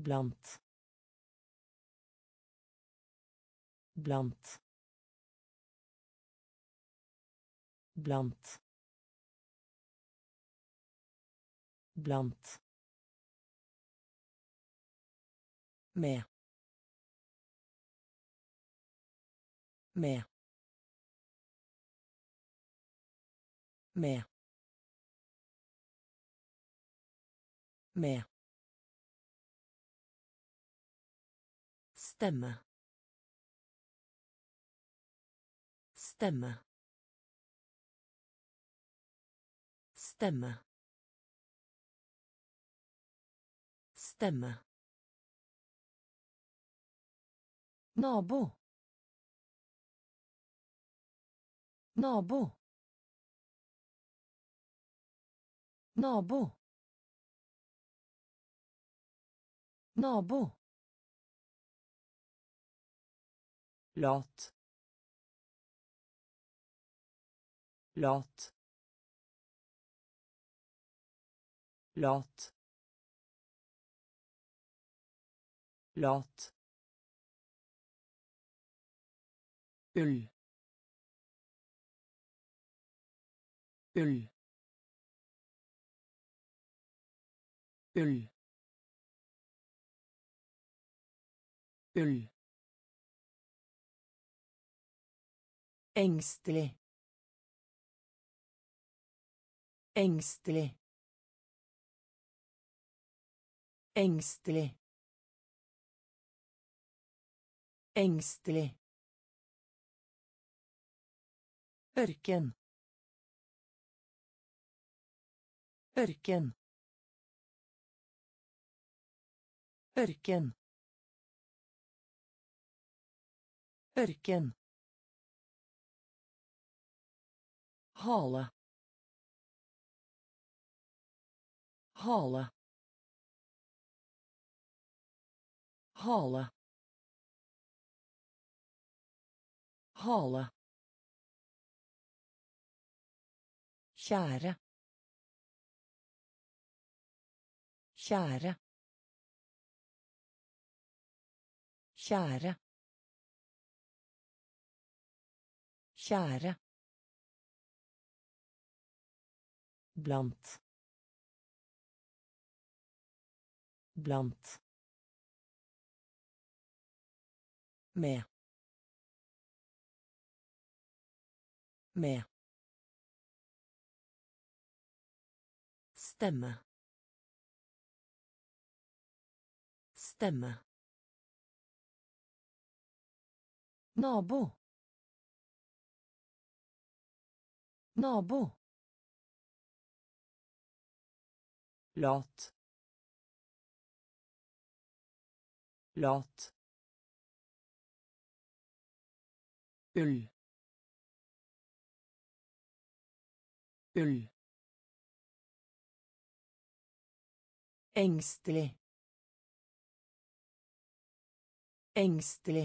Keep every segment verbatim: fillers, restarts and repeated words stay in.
blant blant blant blant med med med med stemme stemme stemme stemme nabo nabo nabo nabo lat lat lat lat ull ull ull ull engstelig engstelig engstelig engstelig ørken ørken ørken ørken hale hale hale hale kjære kjære kjære kjære blant blant med med stemme stemme nabo nabo lat lat ull ull engstelig engstelig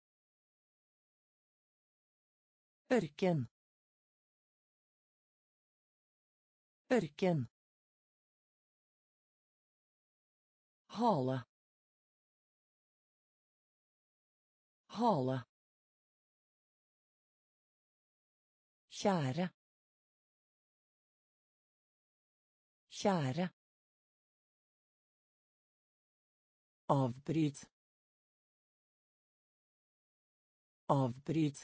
ørken ørken hale hale kjære kjære avbryt avbryt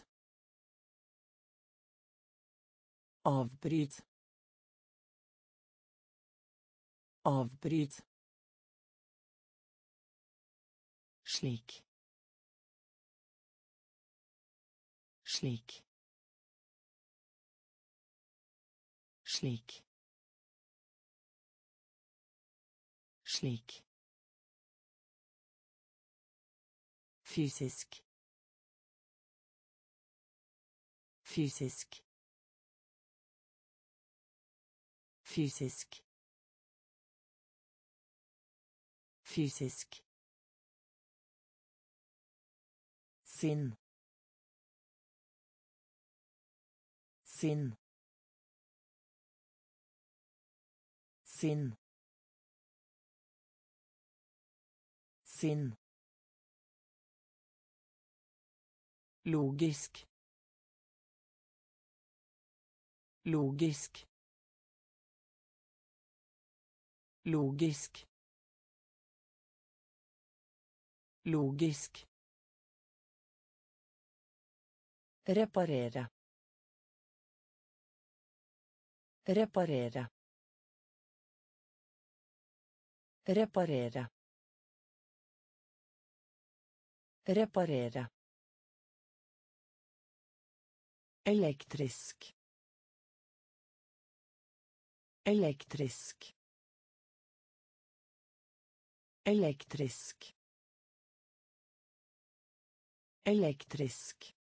avbryt avbryt slik slik slik slik fysisk fysisk fysisk fysisk sinn sinn sinn Sinn. Logisk. Logisk. Logisk. Logisk. Reparera. Reparera. Reparera. Reparera. Elektrisk. Elektrisk. Elektrisk. Elektrisk.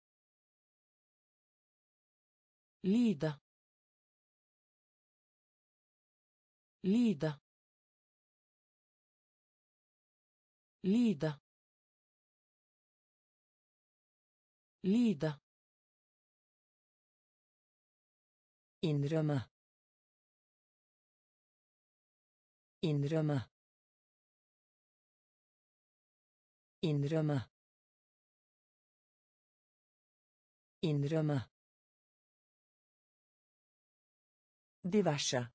Lida. Lida. Lida. Lida. Innrømme. Innrømme. Innrømme. Innrømme. Diverse.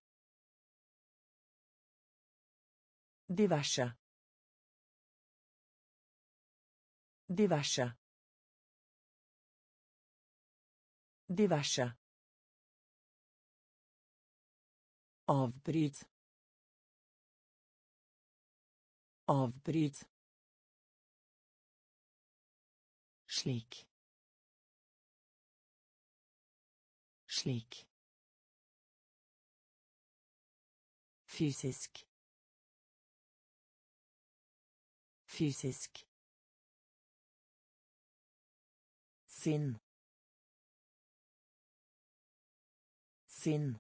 Diverse. Diverse. Diverse. Avbryt. Avbryt. Slik. Slik. Fysisk. Fysisk. Sinn. Sinn.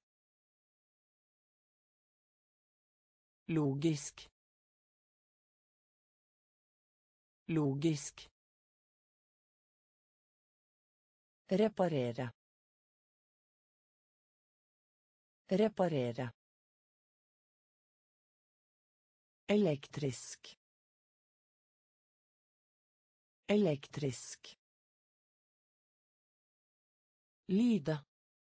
Logisk. Logisk. Reparera. Reparera. Elektrisk. Elektrisk. Lida.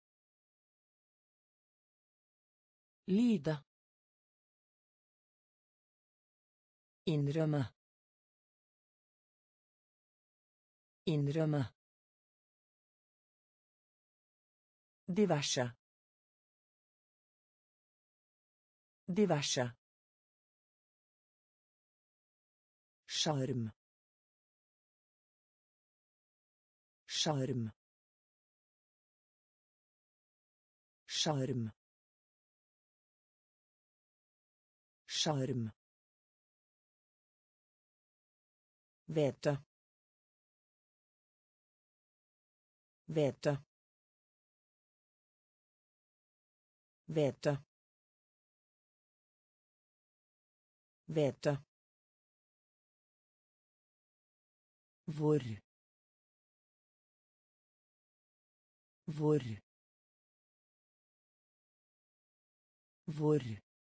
Lida. Innrømme. Innrømme. Diverse. Diverse. Sjarm. Sjarm. Sjarm. Sjarm. Vete. Vete. Vete. Vete. Hvor. Hvor. Hvor.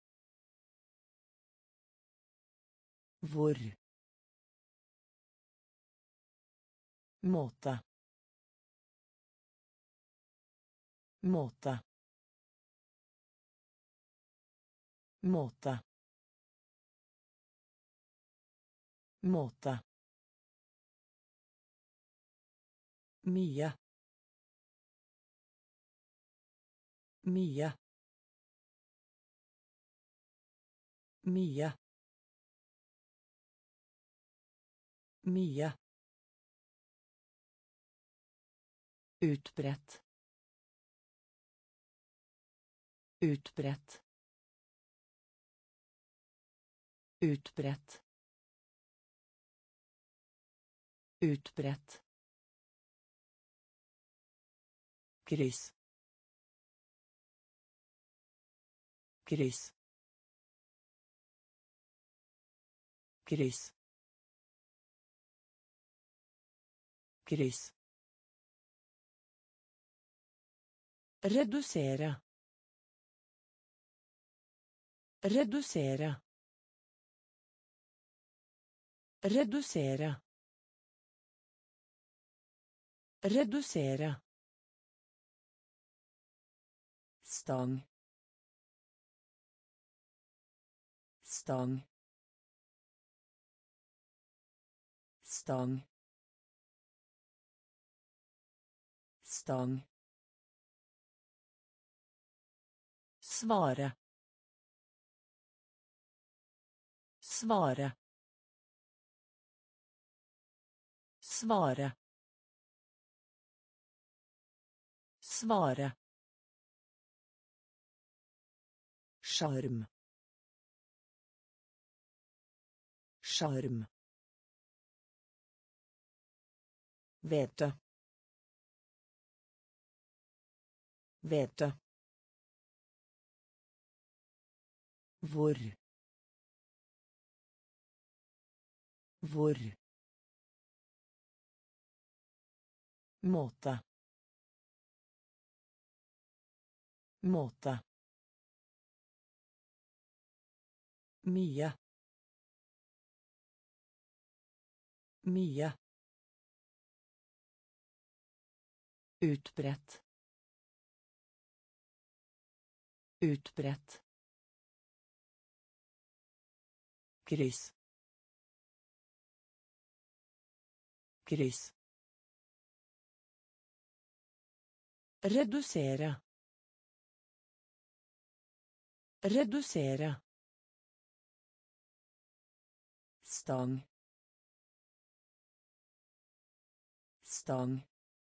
Hvor. Måte. Måte. Måte. Måte. Mye. Mye. Mye. Mye. Utbrett. Utbrett. Utbrett. Utbrett. Kryss. Kryss. Kryss. Kryss. Redusere. Redusere. Redusere. Redusere. Stang. Stang. Stang. Stang. Svare. Svare. Svare. Svare. Sjarm. Sjarm. Hvete. Hvete. Hvor. Hvor. Måte. Måte. Mye. Mye. Utbredt. Utbredt. Kryss. Kryss. Redusere. Redusere. Stang. Stang.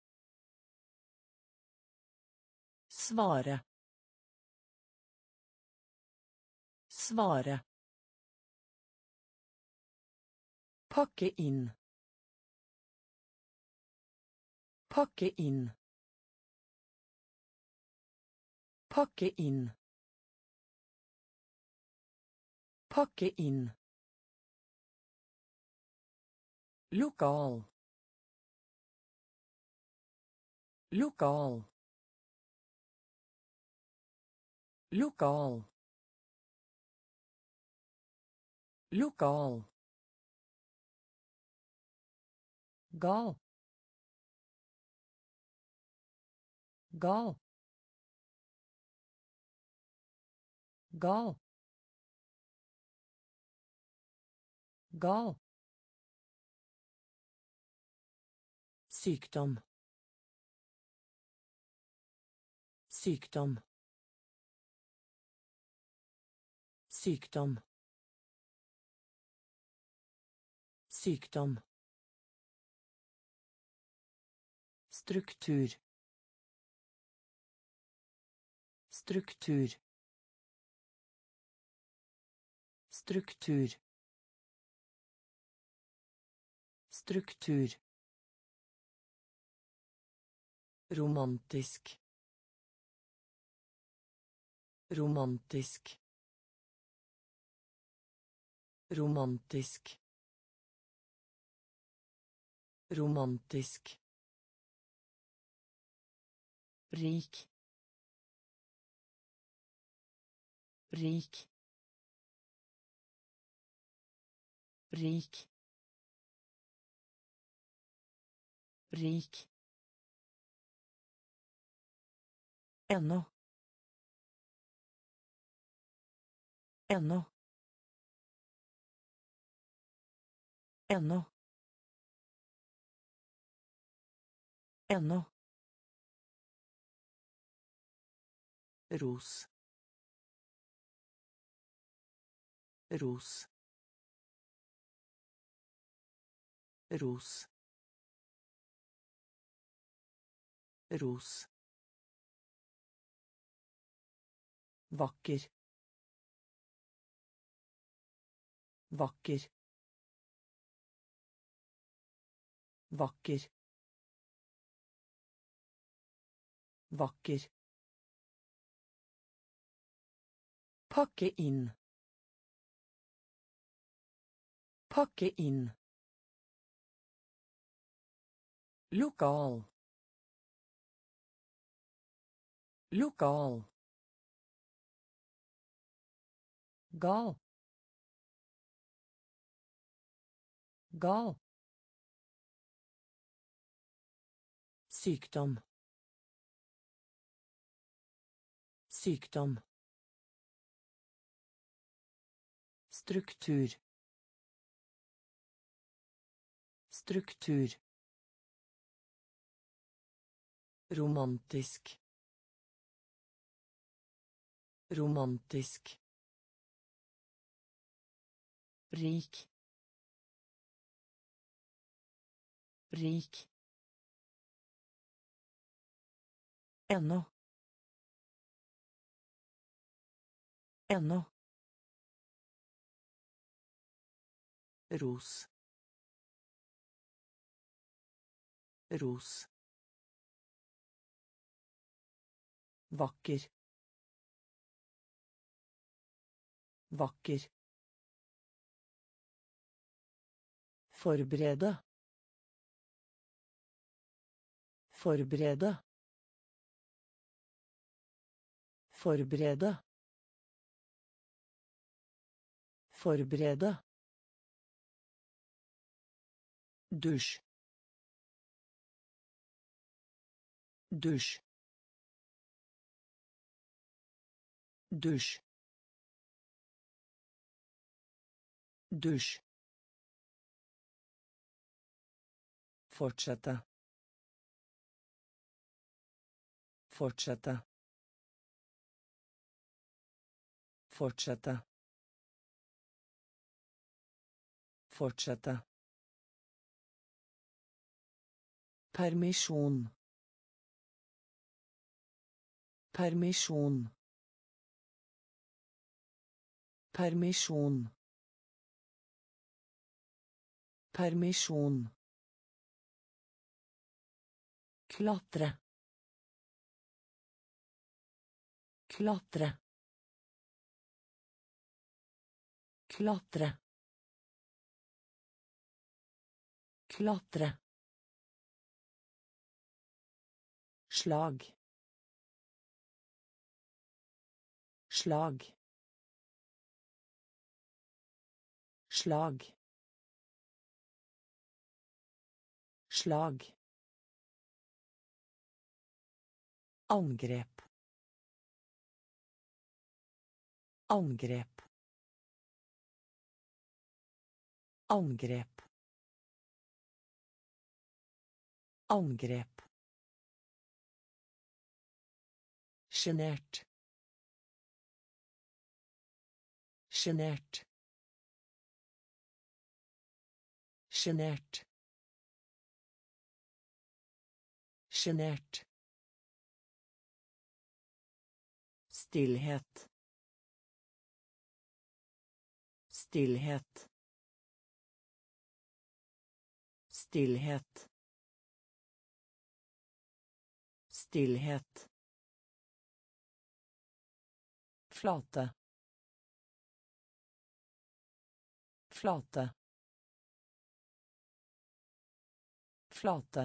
Svare. Svare. Pakke inn. Pakke inn. Pakke inn. Pakke inn. Lokal. Lokal. Lokal. Lokal. Gal. Gal. Gal. Gal. Sykdom. Sykdom. Sykdom. Sykdom. Struktur. Struktur. Struktur. Struktur. Romantisk. Romantisk. Romantisk. Romantisk. Rik. Rik. Rik. Rik. Ennå. Ennå. Ennå. Ennå. Ros. Ros. Ros. Ros. Vakker. Vakker. Vakker. Vakker. Pakke inn. Pakke inn. Lokal. Lokal. Gal. Gal. Sykdom. Sykdom. Struktur. Struktur. Romantisk. Romantisk. Rik. Rik. Ennå. Ennå. Ros. Ros. Vakker. Vakker. Forberede. Forberede. Forberede. Forberede. Dusj. Dusj. Dusj. Dusj. Fortsette. Fortsette. Fortsette. Fortsette. Permisjon. Permisjon. Permisjon. Permisjon. Klatre. Klatre. Klatre. Klatre. Slag. Slag. Slag. Slag. Angrep. Angrep. Angrep. Angrep. Sjenert. Sjenert. Sjenert. Sjenert. Stillhet. Stillhet. Stillhet. Stillhet. Flate. Flate. Flate.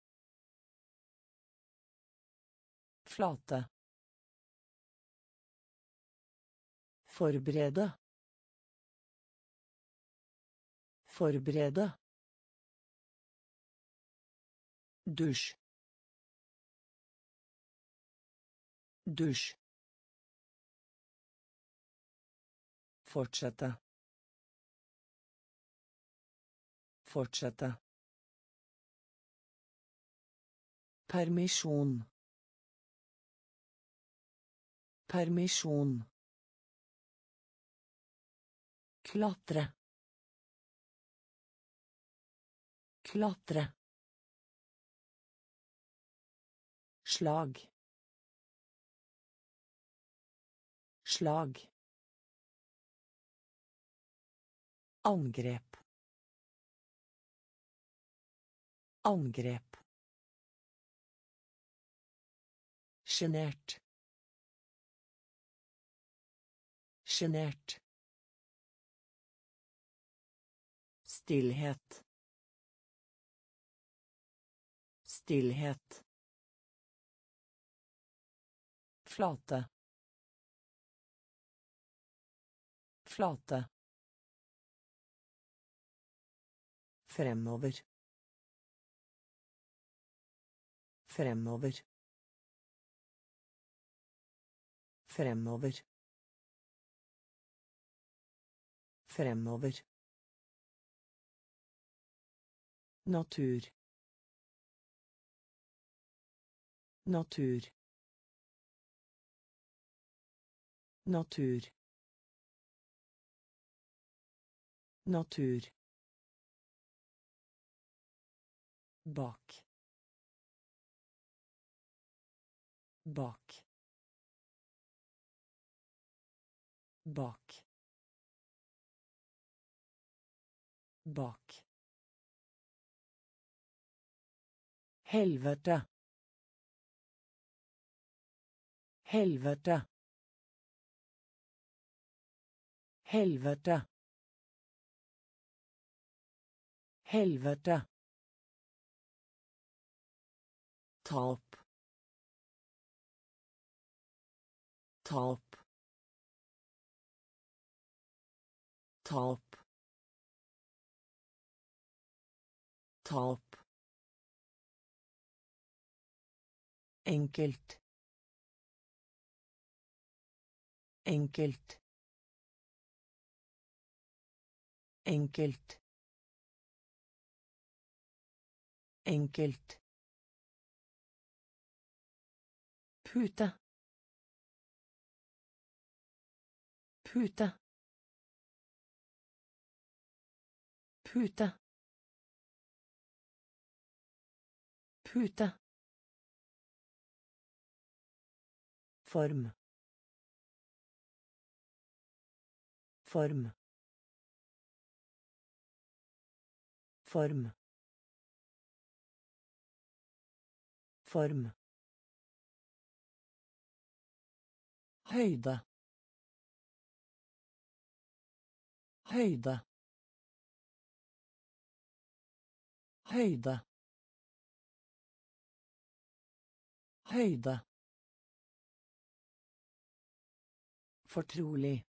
Flate. Forberede. Forberede. Dusj. Dusj. Fortsette. Fortsette. Permisjon. Permisjon. Klatre. Klatre. Slag. Slag. Angrep. Angrep. Sjenert. Sjenert. Stillhet. Stillhet. Flate. Flate. Fremover. Fremover. Fremover. Fremover. Natur. Natur. Natur. Natur. Bak. Bak. Bak. Bak. Helvete. Helvete. Helvete. Helvete. Tap. Tap. Tap. Tap. Enkelt. Enkelt. Enkelt. Enkelt. Pute. Pute. Pute. Pute. Form. Form. Form. Form. Høyde. Høyde. Høyde. Høyde. Fortrolig.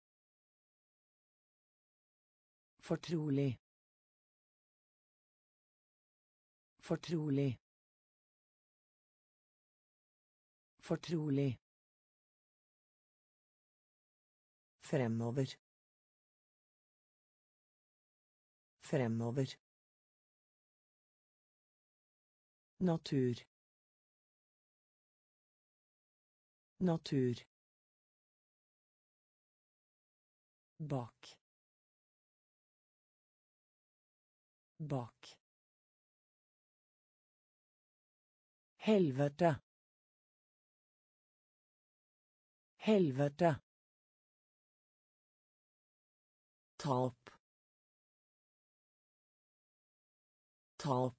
Fortrolig. Fortrolig. Fortrolig. Fremover. Fremover. Natur. Natur. Bak. Bak. Helvete. Helvete. Tap. Tap.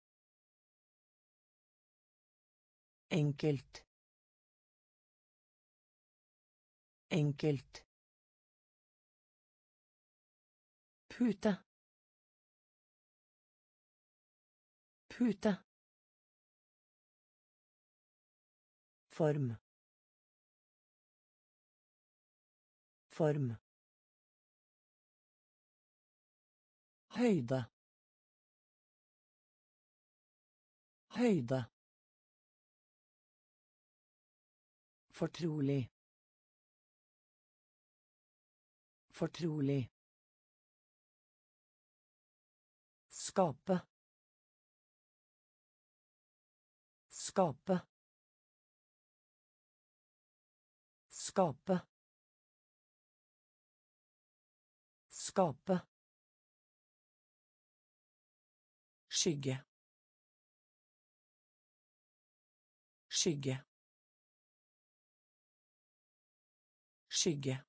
Enkelt. Enkelt. Pute. Pute. Form. Form. Høyde. Høyde. Fortrolig. Fortrolig. Skape. Skape. Skape. Skape. Skygge. Skygge. Skygge.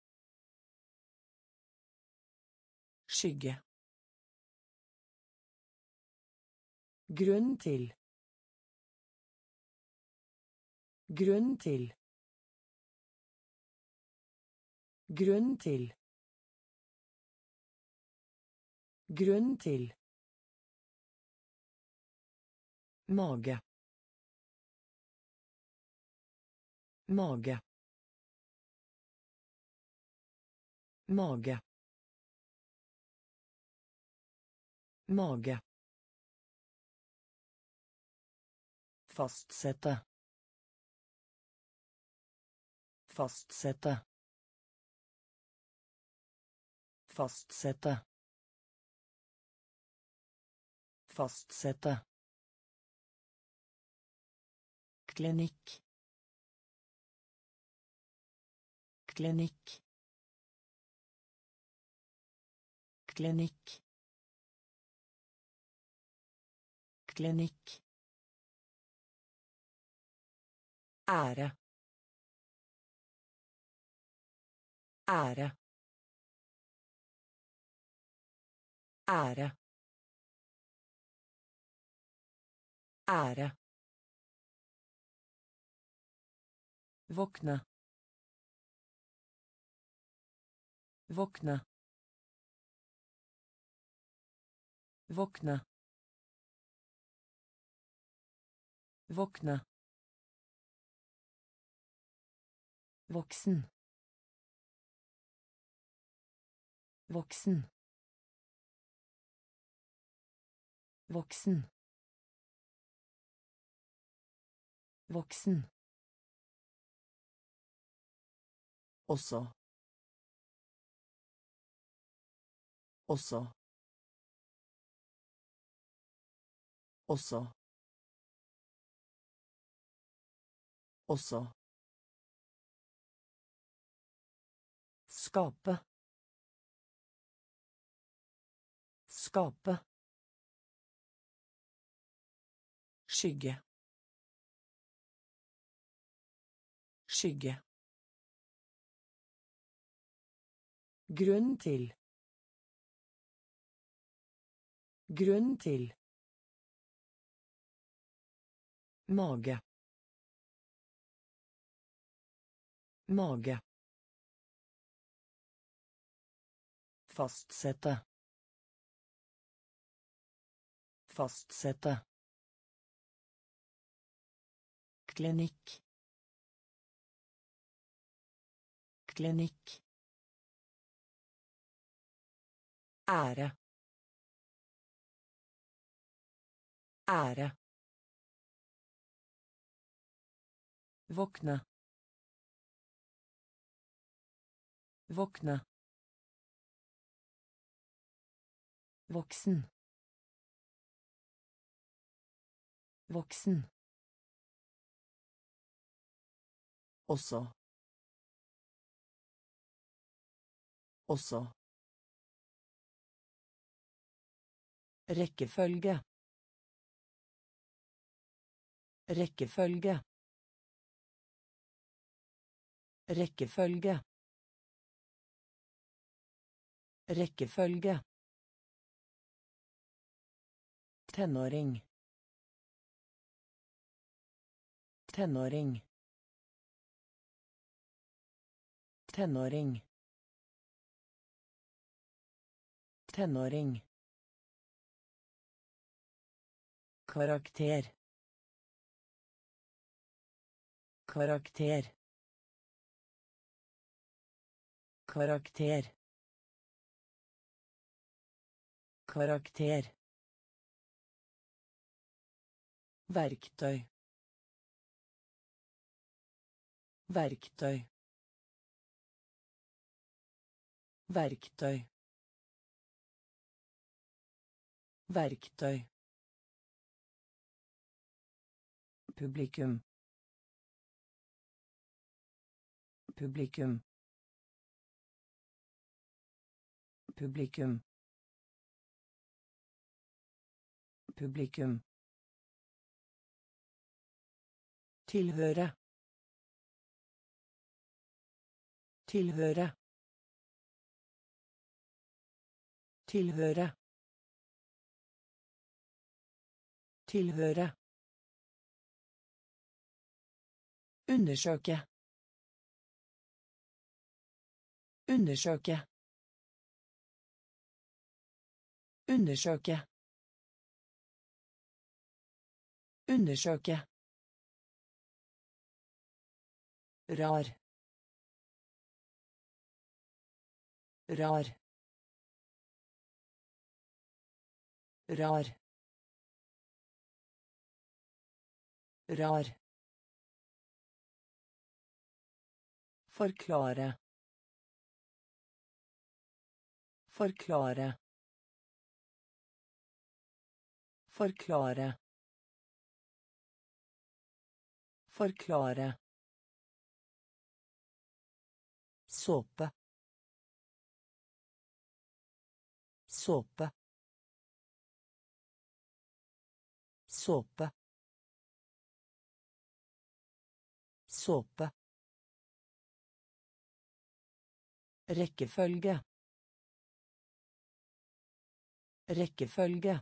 Skygge. Grunn til. Grunn til. Grunn til. Grunn til. Mage. Mage. Mage. Mage. Fastsette. Fastsette. Fastsette. Fastsette. Klinikk. Klinikk. Klinikk. Klinikk. Ære. Ære. Ære. Ære. Våkne. Våkne. Våkne. Våkne. Voksen. Voksen. Voksen. Voksen. Også. Også. Også. Også. Skape. Skape. Skygge. Skygge. Grunn til. Grunn til. Mage. Mage. Fastsette. Fastsette. Klinikk. Klinikk. Ære. Ære. Våkne. Våkne. Voksen. Voksen. Også. Også. Rekkefølge. Rekkefølge. Rekkefølge. Rekkefølge. Tenåring. Tenåring. Tenåring. Tenåring. Karakter. Karakter. Karakter. Karakter. Verktøy. Verktøy. Verktøy. Verktøy. Publikum. Publikum. Publikum. Publikum. Tilhøre. Tilhøre. Tilhøre. Tilhøre. Undersøke. Undersøke. Undersøke. Undersøke. Rar. Rar. rar, rar, forklare, forklare, forklare, forklare, såpe, såpe, såpe, såpe, rekkefølge, rekkefølge,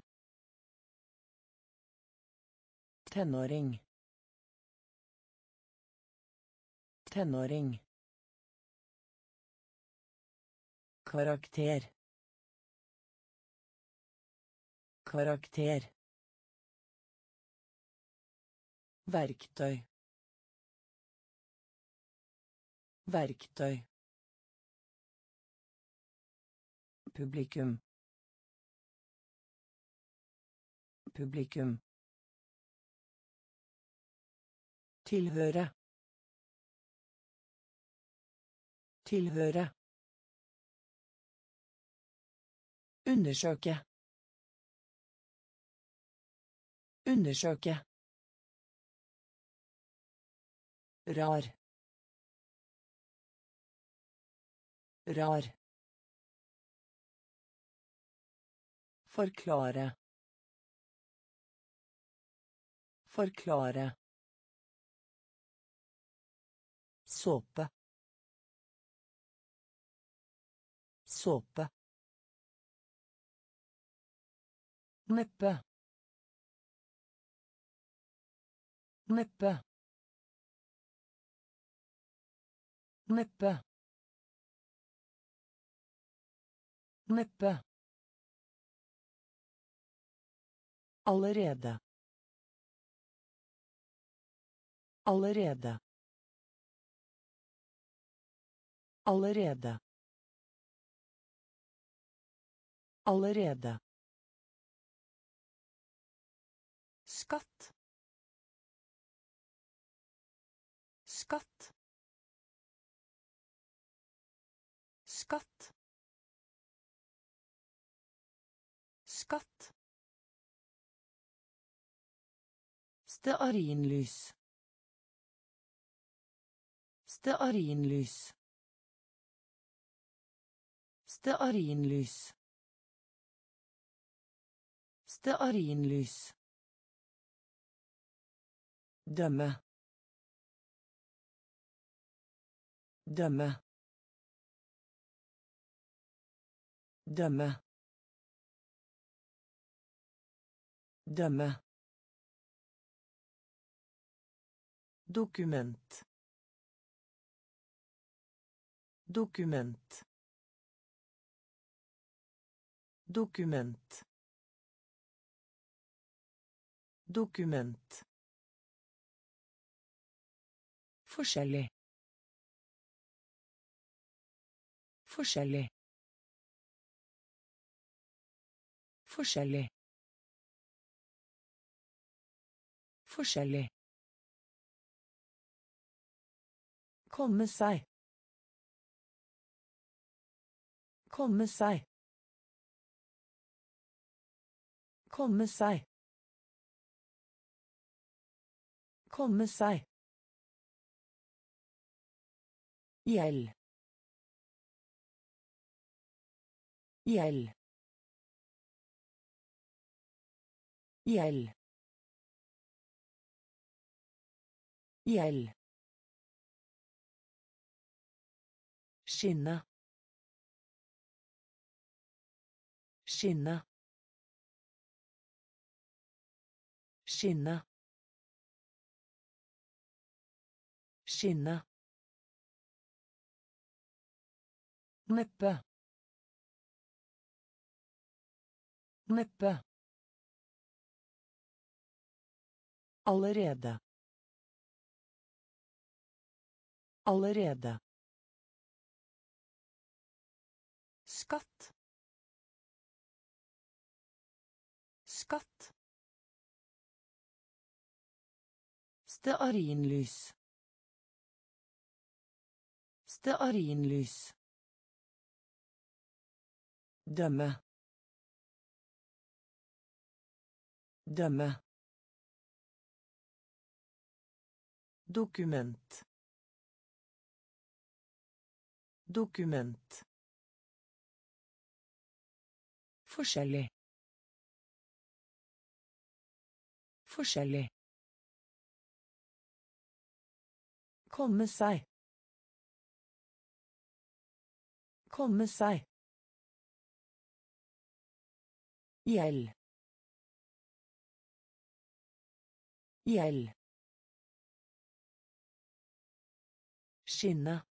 tenåring, tenåring, karakter, karakter, verktøy, verktøy, publikum, publikum, tilhøre, tilhøre, undersøke, undersøke, rar, rar, forklare, forklare, såpe, såpe, neppe, neppe, neppe, neppe, allerede, allerede, allerede, allerede, skatt, skatt, skatt, skatt, stearinlys, stearinlys, stearinlys, stearinlys, dømme, dømme, dømme, dømme, dokument, dokument, dokument, dokument, forskjellig, forskjellig, forskjellig, forskjellig, komme seg, komme seg, komme seg, komme seg, gjeld, gjeld, gjeld, gjeld, skinne, skinne, skinne, skinne, neppe, neppe, allerede, allerede, skatt, Skatt. Stearinlys. Stearinlys. Dømme. Dømme. Dokument. Dokument. Forskjellig. Forskjellig. Komme seg. Komme seg. Gjeld. Gjeld. Skinne.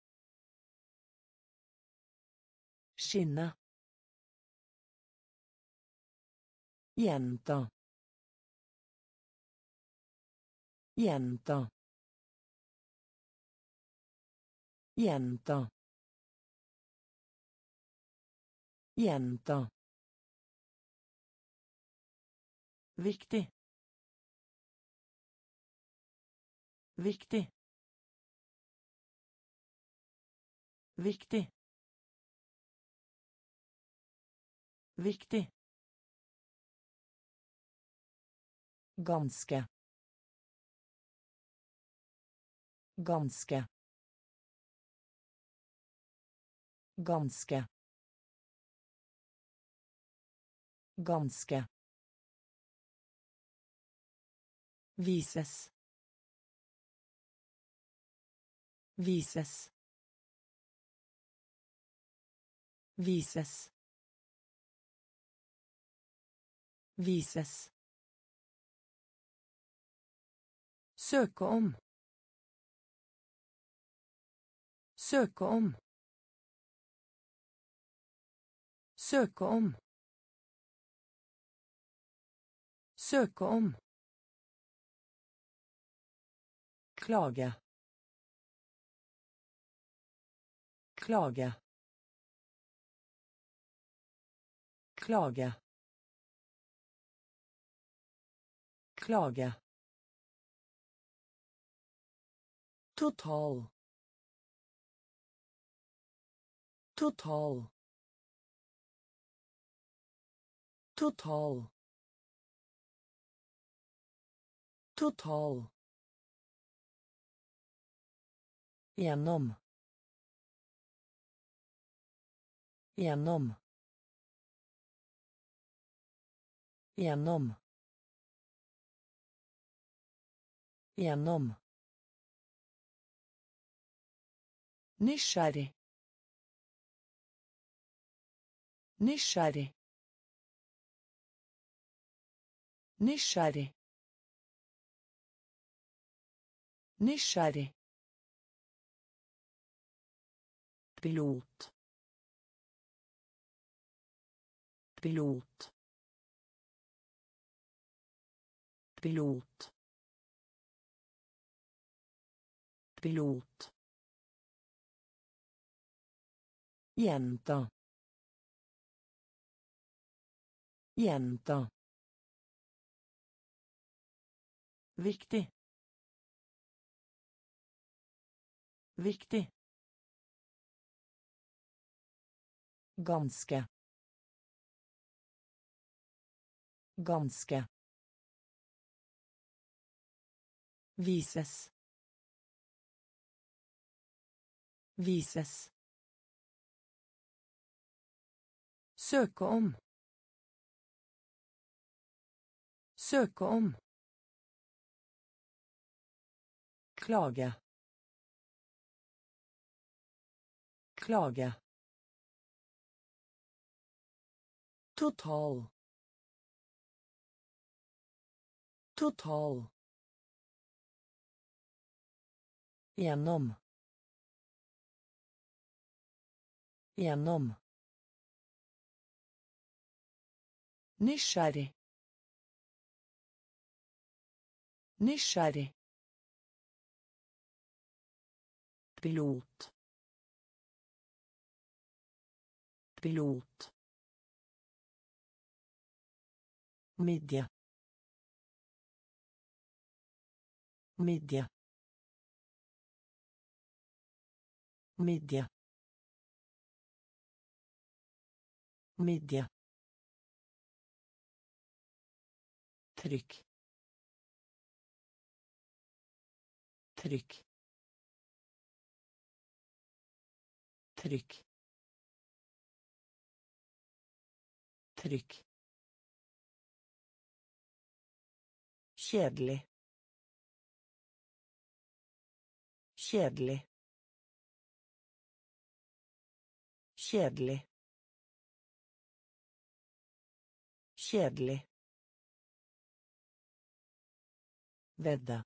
Skinne. Gjenta. Gjenta. Gjenta. Gjenta. Viktig. Viktig. Viktig. Viktig. Ganske. Ganske. Ganske. Ganske. Vises. Vises. Vises. Vises. Søke om. Søke om. Søke om. Søke om. Klage. Klage. Klage. Klage. Total. Total. Total. Total. Gjennom. Gjennom. Gjennom. Gjennom. Nysgjerrig. Nysgjerrig. Nysgjerrig. Nysgjerrig. Pilot. Pilot. Pilot. Pilot. Gjenta. Gjenta. Viktig. Viktig. Ganske. Ganske. Vises. Vises. Søke om. Søke om. Klage. Klage. Total. Total. Gjennom. Gjennom. Nysgjerrig. Nysgjerrig. Pilot. Pilot. midja midja midja midja tryck tryck tryck tryck kjedelig kjedelig kjedelig kjedelig vedde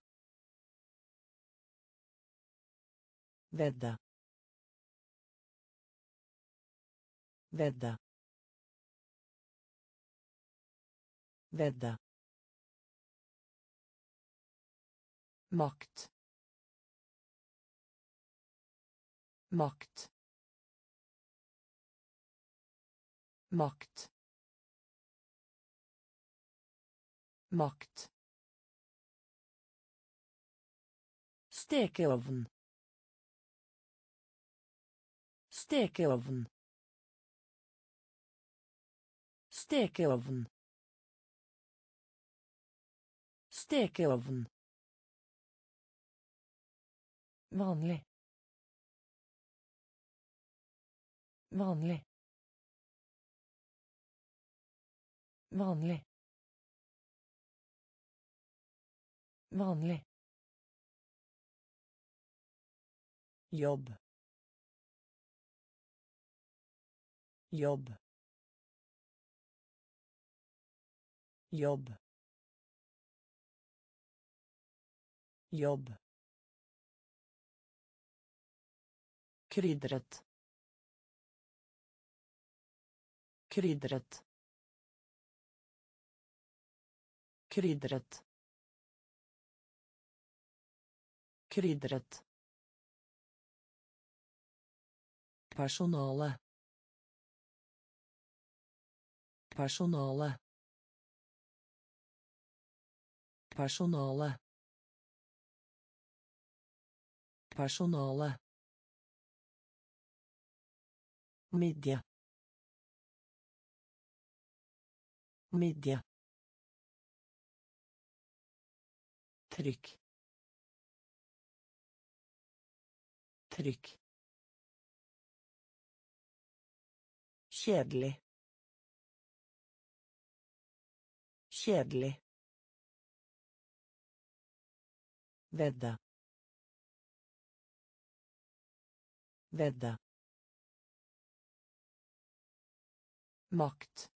vedde vedde vedde makt makt makt makt stekeovn stekeovn stekeovn stekeovn vanlig vanlig vanlig vanlig jobb jobb jobb jobb krydret krydret krydret krydret personale personale personale personale midja midja tryck tryck kjedelig kjedelig vedde vedde makt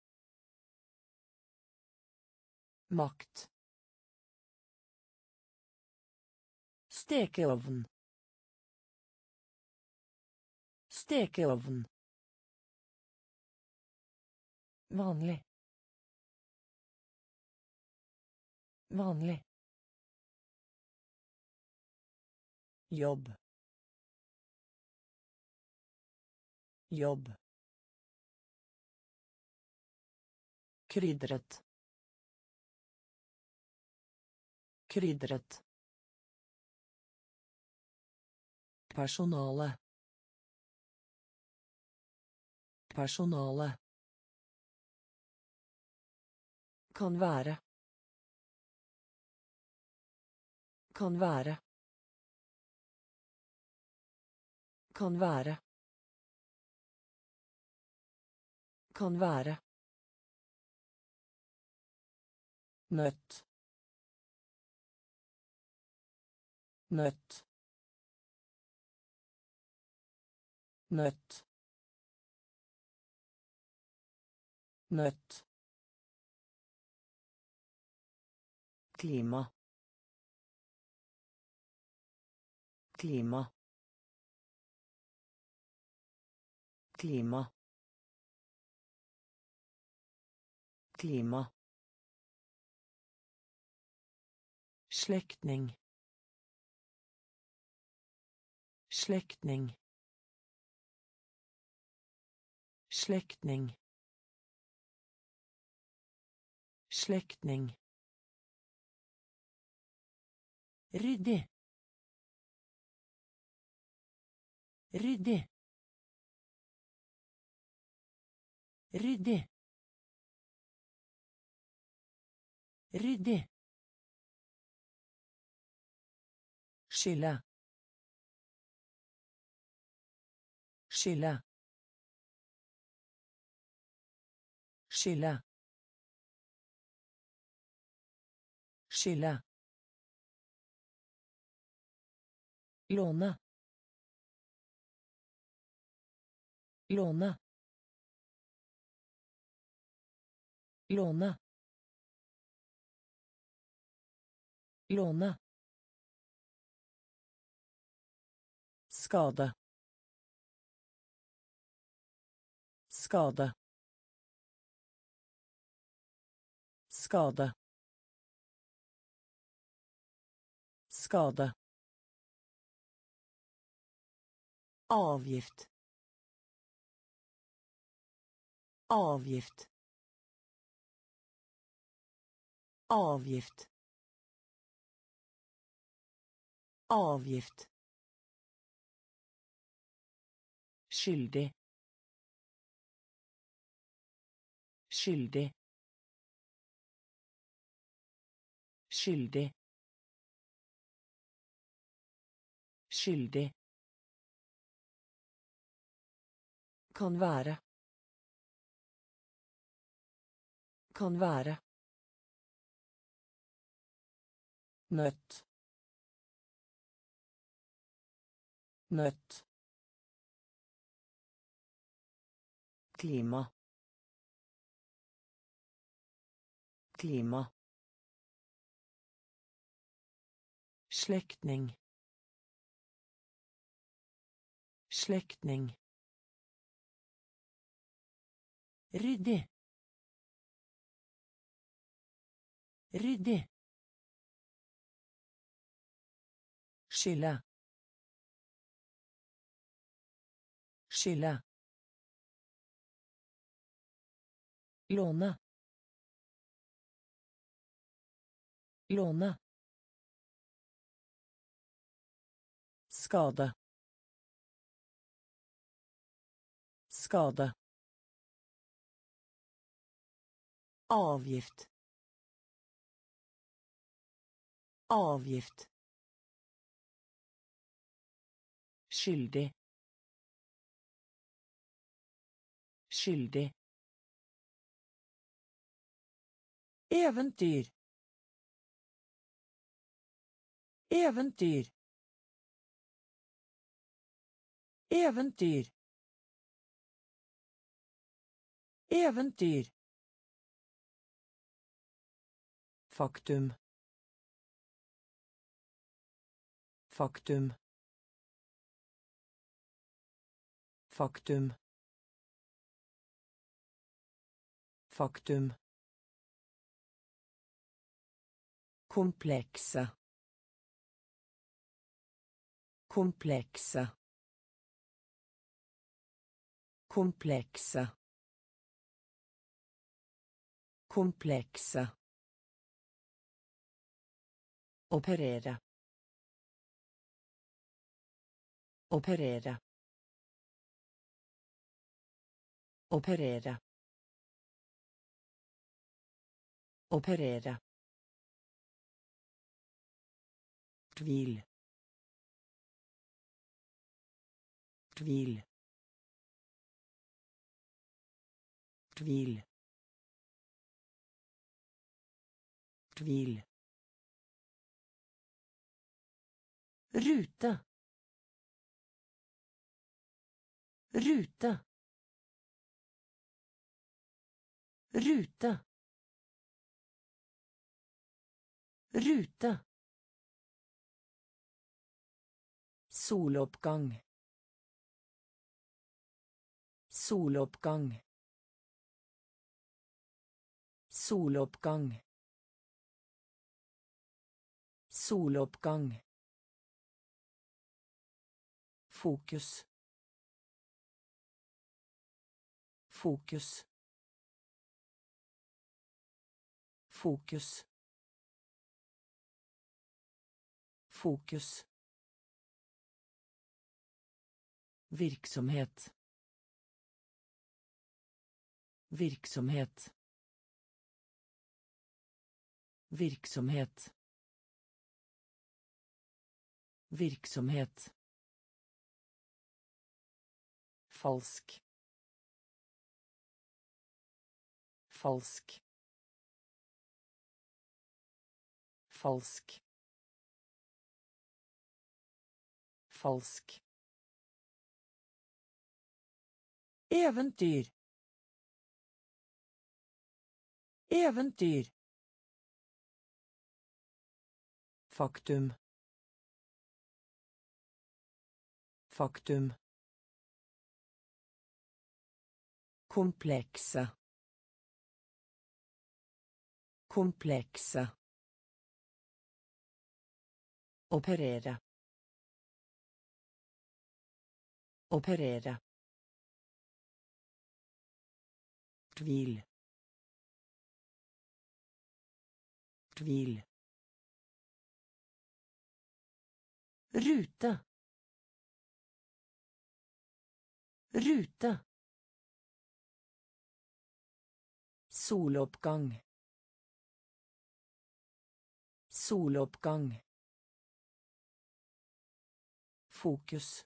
makt stekeovn stekeovn vanlig vanlig jobb jobb krydret krydret personale personale kan være kan være kan være kan være nøtt nøtt nøtt nøtt klima klima klima klima släktning släktning släktning Släktning. Ryddig. Ryddig. Ryddig. Ryddig. Skylla. Skylla. Skylla. Skylla. Låna. Låna. Låna. Låna. Skada. Skada. Skada. Skada. Avgift. Avgift. Avgift. Avgift. Skyldig. Skyldig. Skyldig. Skyldig. Kan være. Kan være. Nøtt. Nøtt. Klima. Klima. Släktning. Släktning. Ryddig. Ryddig. Skylla. Skylla. Låna. Låna. Skada. Skada. Avgift. Avgift. Skyldig. Skyldig. Äventyr. Äventyr. Äventyr. Äventyr. Faktum. Faktum. Faktum. Faktum. Komplexa. Komplexa. Komplexa. Komplexa. Operera. Operera. Operera. Operera. Tvil. Tvil. Tvil. Tvil. Ruta. Ruta. Ruta. Ruta. Soloppgang. Soloppgang. Soloppgang. Soloppgang. Fokus. Fokus. Fokus. Fokus. Virksomhet. Virksomhet. Virksomhet. Virksomhet. Falsk. Falsk. Falsk. Falsk. Eventyr. Eventyr. Faktum. Faktum. Komplekse. Komplekse. Operere. Operere. Tvil. Tvil. Rute. Rute. Soloppgang. Soloppgang. Fokus.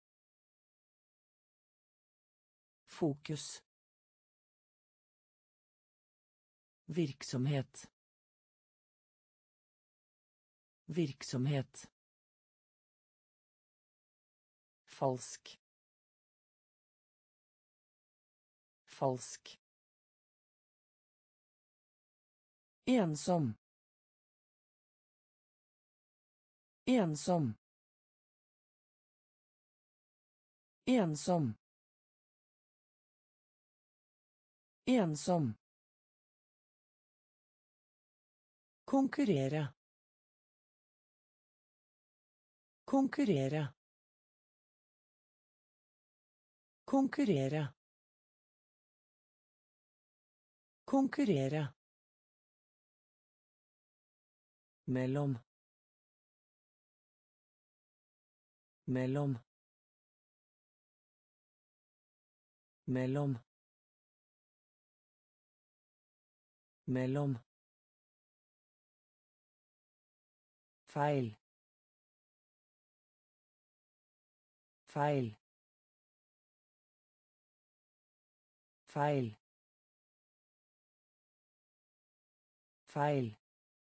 Fokus. Virksomhet. Virksomhet. Falsk. Falsk. Ensom. Ensom. Ensom. Ensom. Konkurrere. Konkurrere. Konkurrere. Konkurrere. Mellom. Mellom. Mellom. Mellom. Feil. Feil. Feil. Feil.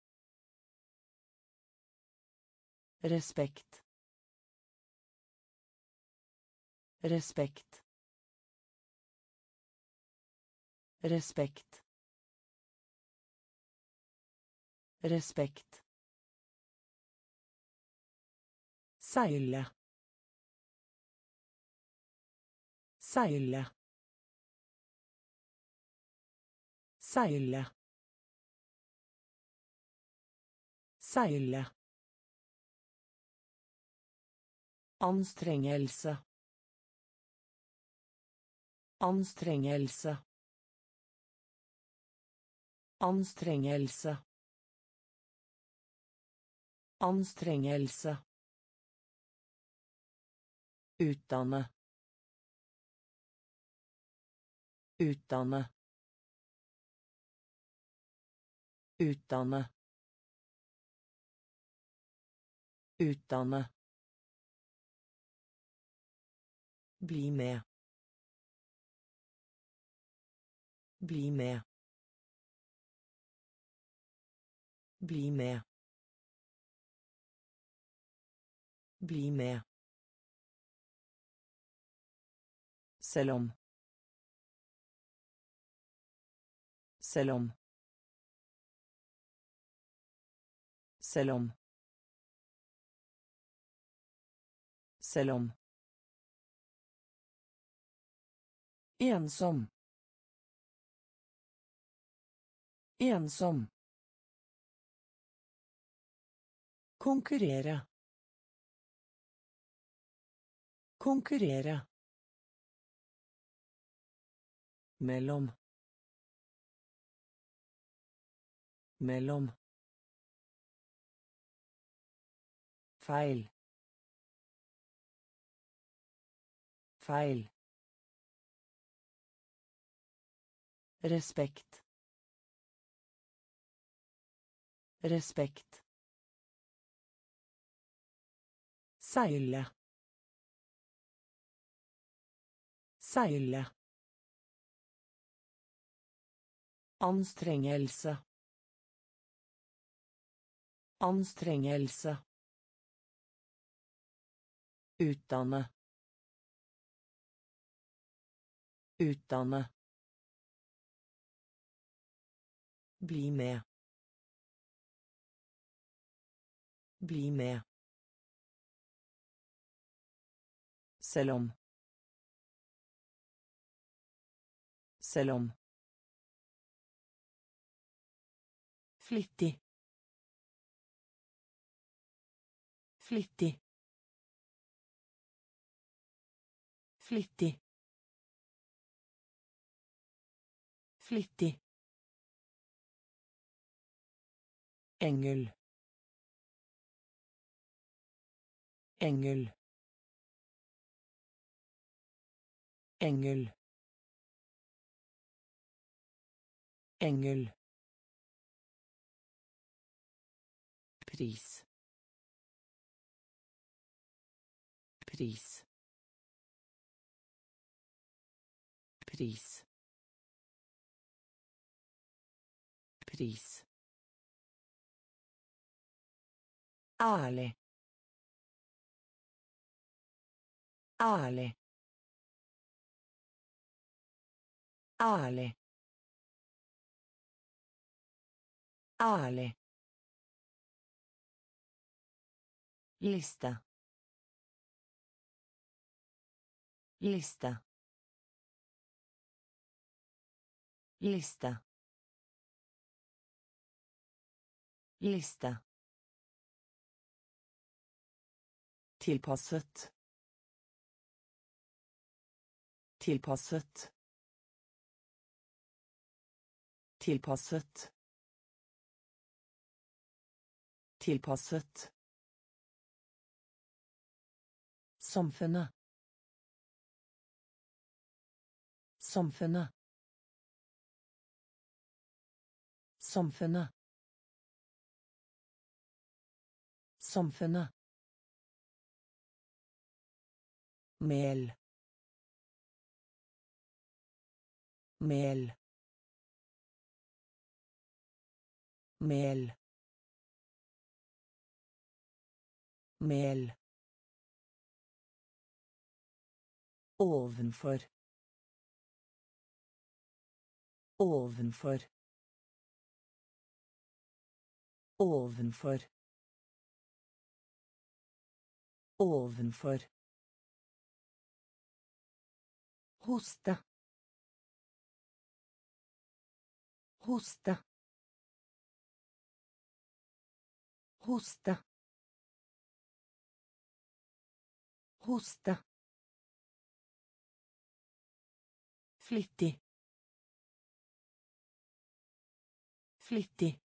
Respekt. Respekt. Respekt. Respekt. Seile. Seile. Seile. Seile. Anstrengelse. Anstrengelse. Anstrengelse. Anstrengelse. Utdanne. Utdanne. Utdanne. Utdanne. Bli med. Bli med. Bli med. Bli med. Selv om. Selv om. Selv om. Selv om. Ensom. Ensom. Konkurrere. Konkurrere. Mellom. Mellom. Feil. Feil. Respekt. Respekt. Seile. Seile. Anstrengelse. Anstrengelse. Utdanne. Utdanne. Bli med. Bli med. Selv om. Selv om. Flittig. Flittig. Flittig. Flittig. Engel. Engel. Engel. Engel. Pris. Pris. Pris. Pris. Ale. Ale. Ale. Ale. Lista. Lista. Lista. Lista. Tilpasset. Tilpasset. Tilpasset. Tilpasset. Samfunnet. Samfunnet. Samfunnet. Samfunnet. Mel. Mel. Mel. Mel. Ovenfor. Ovenfor. Ovenfor. Ovenfor. Hoste. Hoste. Hoste. Hoste. Flittig. Flittig.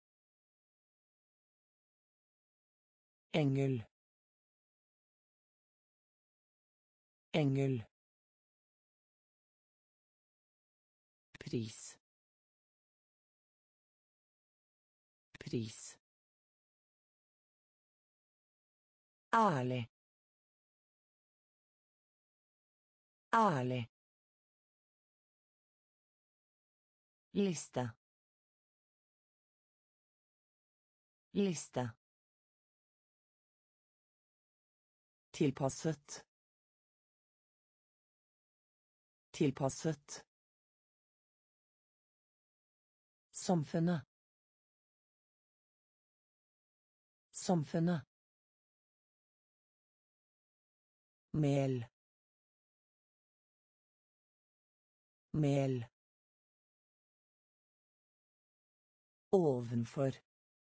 Engel. Engel. Pris. Pris. Ale. Ale. Lista. Lista. Tilpasset. Tilpasset. Samfunnet. Samfunnet. Mel. Mel. Ovenfor.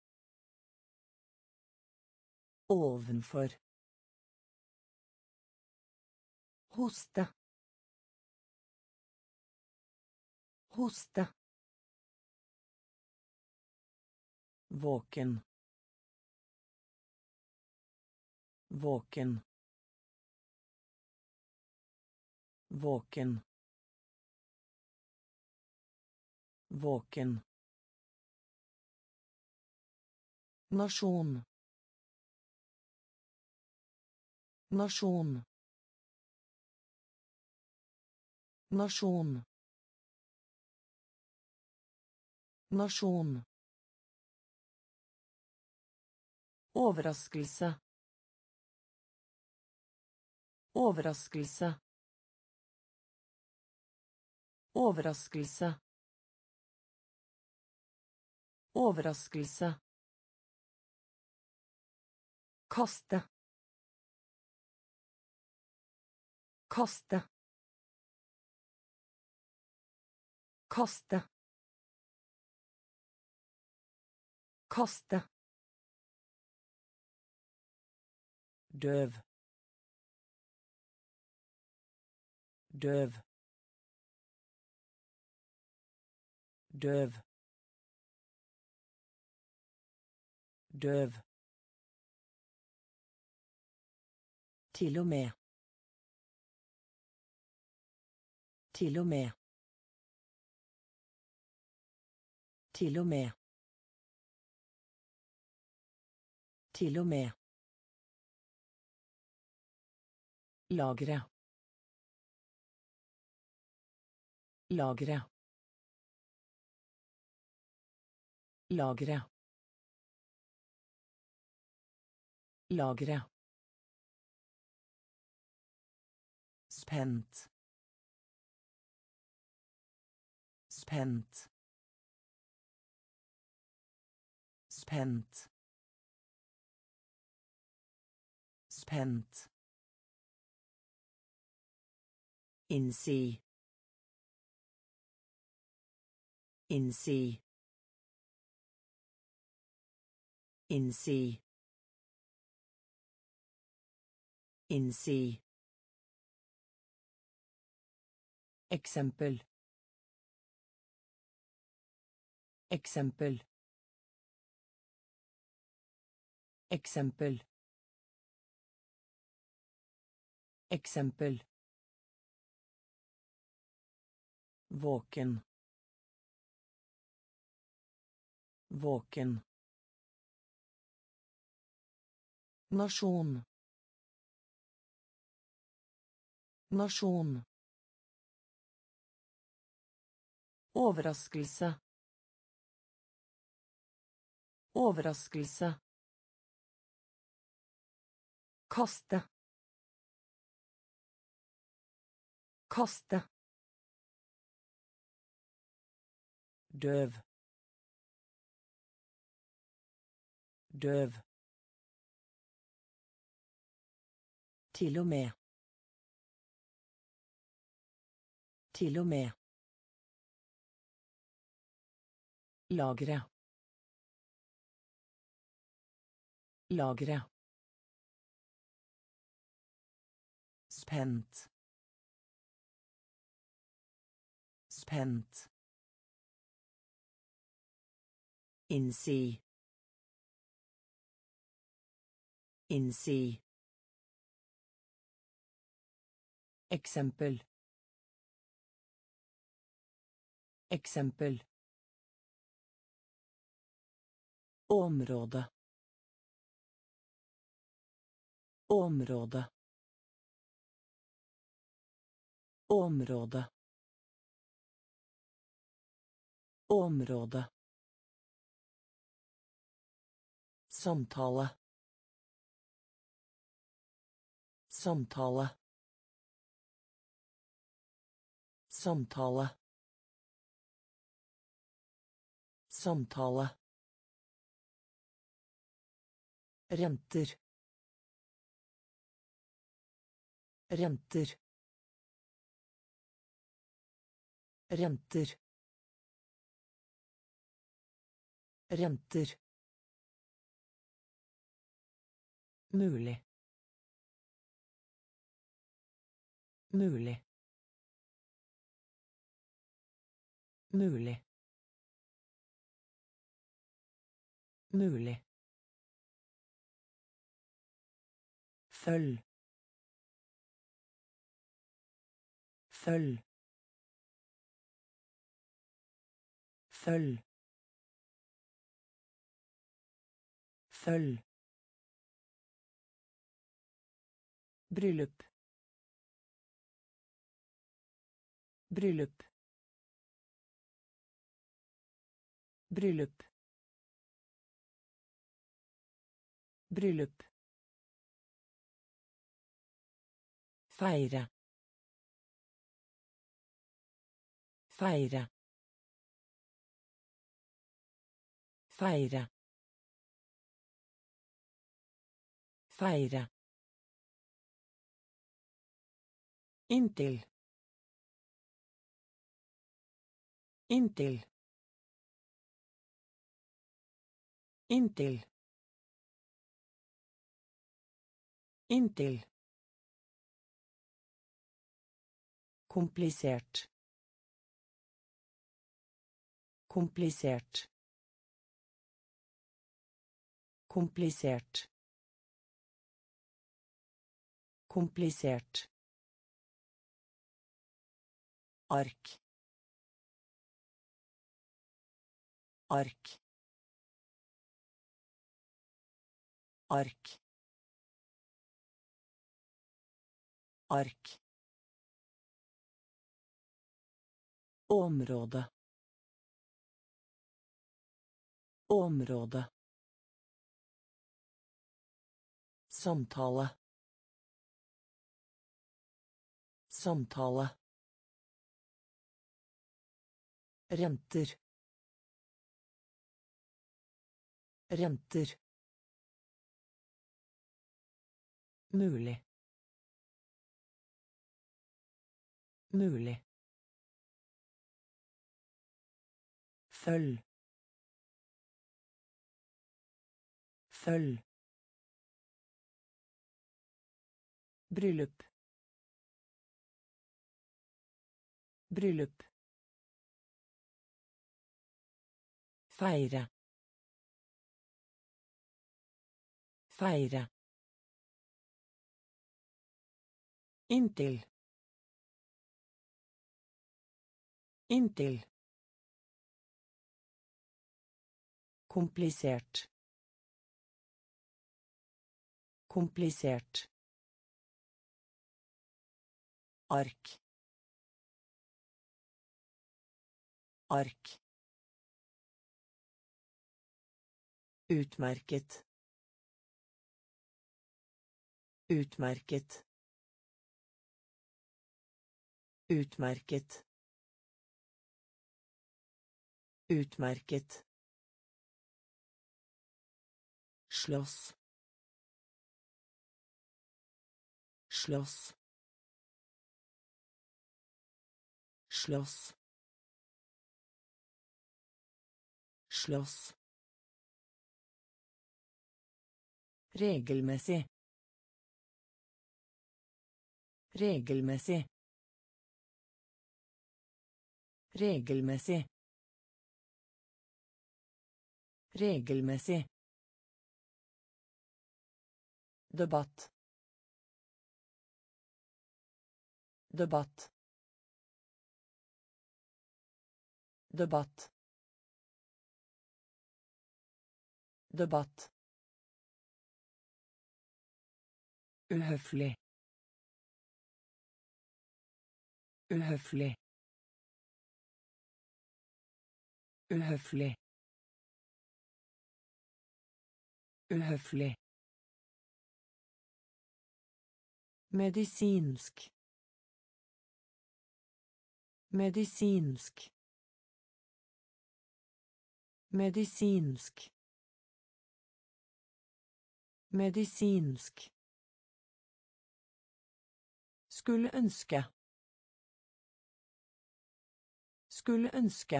Ovenfor. Hoste. Hoste. Våken. Våken. Våken. Våken. Nasjon. Nasjon. Nasjon. Nasjon. Overraskelse. Overraskelse. Overraskelse. Overraskelse. Kaste. Kaste. Kaste. Kaste. Døv. Døv. Døv. Døv. Til og med. Til og med. Til og med. Til og med. Lagre. Lagre. Lagre. Lagre. Spent. Spent. Spent. Spent. Innsi. Innsi. Innsi. Innsi. Eksempel. Eksempel. Eksempel. Eksempel. Våken. Våken. Nasjon. Nasjon. Overraskelse. Overraskelse. Kaste. Kaste. Døv. Døv. Til og med. Til og med. Lagre. Lagre. Spent. Spent. Innsi. Innsi. Eksempel. Eksempel. Område. Område. Område. Område. Samtale. Samtale. Samtale. Samtale. Renter. Renter. Renter. Renter. Mulig. Mulig. Mulig. Mulig. Følg. Følg. Følg. Følg. Bryllup. Bryllup. Bryllup. Bryllup. Feire. Feire. Feire. Feire. Inntil. Inntil. Inntil. Inntil. Komplisert. Komplisert. Komplisert. Komplisert. Ark. Ark. Ark. Ark. Område. Område. Samtale. Samtale. Renter. Renter. Mulig. Mulig. Følg. Følg. Bryllup. Bryllup. Feire. Feire. Inntil. Inntil. Komplisert. Komplisert. Ark. Ark. Utmerket. Utmerket. Utmerket. Utmerket. Slåss. Slåss. Slåss. Slåss. Regelmessig. Regelmessig. Regelmessig. Regelmessig. Debatt. Debatt. Debatt. Debatt. Uhøflig. Uhøflig. Uhøflig. Uhøflig. Medisinsk. Medisinsk. Medisinsk. Medisinsk. Skulle ønske. Skulle ønske.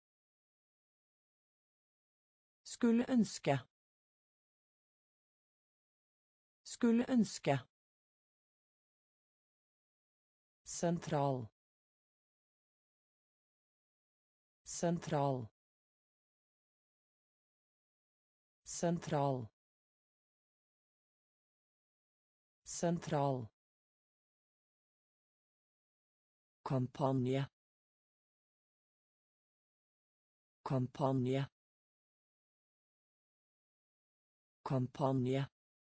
Skulle ønske. Skulle ønske. Sentral. Sentral. Sentral. Sentral. Kampanje. Kampanje. Kampanje.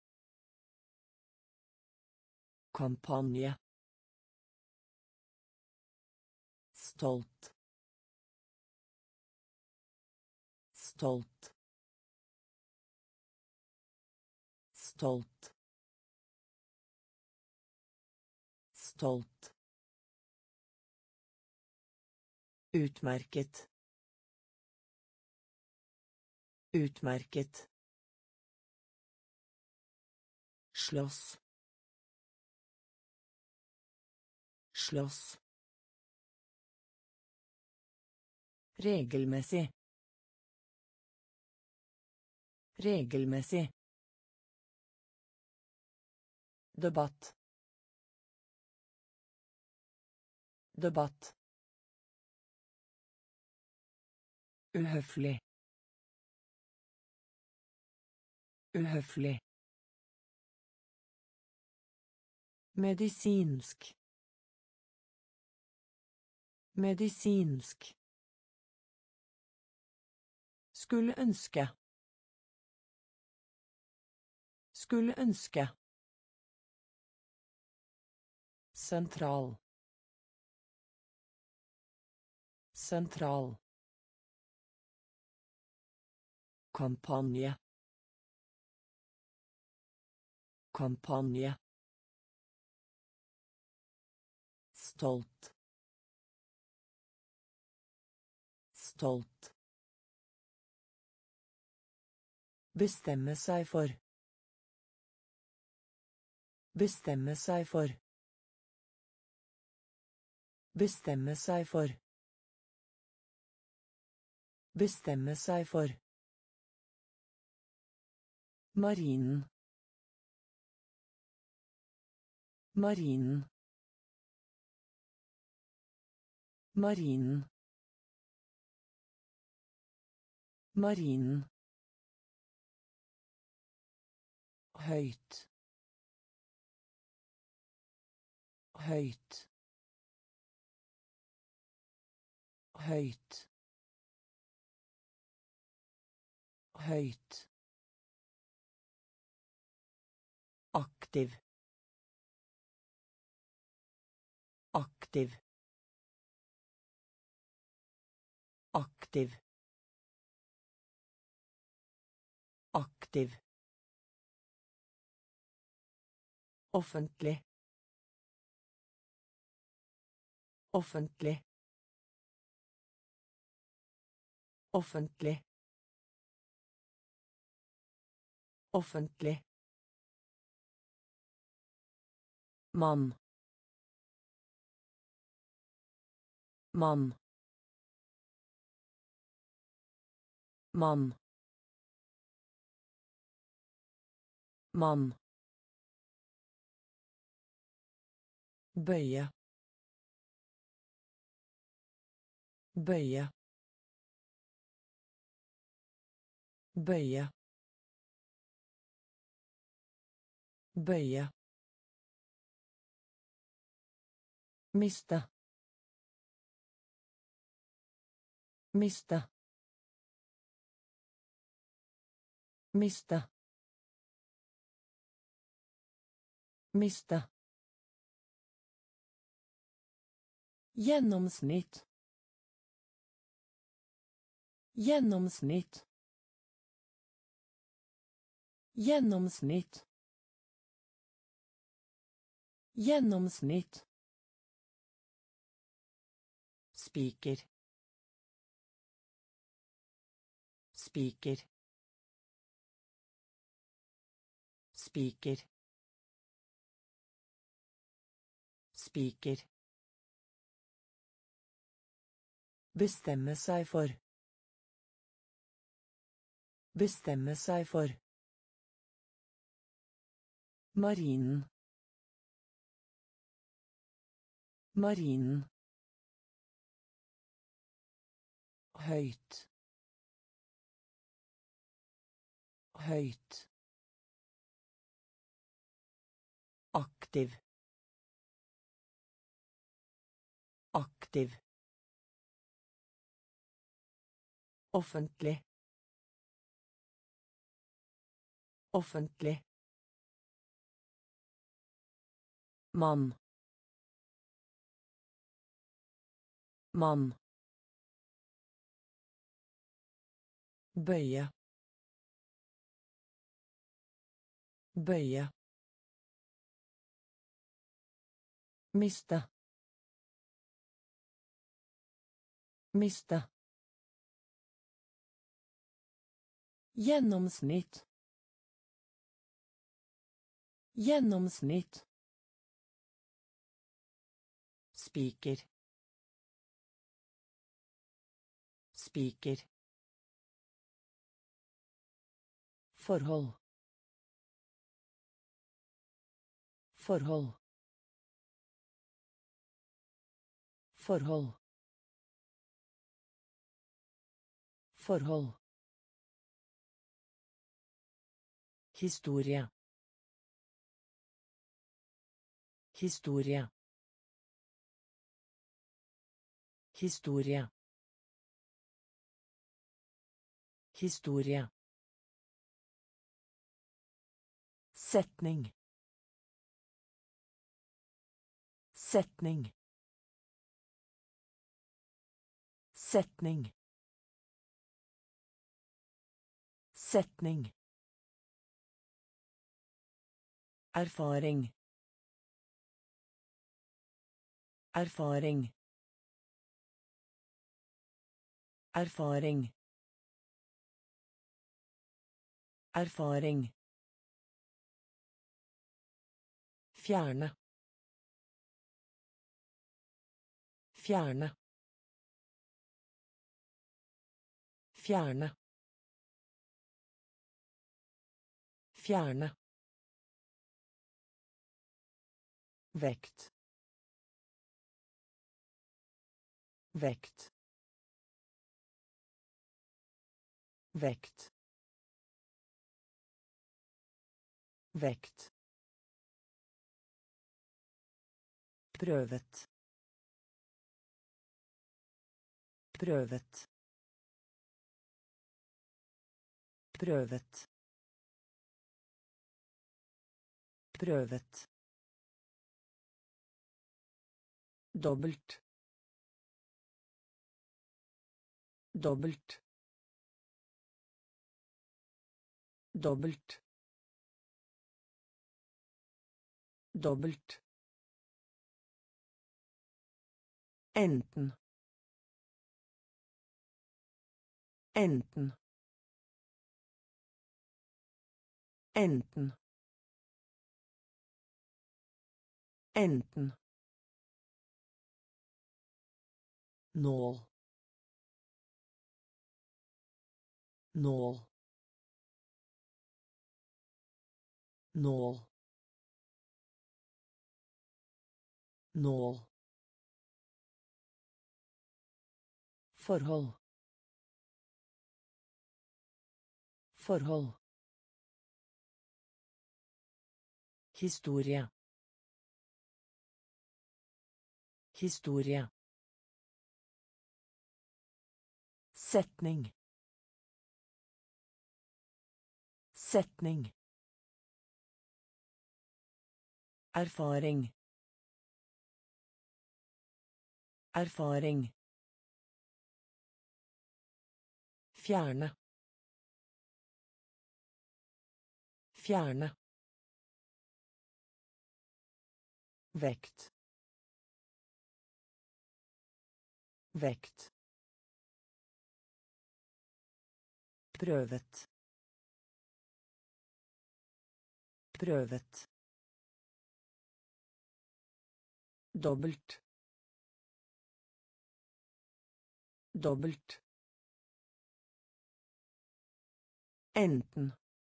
Kampanje. Stolt. Stolt. Stolt. Stolt. Utmerket. Utmerket. Slåss. Slåss. Regelmessig. Regelmessig. Debatt. Debatt. Uhøflig. Uhøflig. Medisinsk. Medisinsk. Skulle ønske. Skulle ønske. Sentral. Sentral. Kampanje. Kampanje. Stolt. Stolt. Bestemme seg for. Bestemme seg for. Bestemme seg for. Bestemme seg for. Marinen. Marinen. Marinen. Marinen. Høyt. Høyt. Høyt. Høyt. Aktiv. Aktiv. Aktiv. Aktiv. Offentlig. Offentlig. Offentlig. Offentlig. Mann. Mann. Mann. Mann. Bøye. Bøye. Bøye. Bøye. Miste. Miste. Miste. Miste. Gjennomsnitt. Gjennomsnitt. Gjennomsnitt. Gjennomsnitt. Spiker. Spiker. Spiker. Spiker. Bestemme seg for. Bestemme seg for. Marinen. Marinen. Høyt. Høyt. Aktiv. Aktiv. Offentlig. Offentlig. Mann. Mann. Bøye. Bøye. Miste. Miste. Gjennomsnitt. Gjennomsnitt. Spiker. Spiker. Forhold. Forhold. Forhold. Forhold. Historie. Historie. Historie. Historie. Setning. Setning. Setning. Setning. Erfaring. Erfaring. Erfaring. Erfaring. Fjerne. Fjerne. Fjerne. Fjerne. Vekt. Vekt. Vekt. Vekt. Prøvet. Prøvet. Prøvet. Prøvet. Dobbelt. Dobbelt. Dobbelt. Dobbelt. Enten. Enten. Enten. Enten. Nål. Nål. Nål. Nål. Forhold. Forhold. Historie. Historie. Setning. Setning. Erfaring. Erfaring. Fjerne. Fjerne. Vekt. Vekt. Prøvet. Prøvet. Dobbelt. Dobbelt. Enten.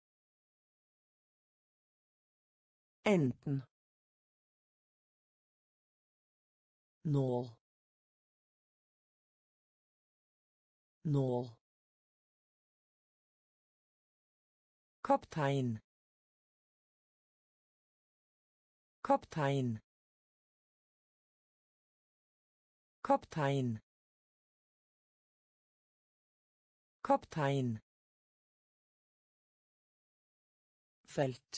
Enten. Nål. Nål. Kaptein. Kaptein. Kaptein. Kaptein. Felt.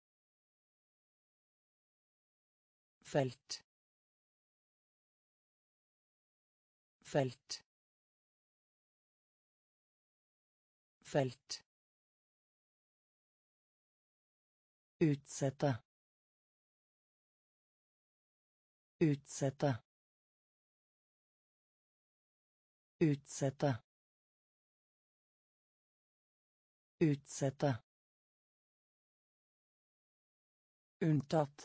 Felt. Felt. Felt. Utsette. Utsette. Utsette. Utsette. Unntatt.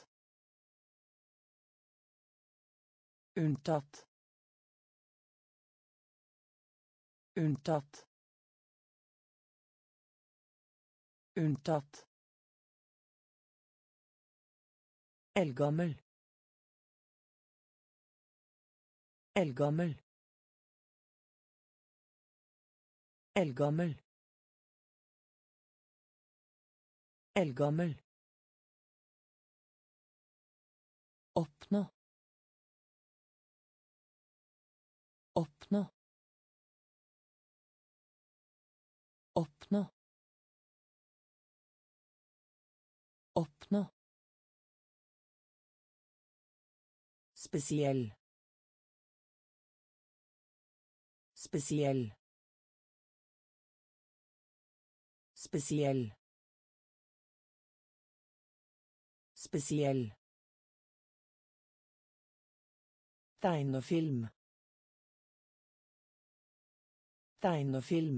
Unntatt. Unntatt. Unntatt. Eldgammel. Eldgammel. Eldgammel. Eldgammel. Oppnå. Oppnå. Oppnå. Oppnå. Spesiell. Spesiell. Spesiell. Spesiell. Tegnefilm. Tegnefilm.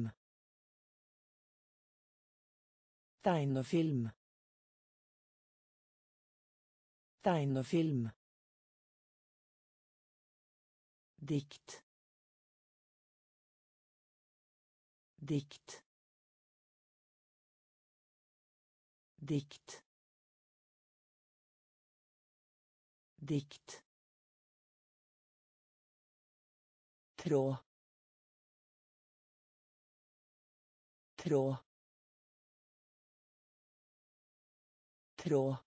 Tegnefilm. Tegnefilm. Dikt. Dikt. Dikt. Dikt. Tråd. Tråd. Tråd.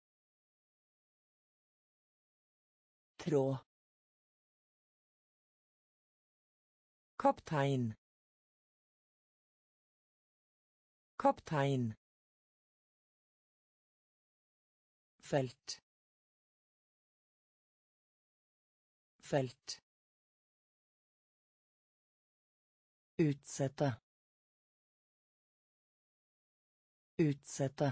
Tråd. Kaptein. Kaptein. Felt. Felt. Utsette. Utsette.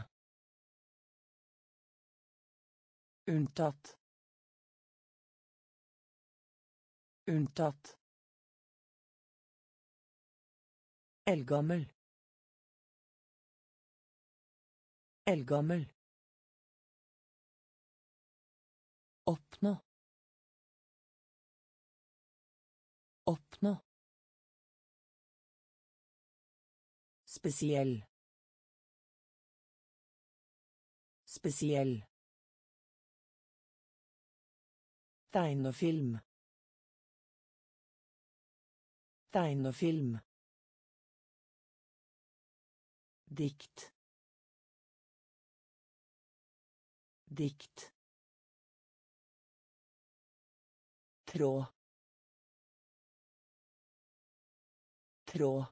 Unntatt. Unntatt. Eldgammel. Eldgammel. Oppnå. Oppnå. Spesiell. Spesiell. Tegnefilm. Tegnefilm. Dikt. Dikt. Tråd. Tråd.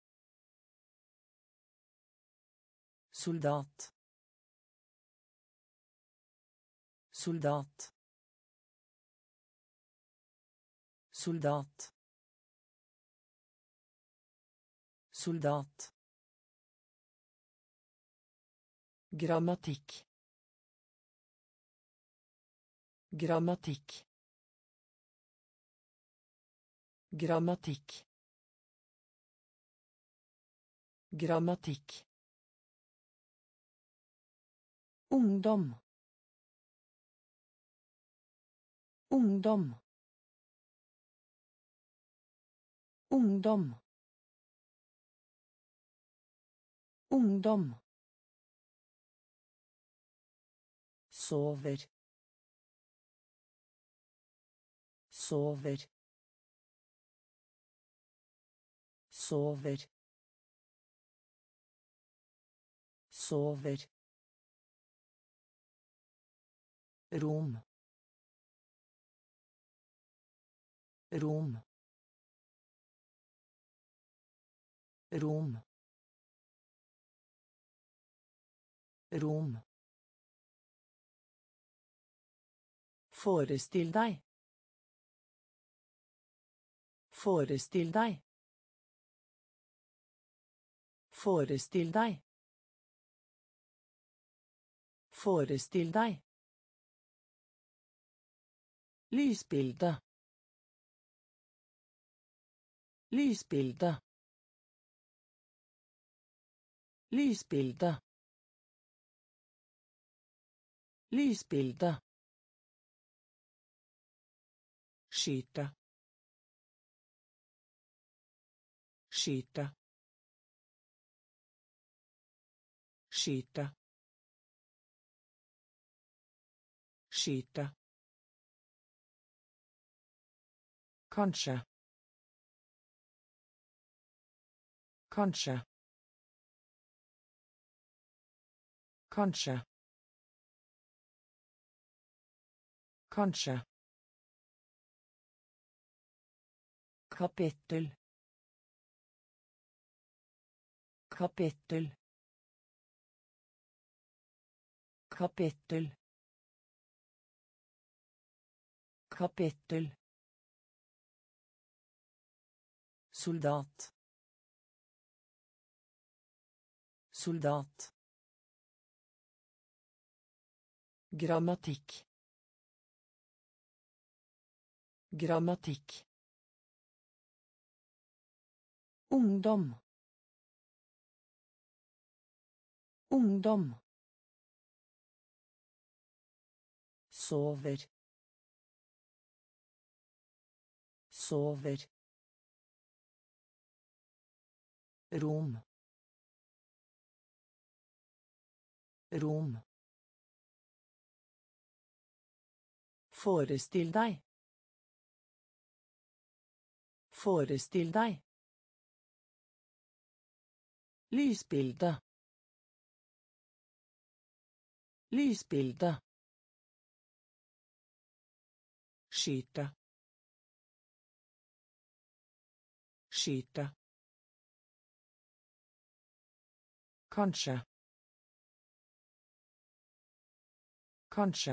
Soldat. Soldat. Soldat. Soldat. Grammatikk. Grammatikk. Grammatikk. Grammatikk. Ungdom. Ungdom. Ungdom. Ungdom. Sover. Sover. Sover. sover, rom, rom, rom, rom. Forestill deg. Forestill deg. Forestill deg. Forestill deg. Lysbilde. Lysbilde. Lysbilde. Lysbilde. Skyte. Skyte. Skyte. Skyte. Kanskje. Kanskje. Kanskje. Kanskje. Kapittel. Kapittel. Kapittel. Kapittel. Soldat. Soldat. Grammatikk. Grammatikk. Ungdom. Ungdom. Sover. Sover. Rom. Rom. Forestill deg. Forestill deg. Lysbilde. Lysbilde. Skyte. Skyte. Kanskje. Kanskje.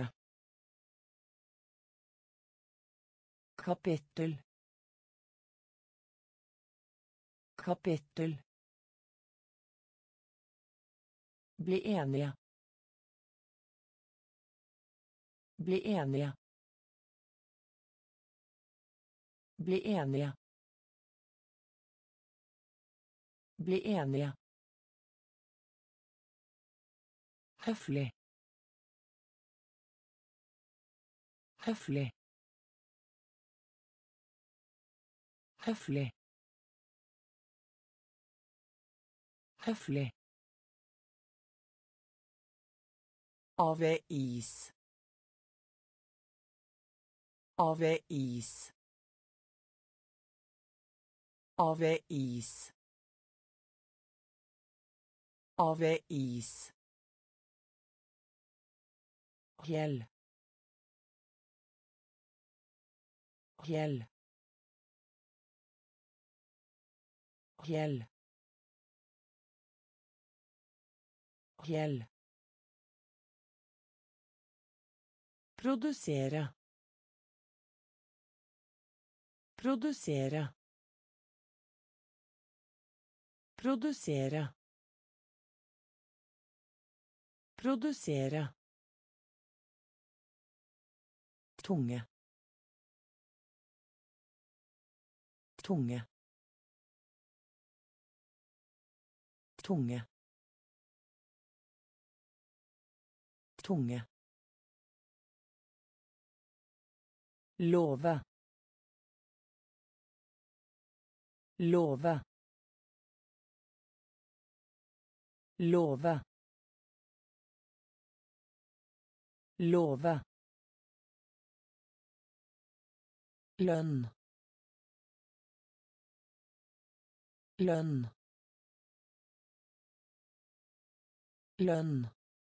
Kapittel. Kapittel. Bli enige. Bli enige. Bli enige. Bli enige. Høflig. Høflig. Høflig. Høflig. Avis. Avis. Avis. Avis. Fjell. Fjell. Fjell. Fjell. Produsere. Produsere. Produsere. Produsere. Tunge. Tunge. Tunge. Tunge. Love. Love. Love. Love. Lønn. Lønn. Lønn.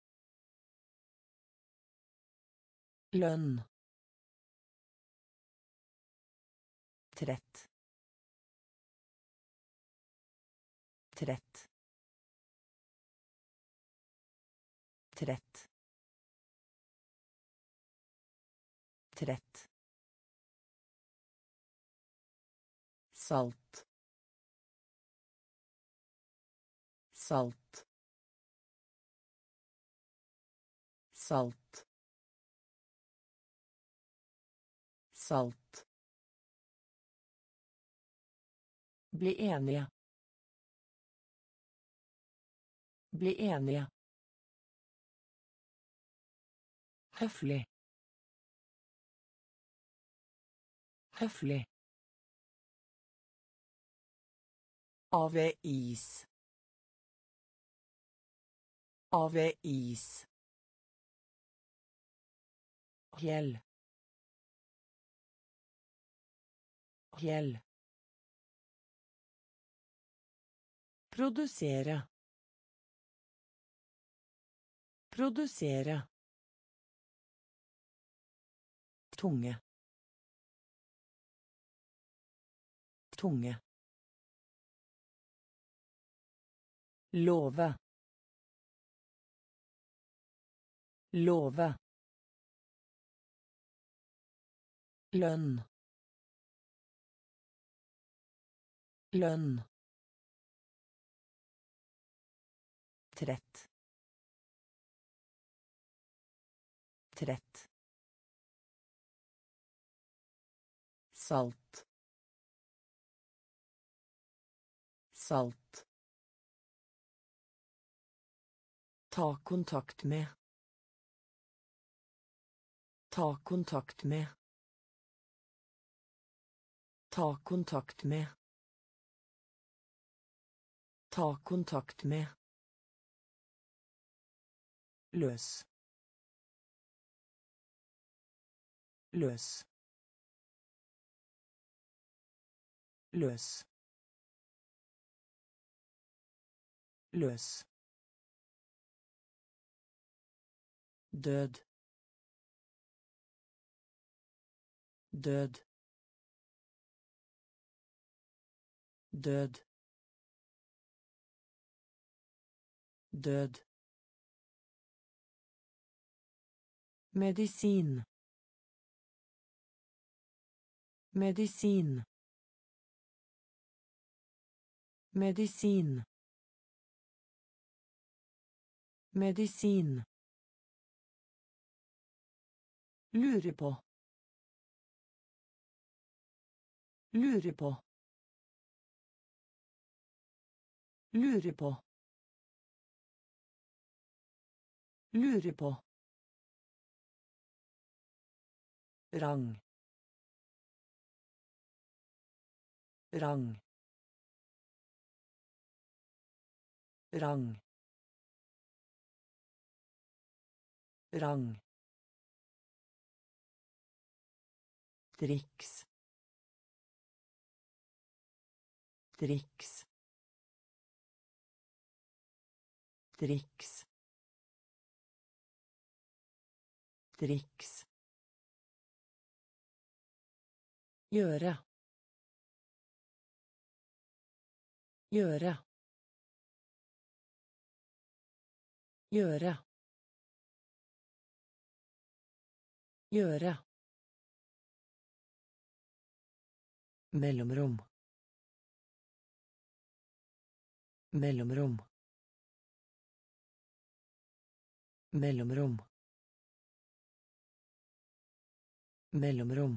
Lønn. Trett. Trett. Trett. Trett. Salt. Salt. Salt. Salt. Bli enige. Bli enige. Høflig. Høflig. Avis. Avis. Fjell. Fjell. Produsere. Produsere. Tunge. Tunge. Love. Love. Lønn. Lønn. Trett. Trett. Salt. Salt. Ta kontakt med. Ta kontakt med. Ta kontakt med. Ta kontakt med. Løs. Løs. Løs. Løs. Død. Død. Død. Død. Medisin. Medisin. Medisin. Medisin. Lure på. Lure på. Lure på. Lure på. Rang. Rang. Rang. Rang. Triks. Triks. Triks. Triks. Gjøre. Gjøre. Gjøre. Gjøre. Mellomrom. Mellomrom. Mellomrom. Mellomrom.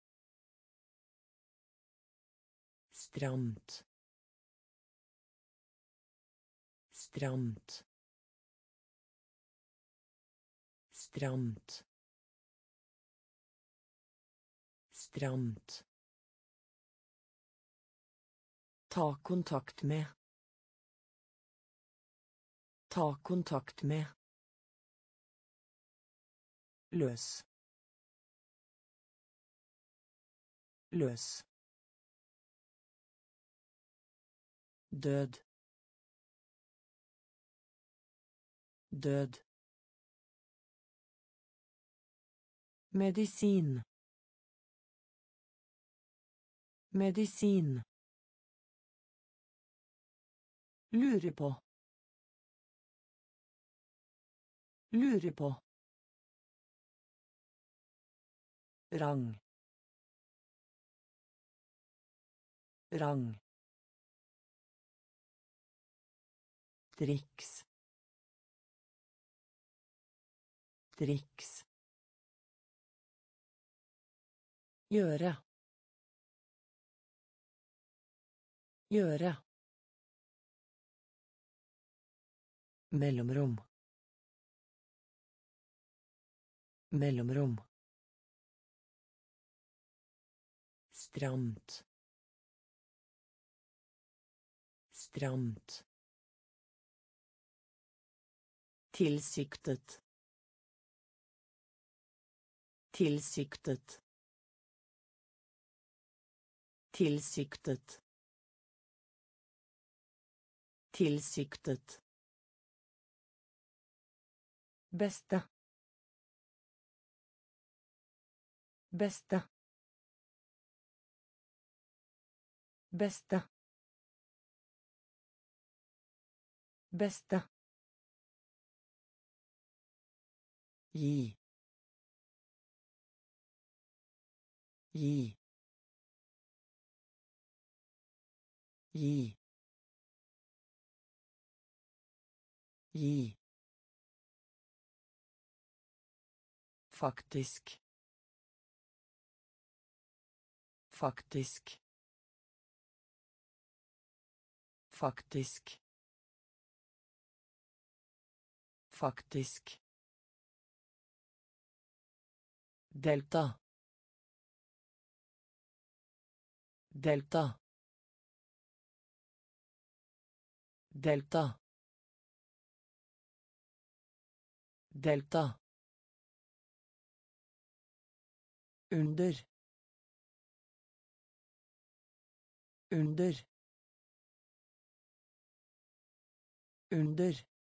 Stramt. Stramt. Stramt. Stramt. Ta kontakt med. Ta kontakt med. Løs. Løs. Død. Død. Medisin. Medisin. Lure på. Lure på. Rang. Rang. Triks. Triks. Gjøre. Gjøre. Mellomrom. Mellomrom. Stramt. Stramt. Tilsiktet. Tilsiktet. Tilsiktet. Tilsiktet. Beste. Beste. Beste. Beste. Gi. Gi. Gi. Gi. Faktisk. Faktisk. Faktisk. Faktisk. Delta. Delta. Delta. Delta. Under. Under. Under.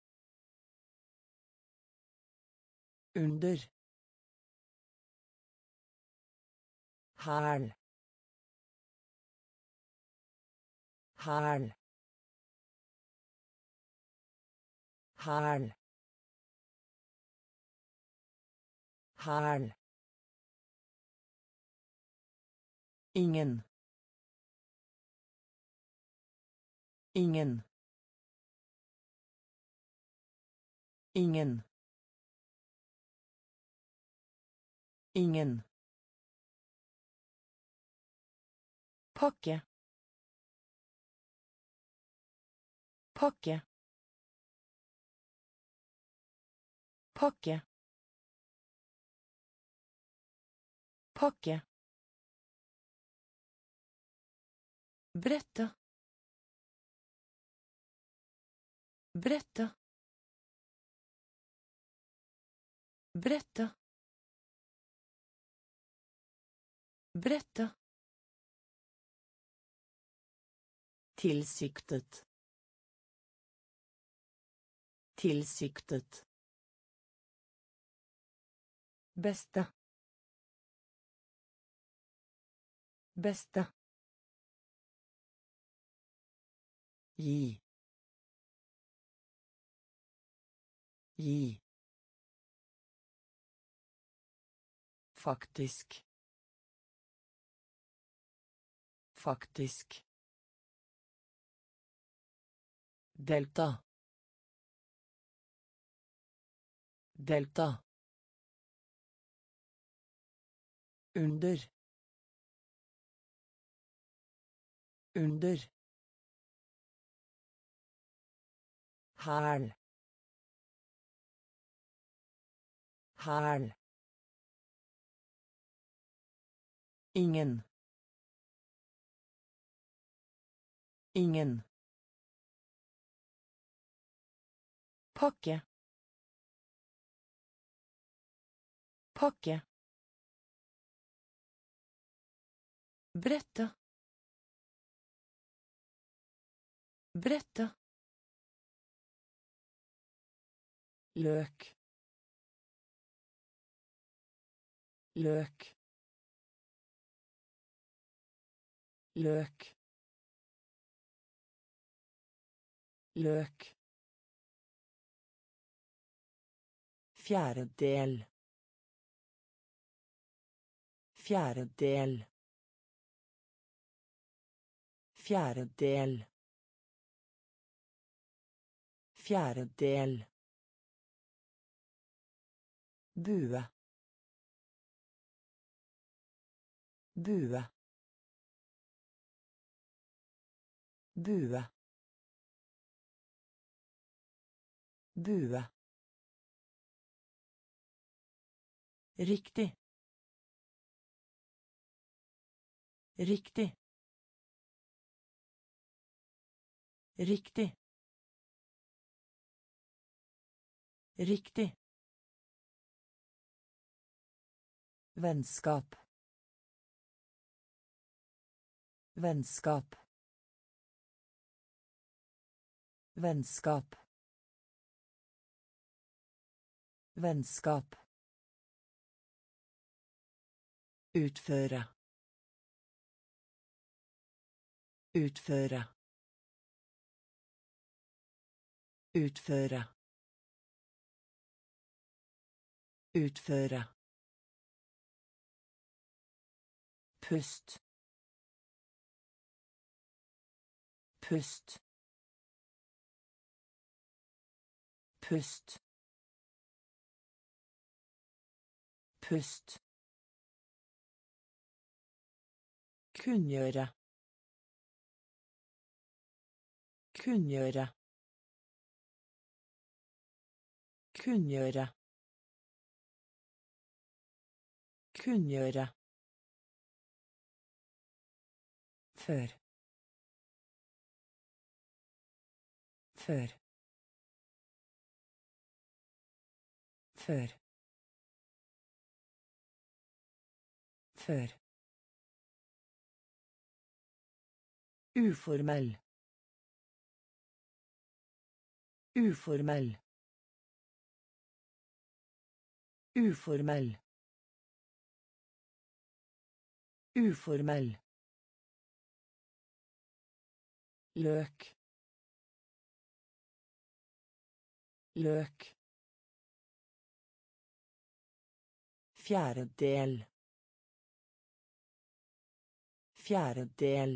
Under. Hæl. Hæl. Hæl. Hæl. Ingen. Ingen. Ingen. Ingen. Pakke. Pakke. Pakke. Pakke. Brette. Brette. Brette. Brette. Tilsiktet. Tilsiktet. Beste. Beste. Gi. Gi. Faktisk. Faktisk. Delta. Delta. Under. Under. Hæl. Hæl. Ingen. Ingen. Pakke. Pakke. Brette. Brette. løk løk løk løk fjerdedel fjerdedel fjerdedel fjerdedel bue bue bue bue riktig riktig riktig riktig vennskap vennskap vennskap vennskap utføre utføre utføre utføre pust pust pust pust kunngjøre kunngjøre kunngjøre kunngjøre før før før før uformell uformell uformell uformell løk løk fjerdedel fjerdedel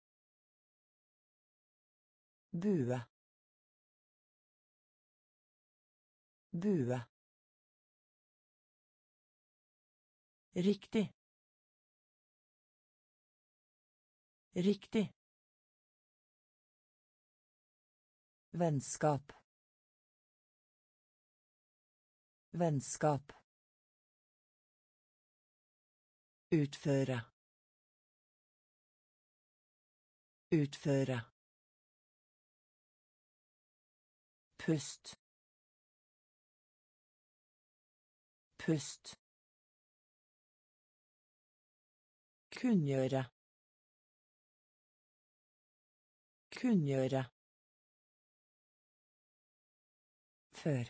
bue bue riktig riktig vennskap vennskap utføre utføre pust pust kunngjøre kunngjøre før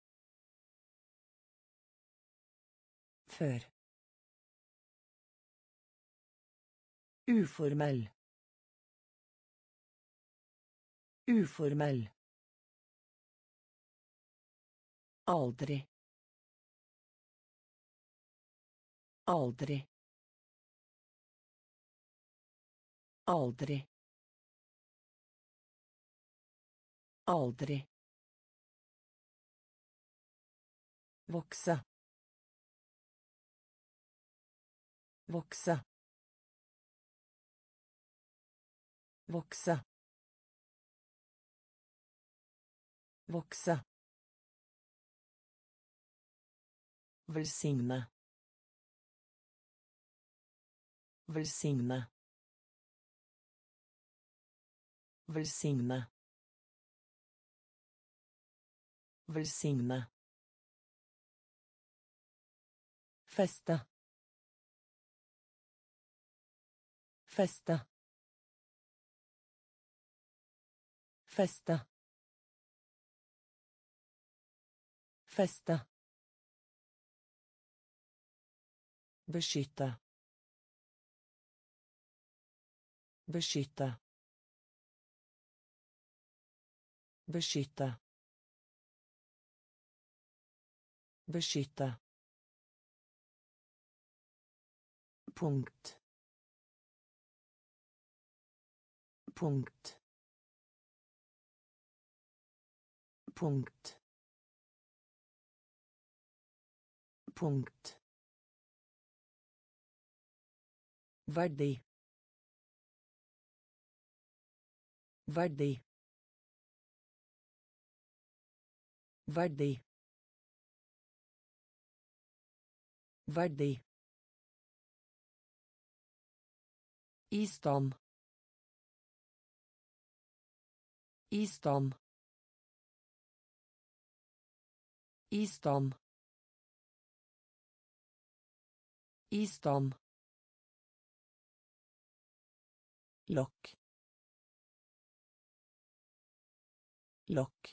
før uformell uformell aldri aldri aldri aldri vokse vokse vokse vokse velsigne velsigne velsigne velsigne feste feste feste Feste. Beskytte. Beskytte. Beskytte. Beskytte. Punkt. Punkt. Punkt. Punkt. Verdi. Verdi. Verdi. Verdi. I stand. I stand. I stand. I stand. Lokk. Lokk.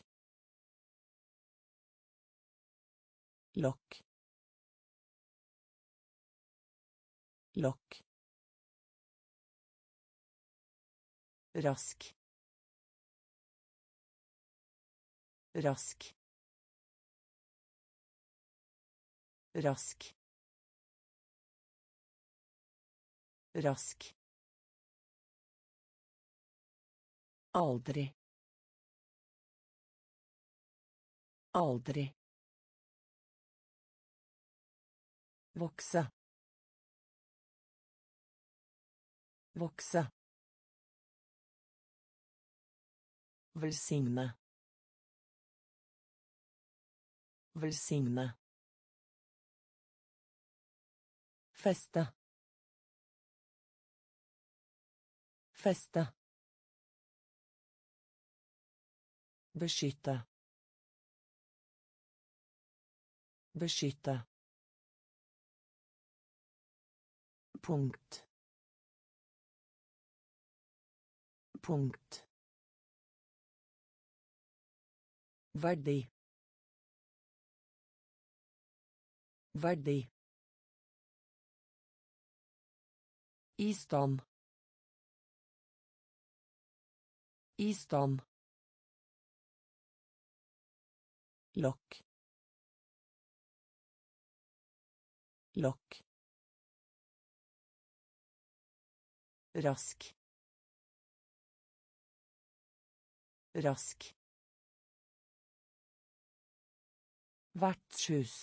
Lokk. Lokk. Rask. Rask. Rask. Rask. Aldri. Aldri. Vokse. Vokse. Velsigne. Velsigne. Feste. Feste. Beskytte. Beskytte. Punkt. Punkt. Verdi. Verdi. I stand. I stand. Lokk. Lokk. Rask. Rask. Vertshus.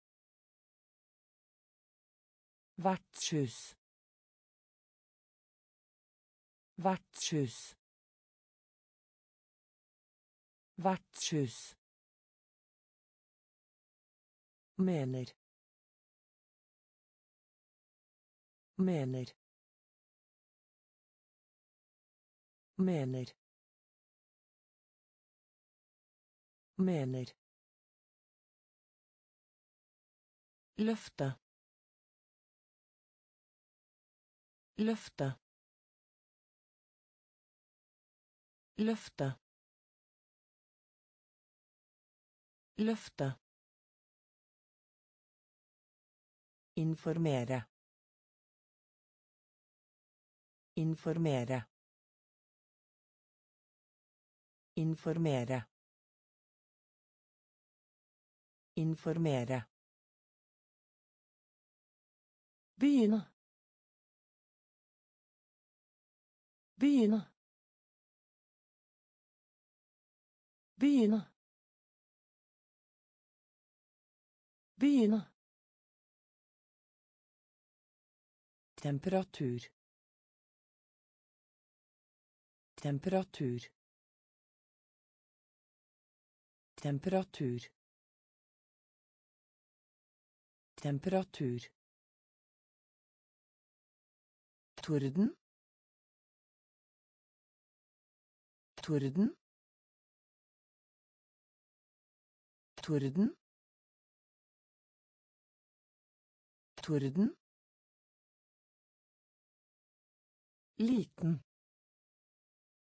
Vertshus. Vertshus. Vertshus. Mener. Mener. Mener. Mener. Løfte. Løfte. Løfte. Løfte. Informere. Informere. Informere. Informere. Begynne. Begynne. Begynne. Begynne. Temperatur. Temperatur. Temperatur. Temperatur. Torden. Torden. Torden. Torden. Liten.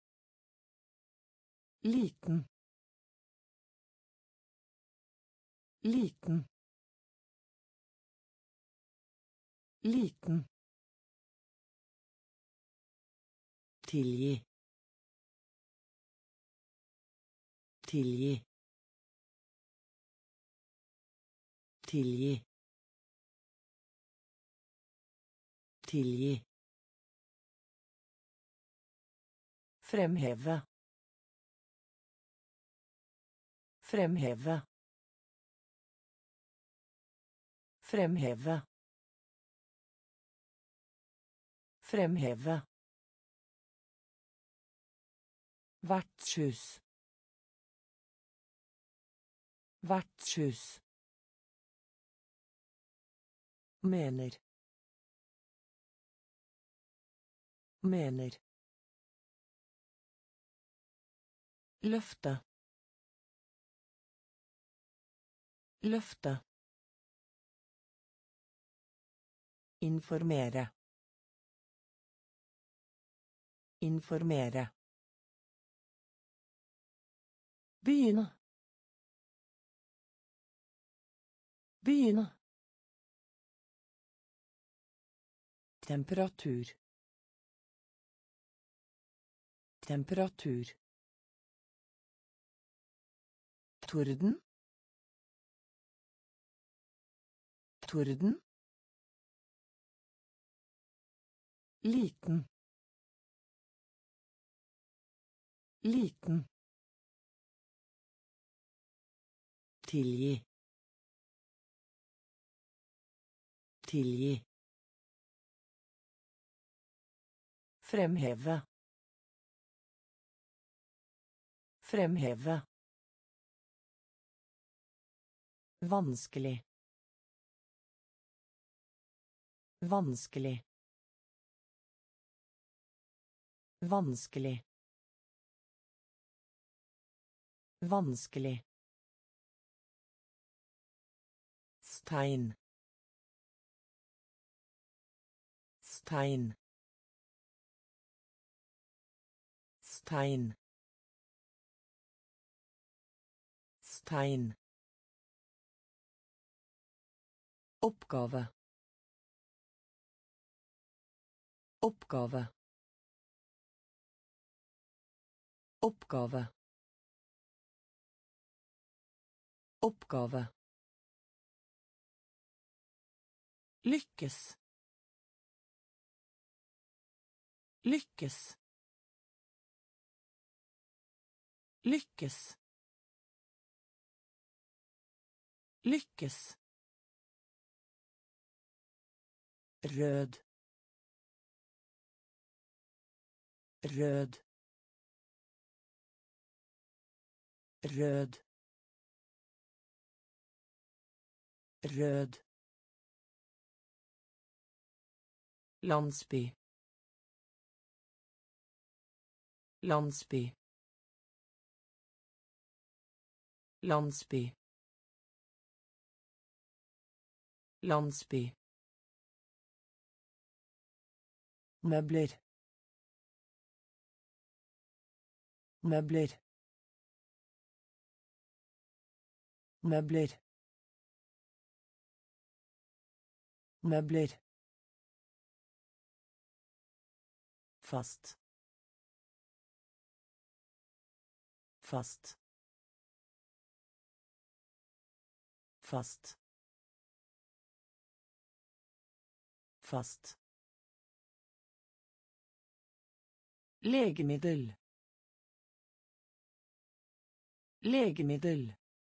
Liten. Liten. Liten. Tilgi. Tilgi. Tilgi. Tilgi. Fremheve. Fremheve. Fremheve. Fremheve. Vertshus. Vertshus. Mener. Mener. Løfte. Løfte. Informere. Informere. Begynne. Begynne. Temperatur. Temperatur. Torden. Torden. Liten. Liten. Tilgi. Tilgi. Fremheve. Fremheve. Vanskelig. Vanskelig. Vanskelig. Vanskelig. Stein. Stein. Stein. Stein. Oppgave. Oppgave. Oppgave. Oppgave. Lykkes. Lykkes. Lykkes. Lykkes. Rød. Rød. Rød. Rød. Landsby. Landsby. Landsby. Landsby. Møbler. Møbler. Møbler. Møbler. Fast. Fast. Fast. Fast. Legemiddel. Legemiddel.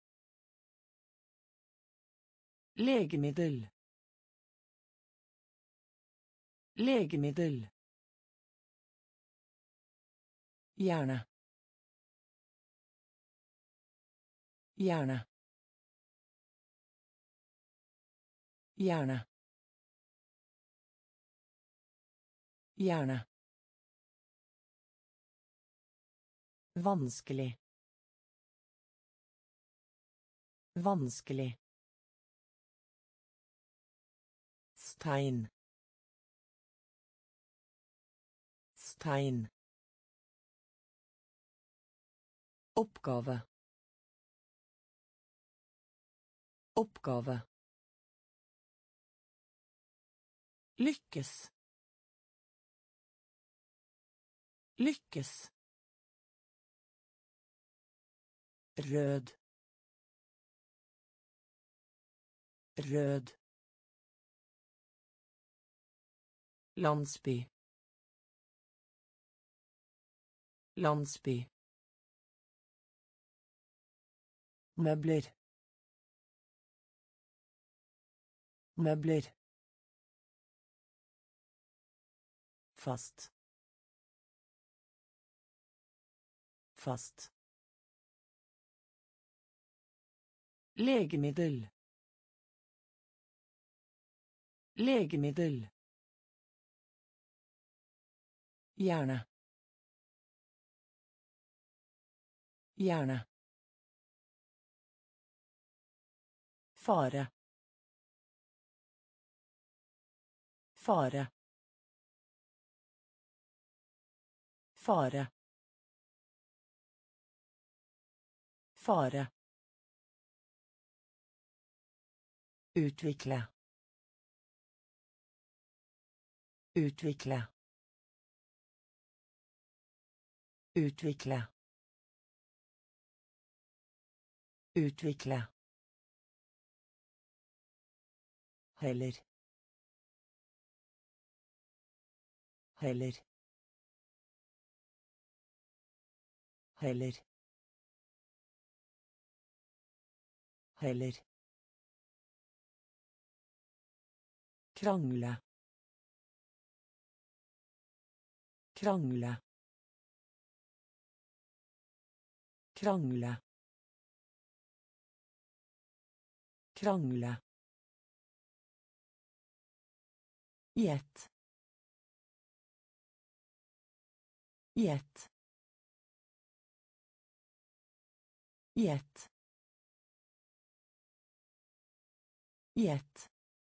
Legemiddel. Legemiddel. Gjerne. Gjerne. Gjerne. Gjerne. Vanskelig. Vanskelig. Stein. Stein. Oppgave. Oppgave. Lykkes. Lykkes. Rød. Rød. Landsby. Landsby. Møbler. Møbler. Fast. Fast. Legemiddel. Legemiddel. Hjerne. Hjerne. Fare. Fare. Fare. Fare. Utvikle. Utvikle. Utvikle. Utvikle. Heller. Heller. Heller. Heller. Krangle. Krangle. Krangle. Krangle. Gjett. Gjett. Gjett. Gjett.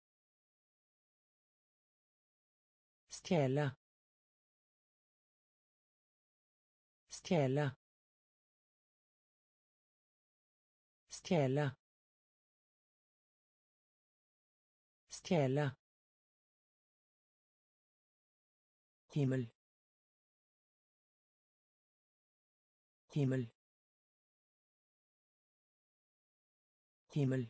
Stjele. Stjele. Stjele. Stjele. Himmel. Himmel. Himmel.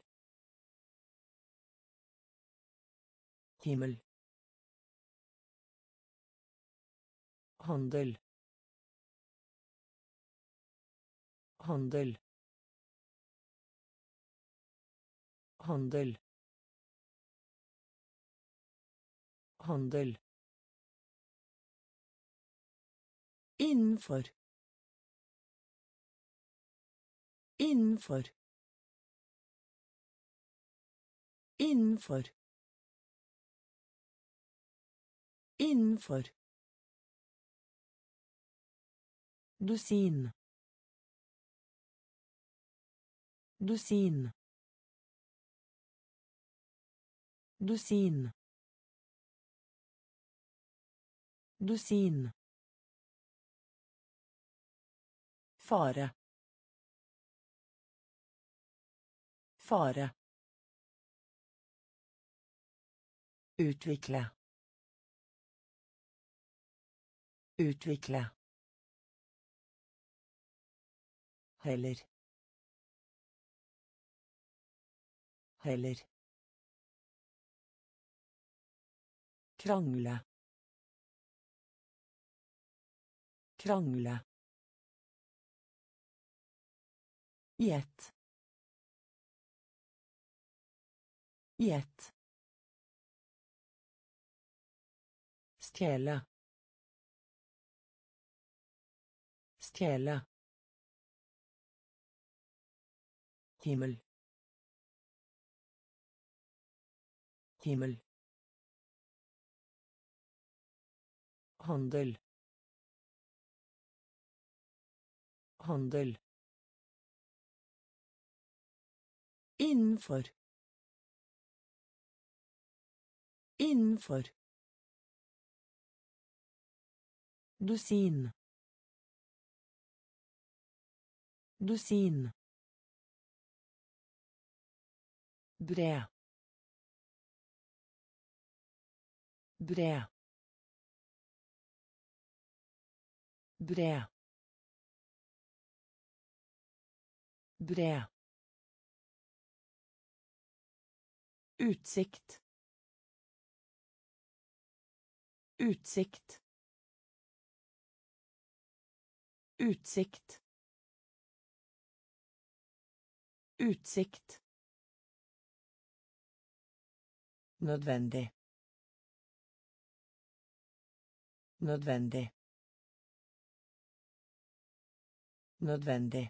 Himmel. Handel. Handel. Handel. Handel. Innenfor. Innenfor. Innenfor. Innenfor. Dusin. Dusin. Dusin. Dusin. Fare. Fare. Utvikle. Utvikle. Heller. Heller. Krangle. Krangle. Gjett. Gjett. Stjele. Stjele. Himmel. Himmel. Handel. Handel. Innenfor. Innenfor. Dusin. Dusin. bred bred bred bred utsikt utsikt utsikt utsikt nødvendig nødvendig nødvendig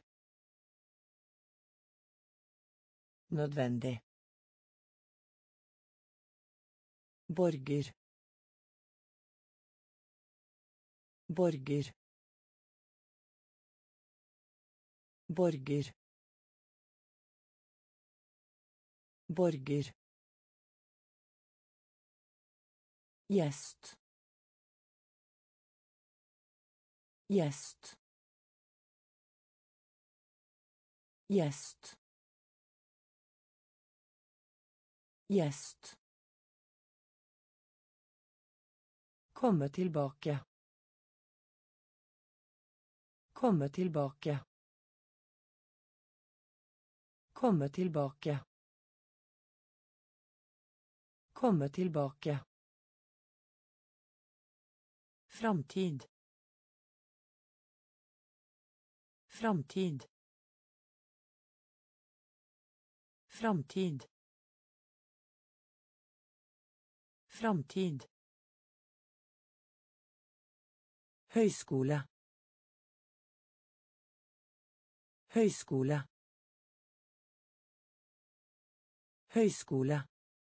nødvendig borger borger borger borger gjest gjest gjest gjest komme tilbake komme tilbake komme tilbake komme tilbake framtid framtid framtid framtid høyskole høyskole høyskole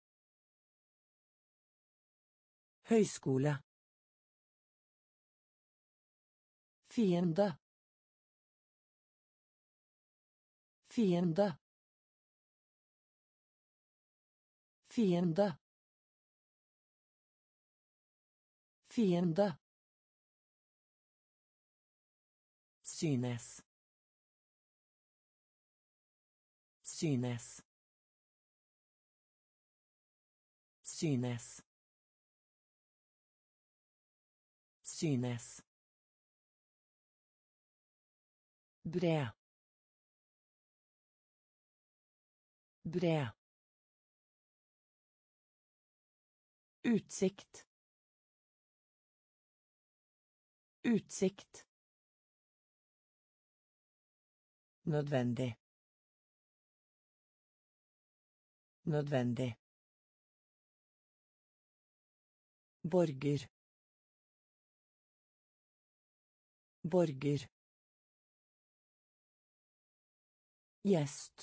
høyskole fiende fiende fiende fiende synes synes synes synes bred bred utsikt utsikt nødvendig nødvendig borger borger gjest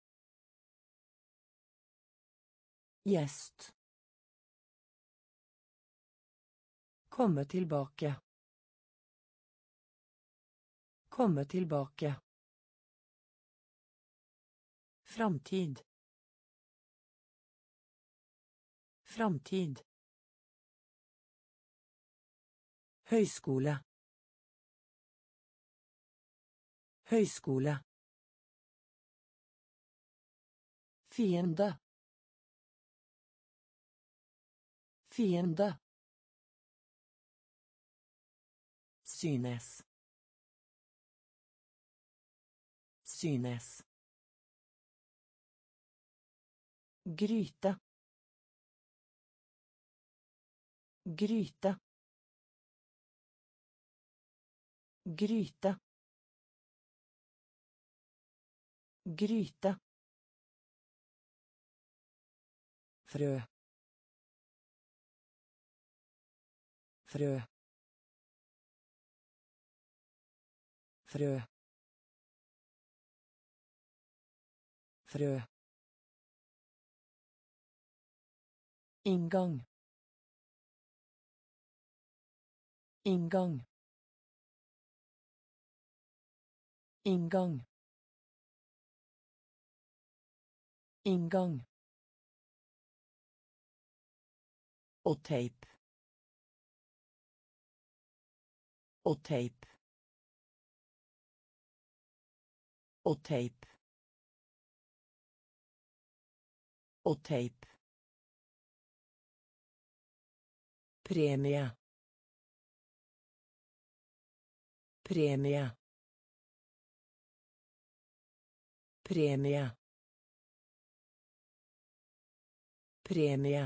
gjest komme tilbake komme tilbake framtid framtid høyskole høyskole fiende fiende synes synes gryte gryte gryte gryte frø frø frø frø inngang inngang inngang inngang og tape og tape og tape Og teip. Premie. Premie. Premie. Premie.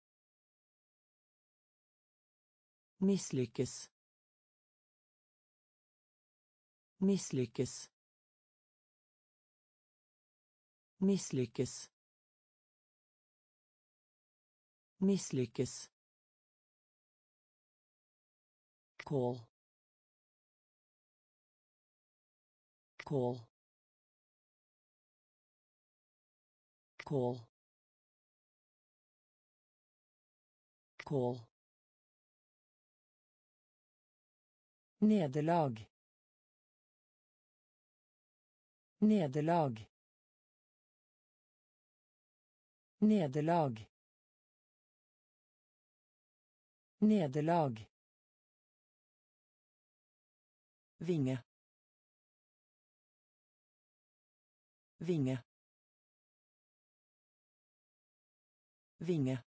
Mislykkes. Mislykkes. Mislykkes. Mislykkes. Kål. Kål. Kål. Kål. Nederlag. Nederlag. Nederlag. Nederlag. Vinge. Vinge. Vinge.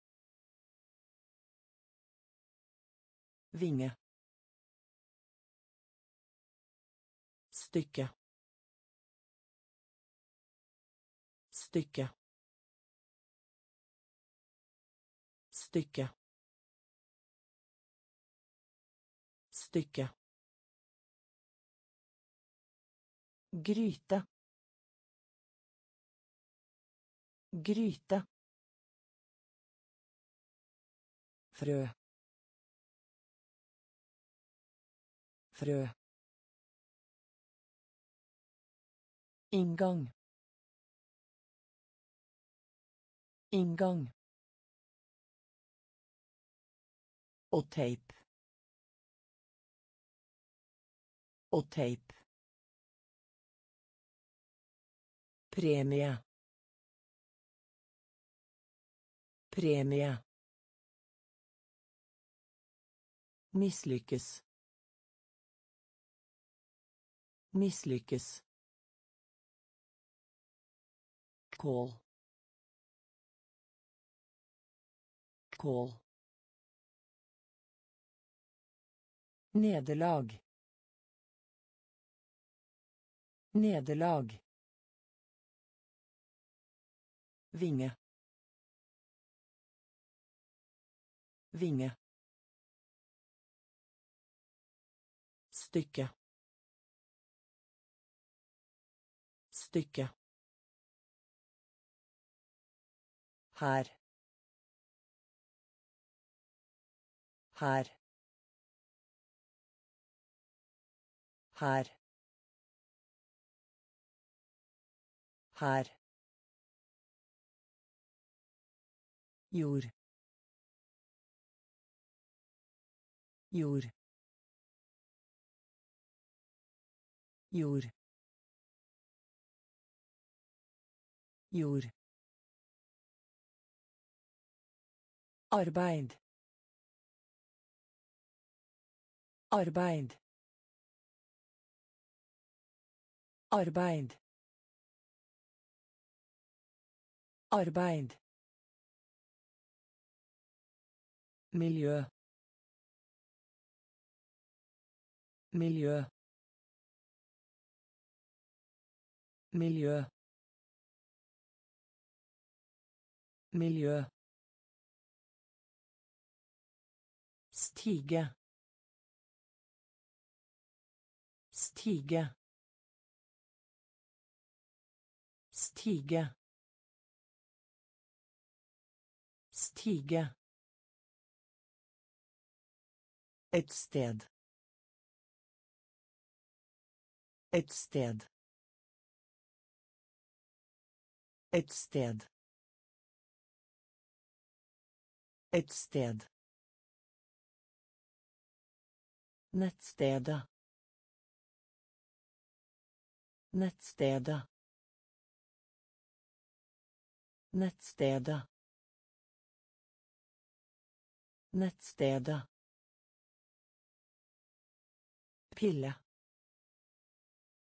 Vinge. Stykke. Stykke. Stykke. Stykke. Gryte. Gryte. Frø. Frø. Inngang. Inngang. Og teip. Og teip. Premie. Premie. Mislykkes. Mislykkes. Kål. Kål. Nederlag. Nederlag. Vinge. Vinge. Stykke. Stykke. Her. Her. Her. Her. Jord. Jord. Jord. Jord. Arbeid. Arbeid. Arbeid. Arbeid. Miljø. Miljø. Miljø. Miljø. Stige. Stige. Stige. Stige. Et sted. Et sted. Et sted. Et sted. Nettstedet. Nettstedet. Nettstedet. Nettstedet. Pille.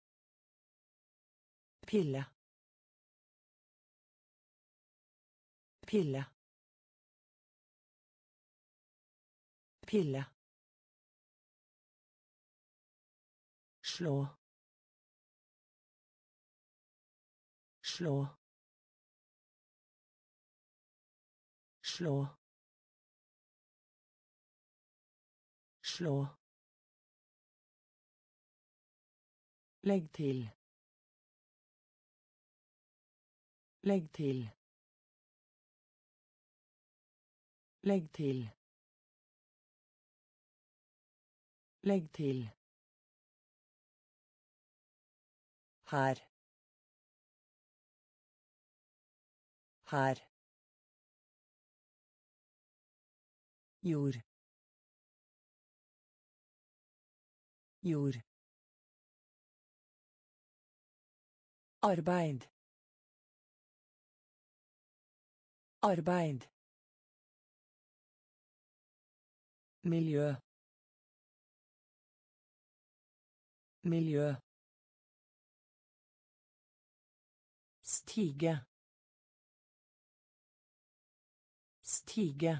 Pille. Pille. Pille. Slå. Slå. Slå. Slå. Legg til. Legg til. Legg til. Legg til. Her. Her. Jord. Jord. Arbeid. Arbeid. Miljø. Miljø. Stige. Stige.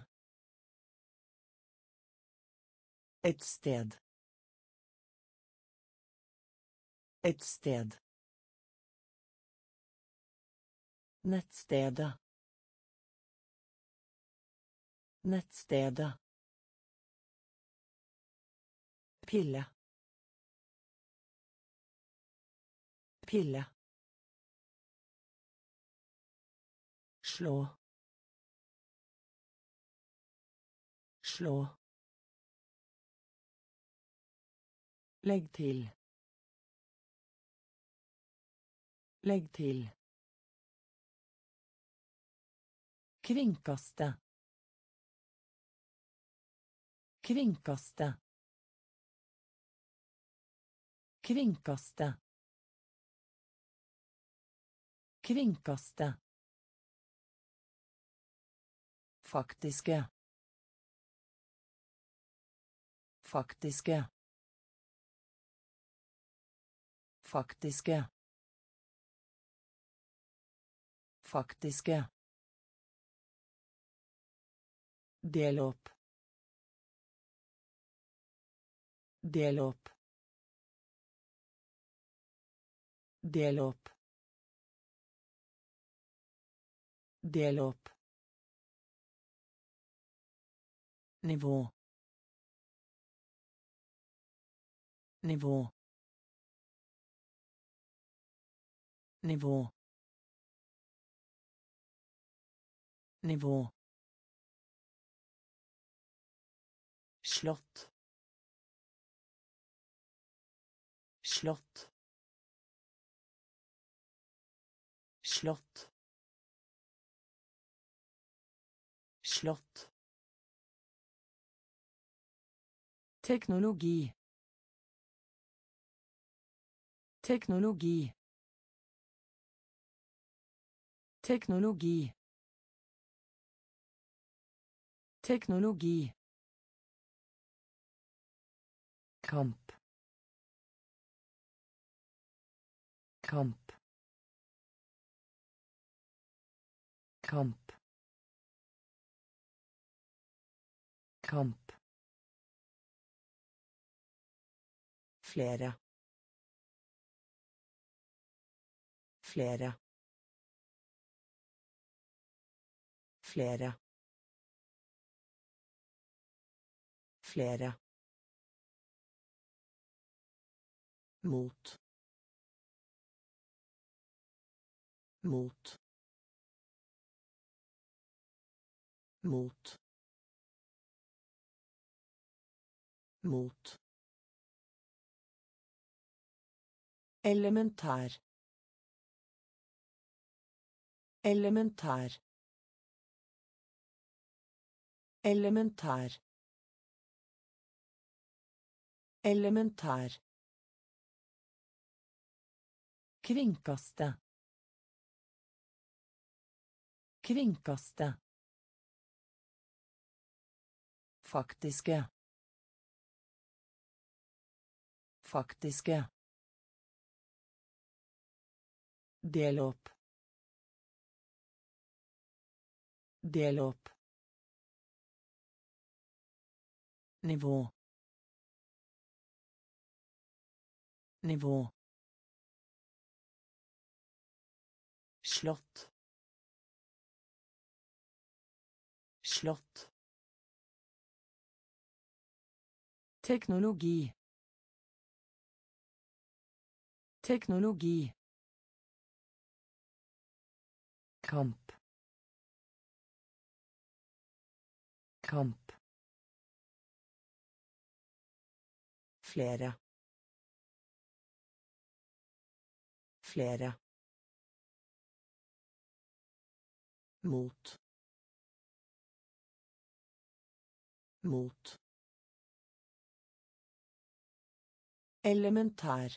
Et sted. Et sted. Nettstedet. Nettstedet. Pille. Pille. Slå. Slå. Legg til. Legg til. Kringkaste. Kringkaste. Kringkaste. Kringkaste. Faktiske. Faktiske. Faktiske. Faktiske. Del opp. Del opp. Del opp. Del opp. Nivå. Nivå. Nivå. Nivå. Slott. Slott. Slott. Slott. Teknologi. Teknologi. Teknologi. Teknologi. Kamp. Kamp. Kamp. Kamp. Flere. Flere. Flere. Flere. Mot. Mot. Mot. Mot. Elementær. Elementær. Elementær. Elementær. Kringkaste. Kringkaste. Faktiske. Faktiske. Del opp. Del opp. Nivå. Nivå. Slott. Slott. Teknologi. Teknologi. Kamp. Kamp. Flere. Flere. Mot. Mot. Elementær.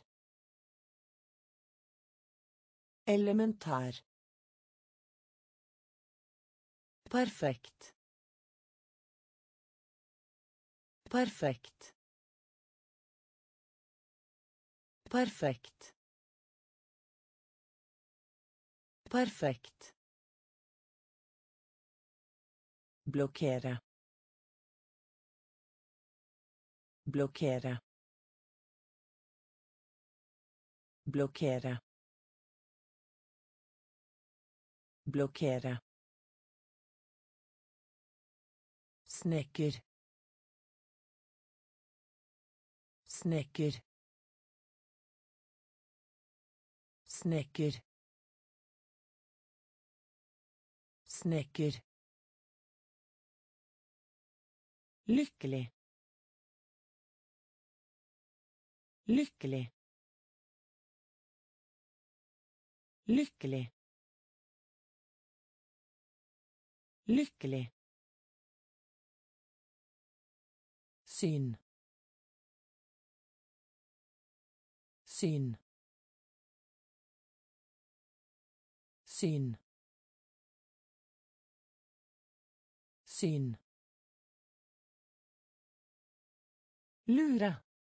Elementær. Perfekt. Perfekt. Perfekt. Perfekt. Blokkere. Blokkere. Blokkere. Blokkere. Snekker. Snekker. Snekker. Snekker. Lykkelig. Lykkelig. Lykkelig. Lykkelig. Syn. Syn. Syn. Syn. Lure.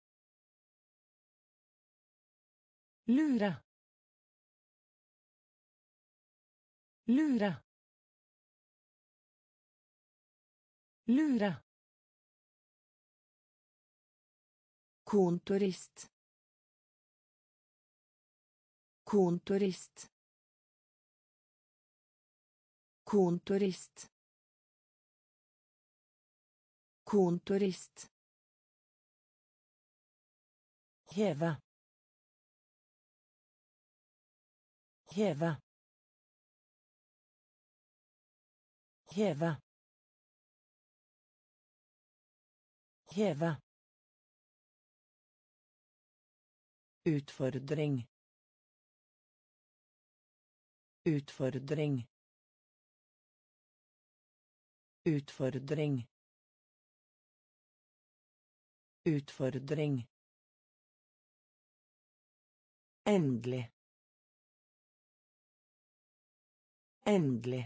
Lure. Lure. Lure. Kontorist. Kontorist. Kontorist. Kontorist. Heve. Heve. Heve. Heve. Utfordring. Utfordring. Utfordring. Utfordring. Endelig. Endelig.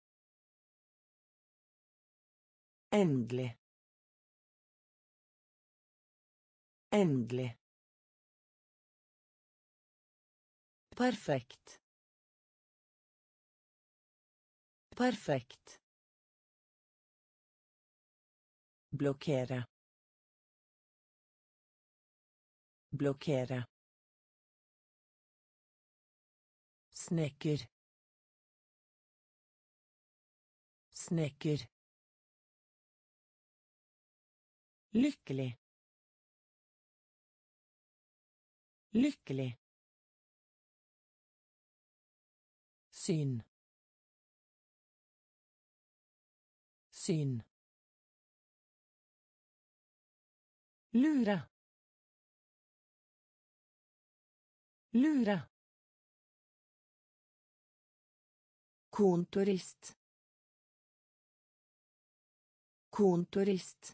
Endelig. Endelig. Perfekt. Perfekt. Blokkere. Blokkere. Snekker. Snekker. Lykkelig. Lykkelig. Syn. Syn. Lure. Lure. Kontorist. Kontorist.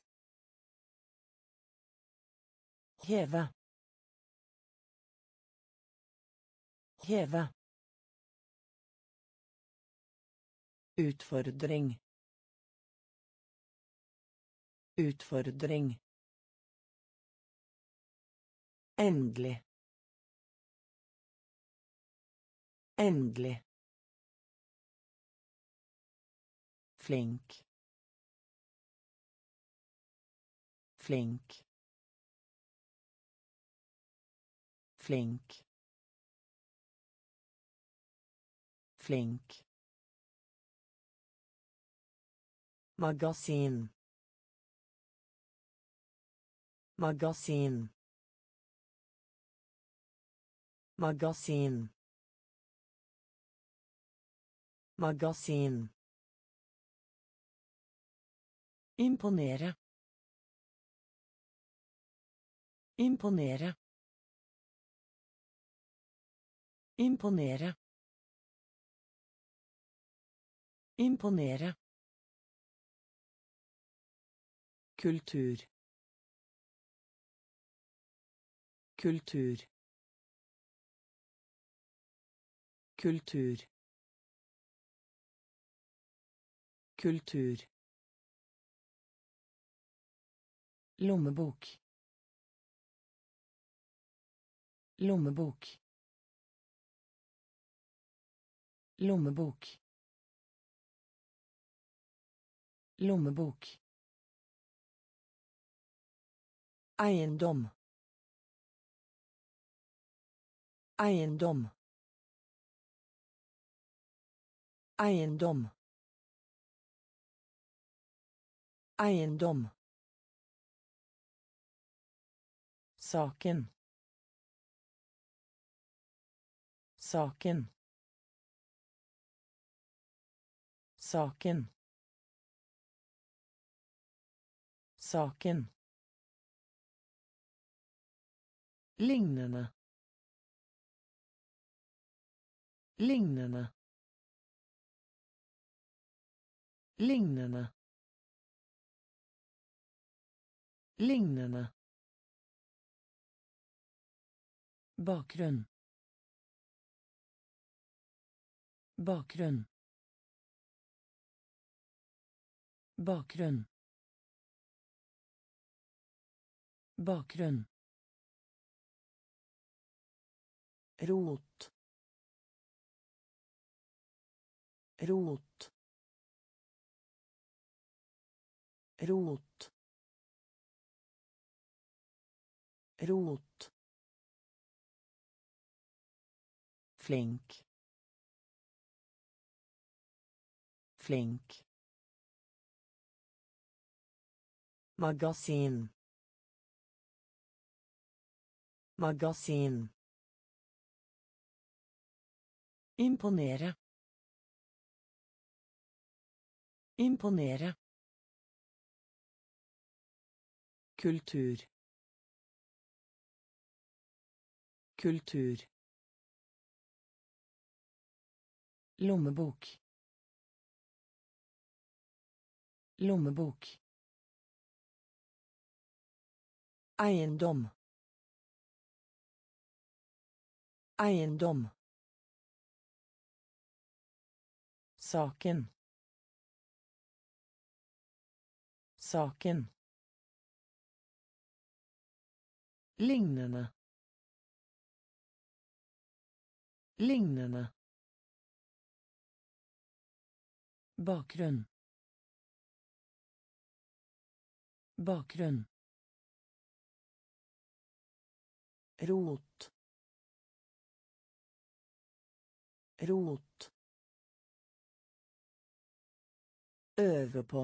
Heve. Heve. Utfordring. Utfordring. Endelig. Endelig. flink flink flink flink magasin magasin magasin magasin imponere imponere imponere imponere kultur kultur kultur kultur lommebok lommebok lommebok lommebok eiendom eiendom eiendom eiendom saken saken saken saken lignende lignende lignende lignende bakgrunn bakgrunn bakgrunn bakgrunn rot rot rot rot flink flink magasin magasin imponere imponere kultur kultur lommebok lommebok eiendom eiendom saken saken lignende lignende bakgrunn bakgrunn rot rot øve på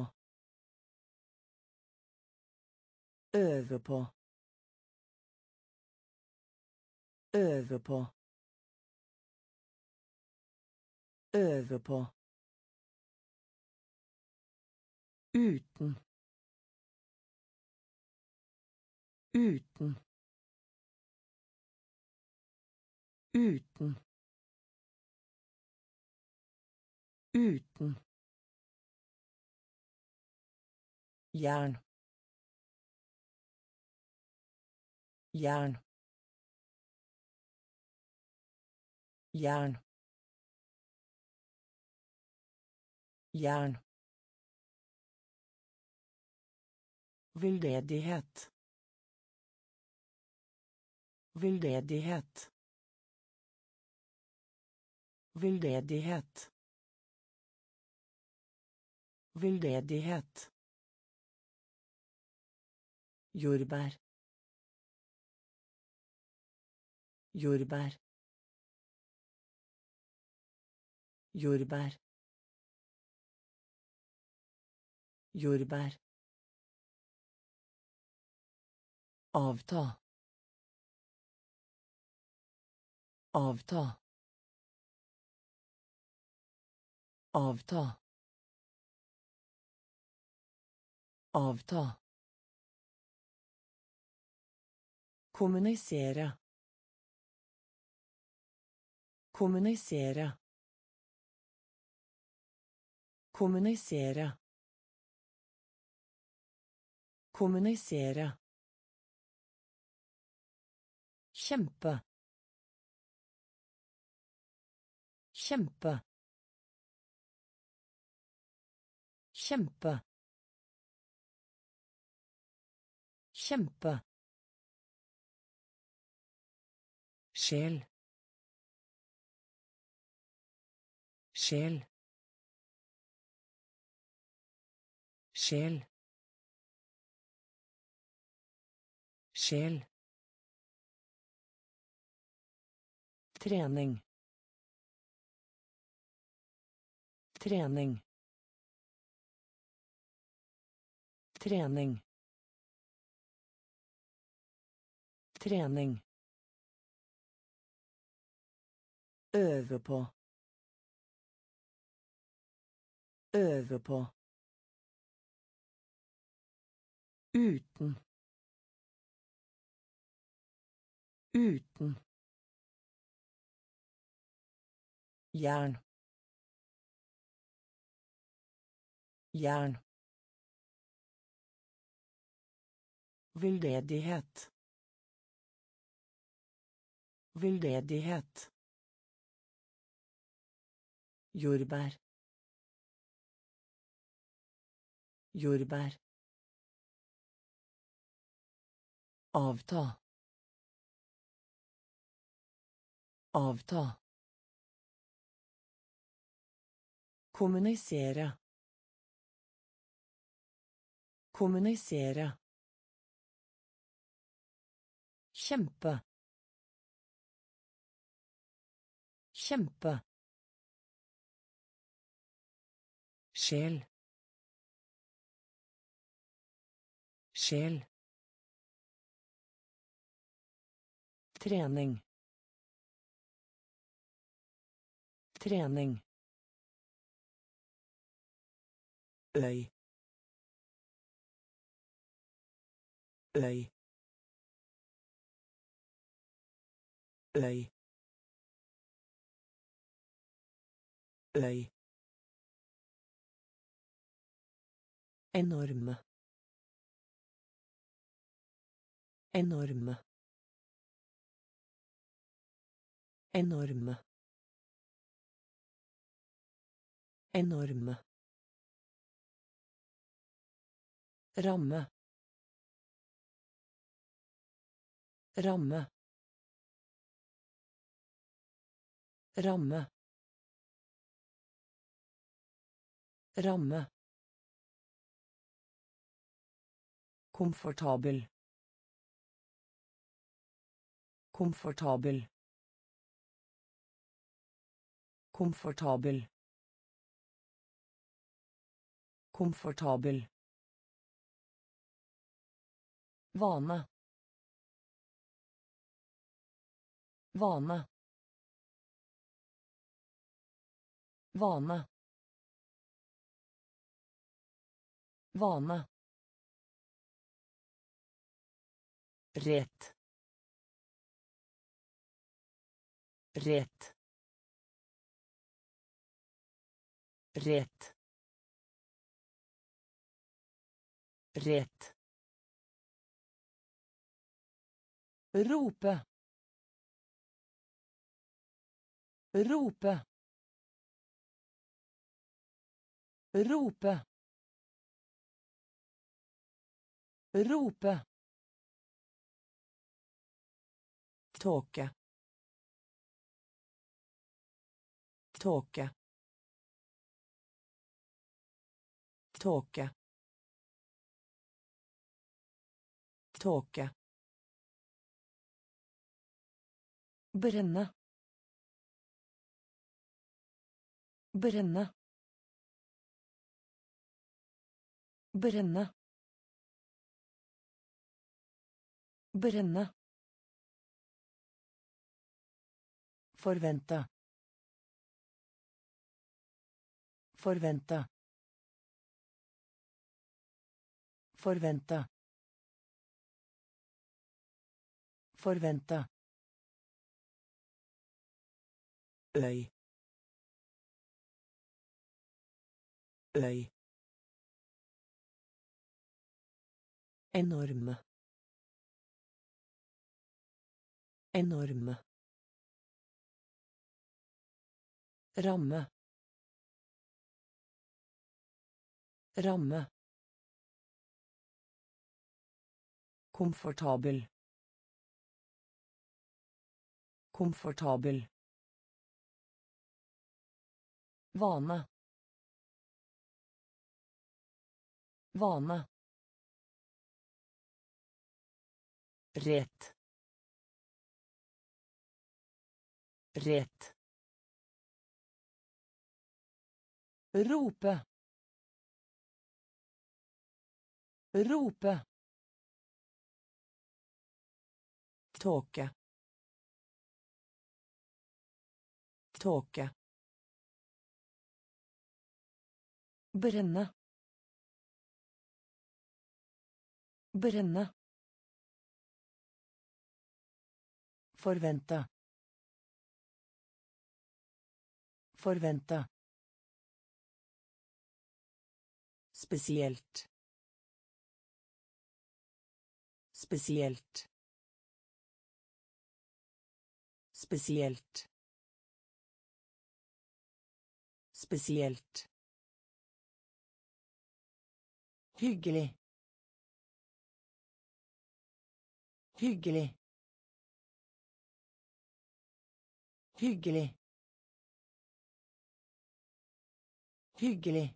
øve på øve på øve på uten uten uten uten jern jern jern jern veldedighet veldedighet veldedighet Veldedighet. Jordbær. Jordbær. Jordbær. Jordbær. Avta. Avta. Avta. Avta. Kommunisere. Kommunisere. Kommunisere. Kommunisere. Kjempe. Kjempe. Kjempe. Kjempe. Sjel. Sjel. Sjel. Sjel. Trening. Trening. Trening. Trening. Øve på. Øve på. Uten. Uten. Jern. Jern. Veldedighet. Veldedighet. Jordbær. Jordbær. Avta. Avta. Kommunisere. Kommunisere. Kjempe. Kjempe. Sjel. Sjel. Trening. Trening. Øy. Øy. Øy. Øy. Enorme. Enorme. Enorme. Enorme. Ramme. Ramme. Ramme. Ramme. Komfortabel. Komfortabel. Komfortabel. Komfortabel. Vane. Vane. Vane. Vane. Rett. Rett. Rett. Rett. Rope. Rope. Rope. Rope. Tåke. Tåke. Tåke. Tåke. Brenne. Brenne. Brenne. Brenne. Forvente. Forvente. Forvente. Forvente. Øy. Øy. Enorme. Enorme. Ramme. Ramme. Komfortabel. Komfortabel. Vane. Vane. Rett. Rett. Rope. Rope. Tåke. Tåke. Brenne. Brenne. Forvente. Forvente. Spesielt. Spesielt. Spesielt. Spesielt. Hyggelig. Hyggelig. Hyggelig. Hyggelig.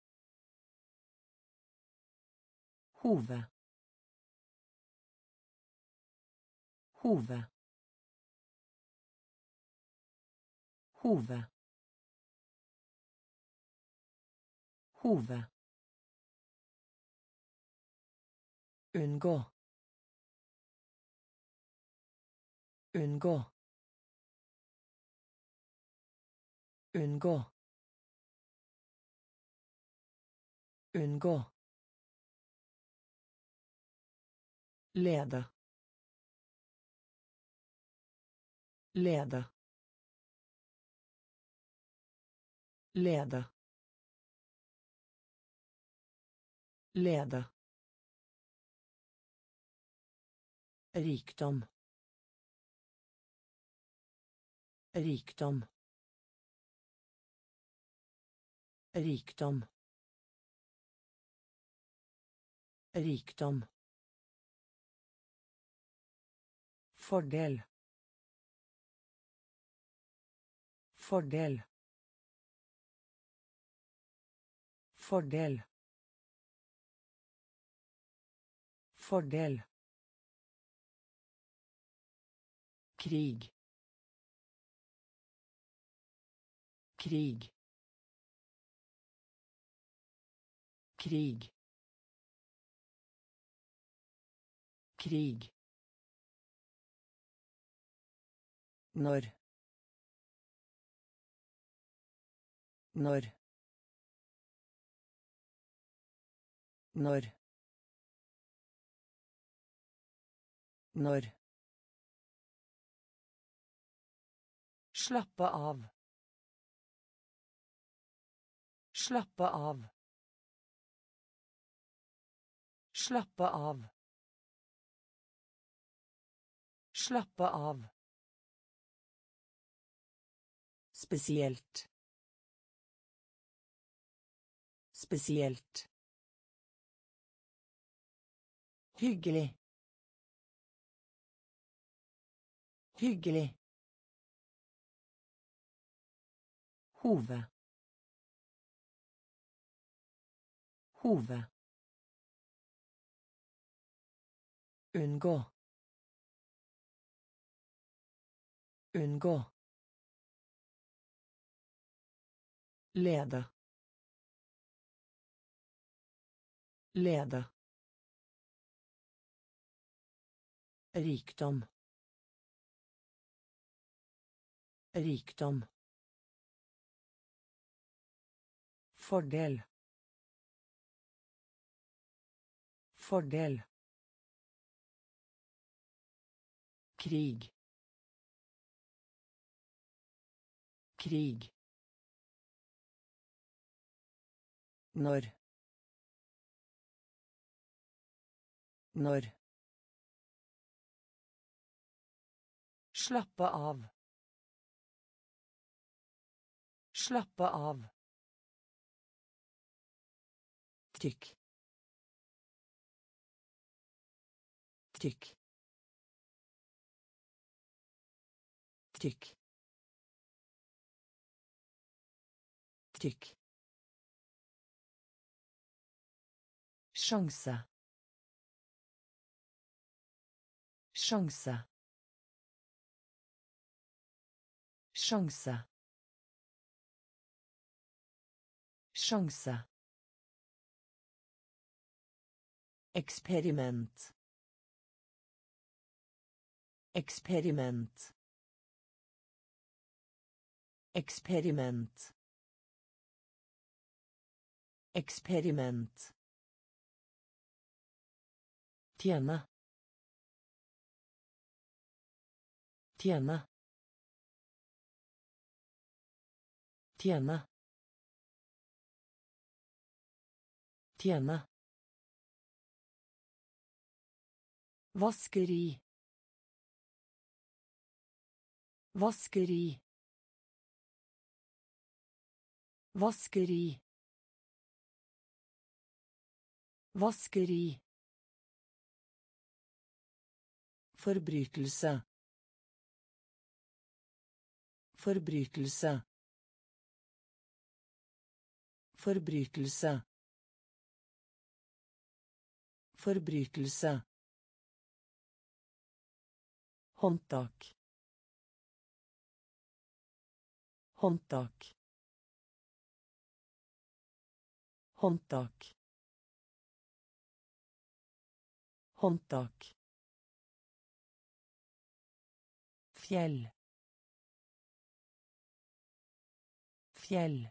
Hove. Hove. Hove. Hove. Unngå. Unngå. Unngå. Unngå. Lede. Lede. Lede. Lede. Rikdom. Rikdom. Rikdom. Rikdom. Fordel. Fordel. Fordel. Fordel. Krig. Krig. Krig. Krig. Når. Når. Når. Når. Slappe av. Slappe av. Slappe av. Slappe av. Spesielt. Spesielt. Hyggelig. Hyggelig. Hove. Hove. Unngå. Unngå. Lede. Lede. Rikdom. Rikdom. Fordel. Fordel. Krig. Krig. Når. Når. Slappe av. Slappe av. Tykk. Tykk. Tykk. Tykk. Sjanse. Sjanse. Sjanse. Sjanse. Eksperiment. Eksperiment. Eksperiment. Eksperiment. Tjene. Tjene. Tjene. Tjene. Vaskeri. Vaskeri. Vaskeri. Vaskeri. Forbrytelse. Forbrytelse. Forbrytelse. Forbrytelse. Håndtak. Håndtak. Håndtak. Håndtak. Fjell. Fjell.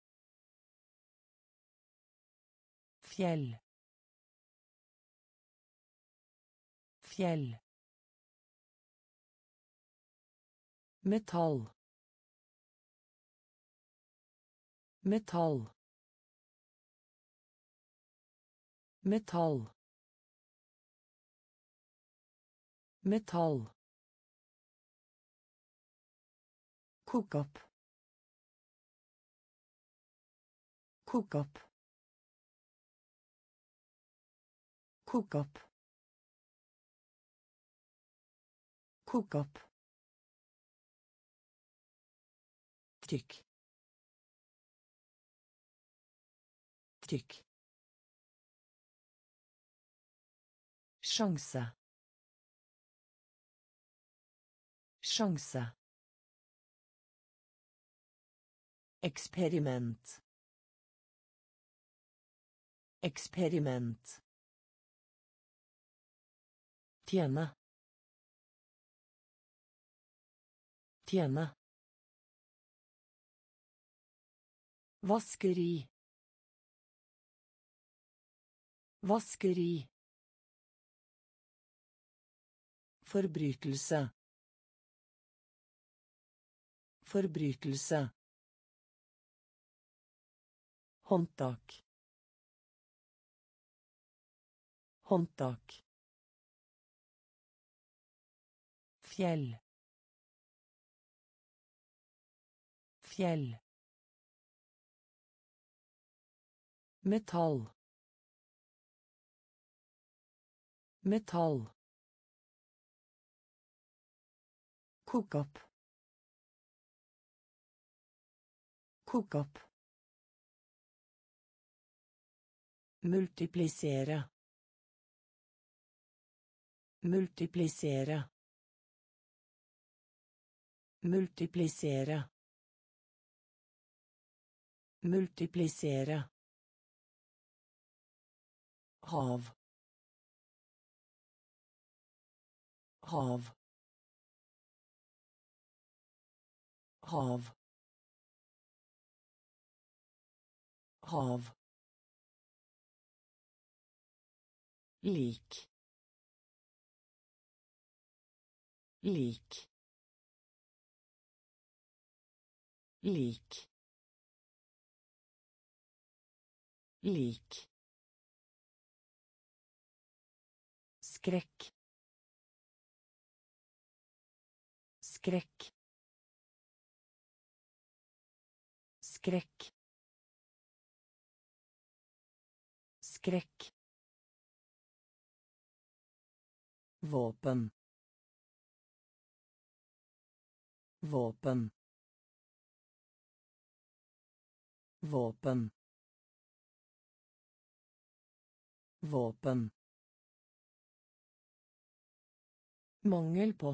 Fjell. Fjell. Metall. Metall. Metall. Metall. Kok opp. Kok opp. Kok opp. Kok opp. Tykk. Tykk. Sjanse. Sjanse. Eksperiment. Eksperiment. Tjene. Tjene. Vaskeri. Vaskeri. Forbrytelse. Forbrytelse. Håndtak. Håndtak. Fjell. Fjell. Metall. Metall. Kok opp. Kok opp. Multiplisere. Multiplisere. Multiplisere. Multiplisere. Hav. Hav. Hav. Hav. Lik. Lik. Lik. Lik. Skrekk. Skrekk. Skrekk. Skrekk. Våpen. Våpen. Våpen. Våpen. Mangel på.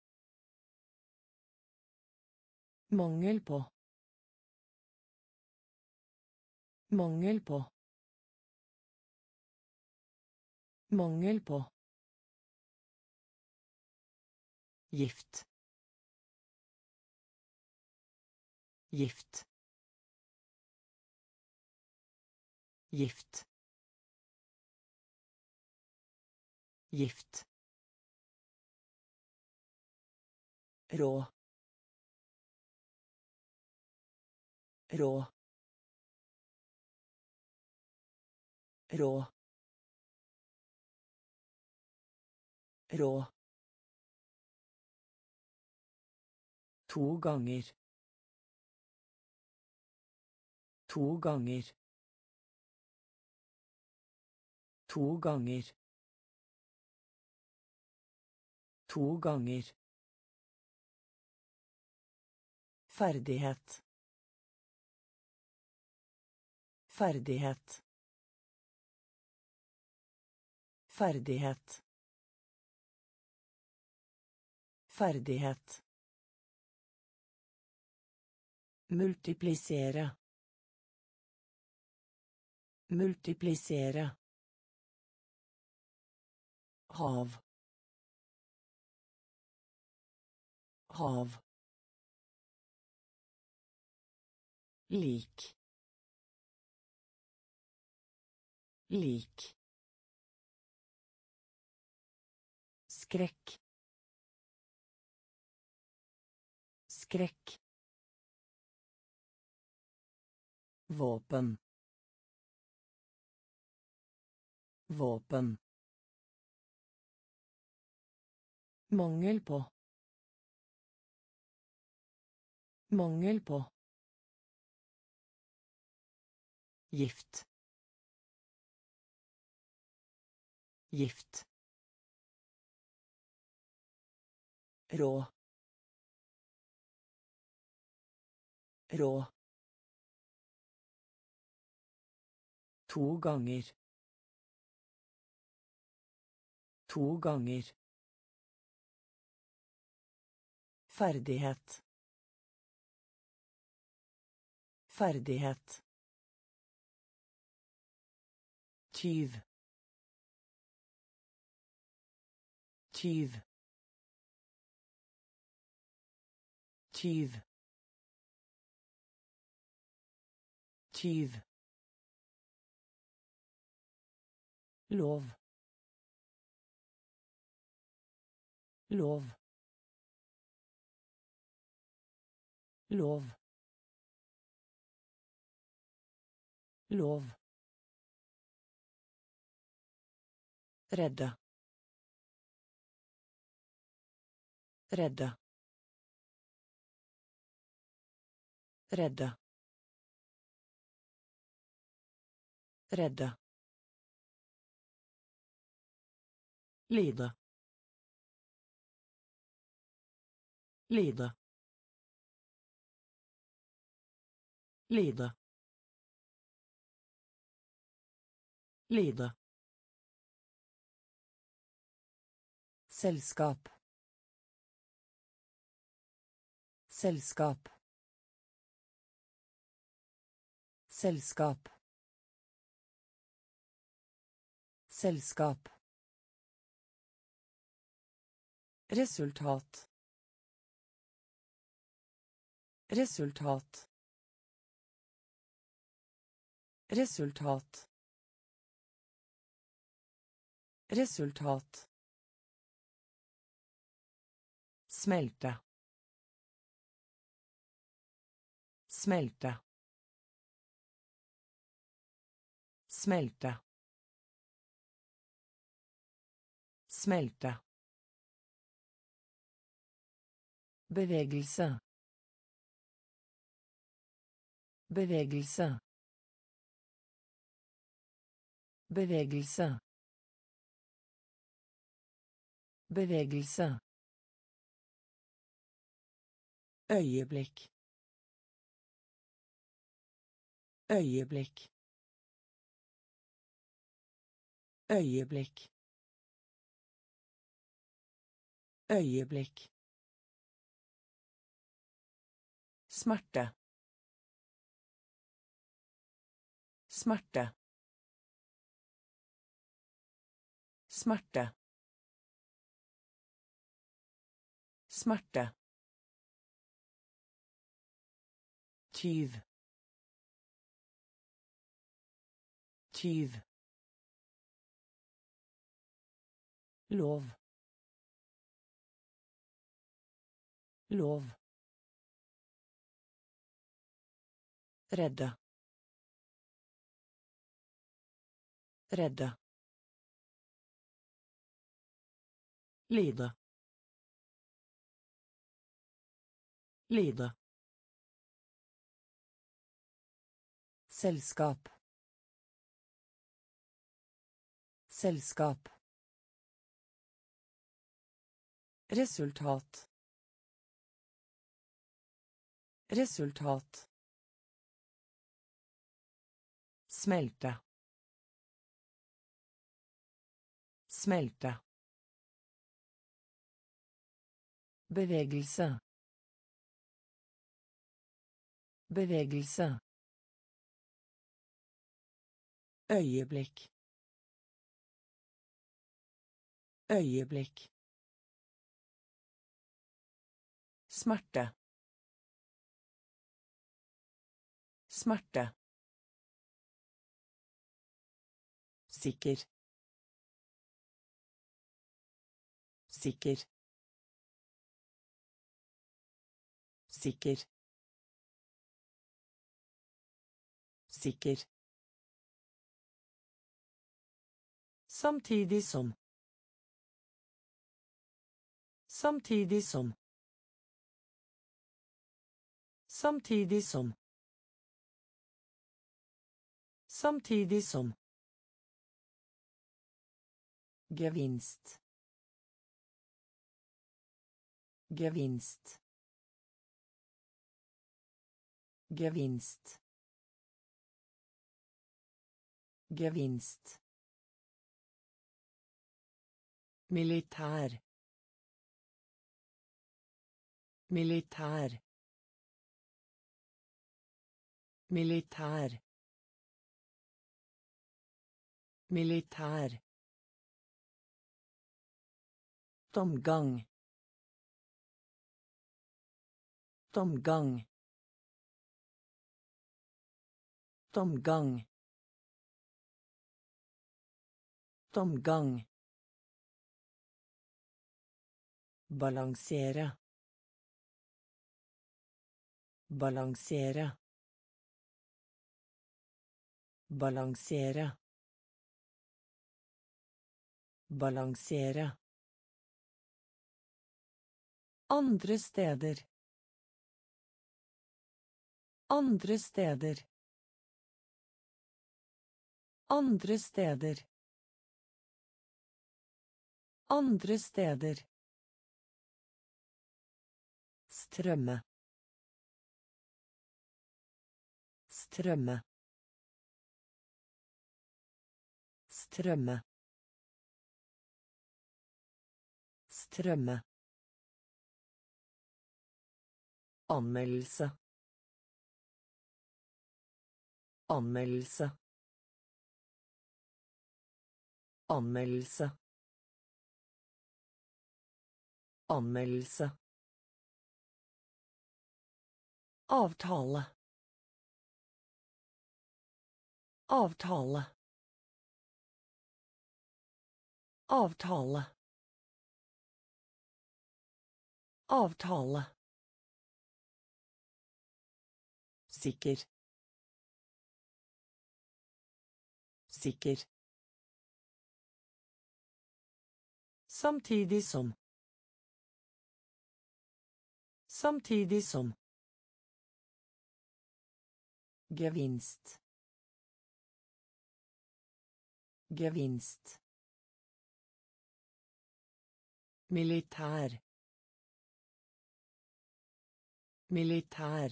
Mangel på. Mangel på. Mangel på. Gift. Gift. Gift. Gift. Rå. Rå. Rå. Rå. To ganger. To ganger. To ganger. To ganger. Ferdighet. Ferdighet. Ferdighet. Ferdighet. Multiplisere. Multiplisere. Hav. Hav. Lik. Lik. Skrekk. Skrekk. Våpen. Våpen. Mangel på. Mangel på. Gift. Gift. Rå. Rå. To ganger. To ganger. Ferdighet. Ferdighet. Tyv. Tyv. Tyv. Tyv. Lov. Lov. Lov. Lov. Redde. Redde. Redde. Redde. Lide. Lide. Lide. Lide. Selskap. Selskap. Selskap. Selskap. Resultat. Resultat. Resultat. Resultat. Smelte. Smelte. Smelte. Smelte. Bevegelse. Bevegelse. Bevegelse. Bevegelse. Øyeblikk. Øyeblikk. Øyeblikk. Øyeblikk. Smerte. Smerte. Smerte. Smerte. Tyv. Tyv. Lov. Lov. Redde. Redde. Lide. Lide. Selskap. Selskap. Resultat. Resultat. Smelte. Smelte. Bevegelse. Bevegelse. Øyeblikk. Øyeblikk. Smerte. Smerte. Sikker. Sikker. Sikker. Sikker. Samtidig som. Samtidig som. Samtidig som. Samtidig som. Gevinst. Gevinst. Gevinst. Gevinst. Militær. Militær. Militær. Militær. Tomgang. Tomgang. Tomgang. Tomgang. Balansere. Balansere. Balansere. Balansere. Andre steder. Andre steder. Andre steder. Andre steder. Strømme. Strømme. Strømme. Strømme. Anmeldelse. Anmeldelse. Anmeldelse. Anmeldelse. Avtale. Avtale. Avtale. Avtale. Sikker. Sikker. Samtidig som. Samtidig som. Gevinst. Gevinst. Militær. Militær.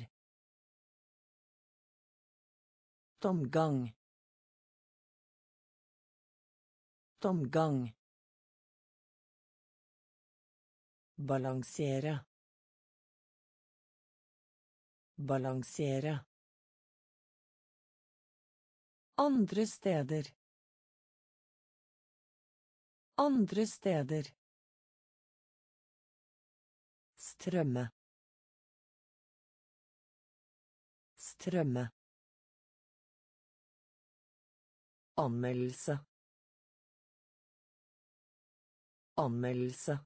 Tomgang. Tomgang. Balansere. Balansere. Andre steder. Andre steder. Strømme. Strømme. Anmeldelse. Anmeldelse.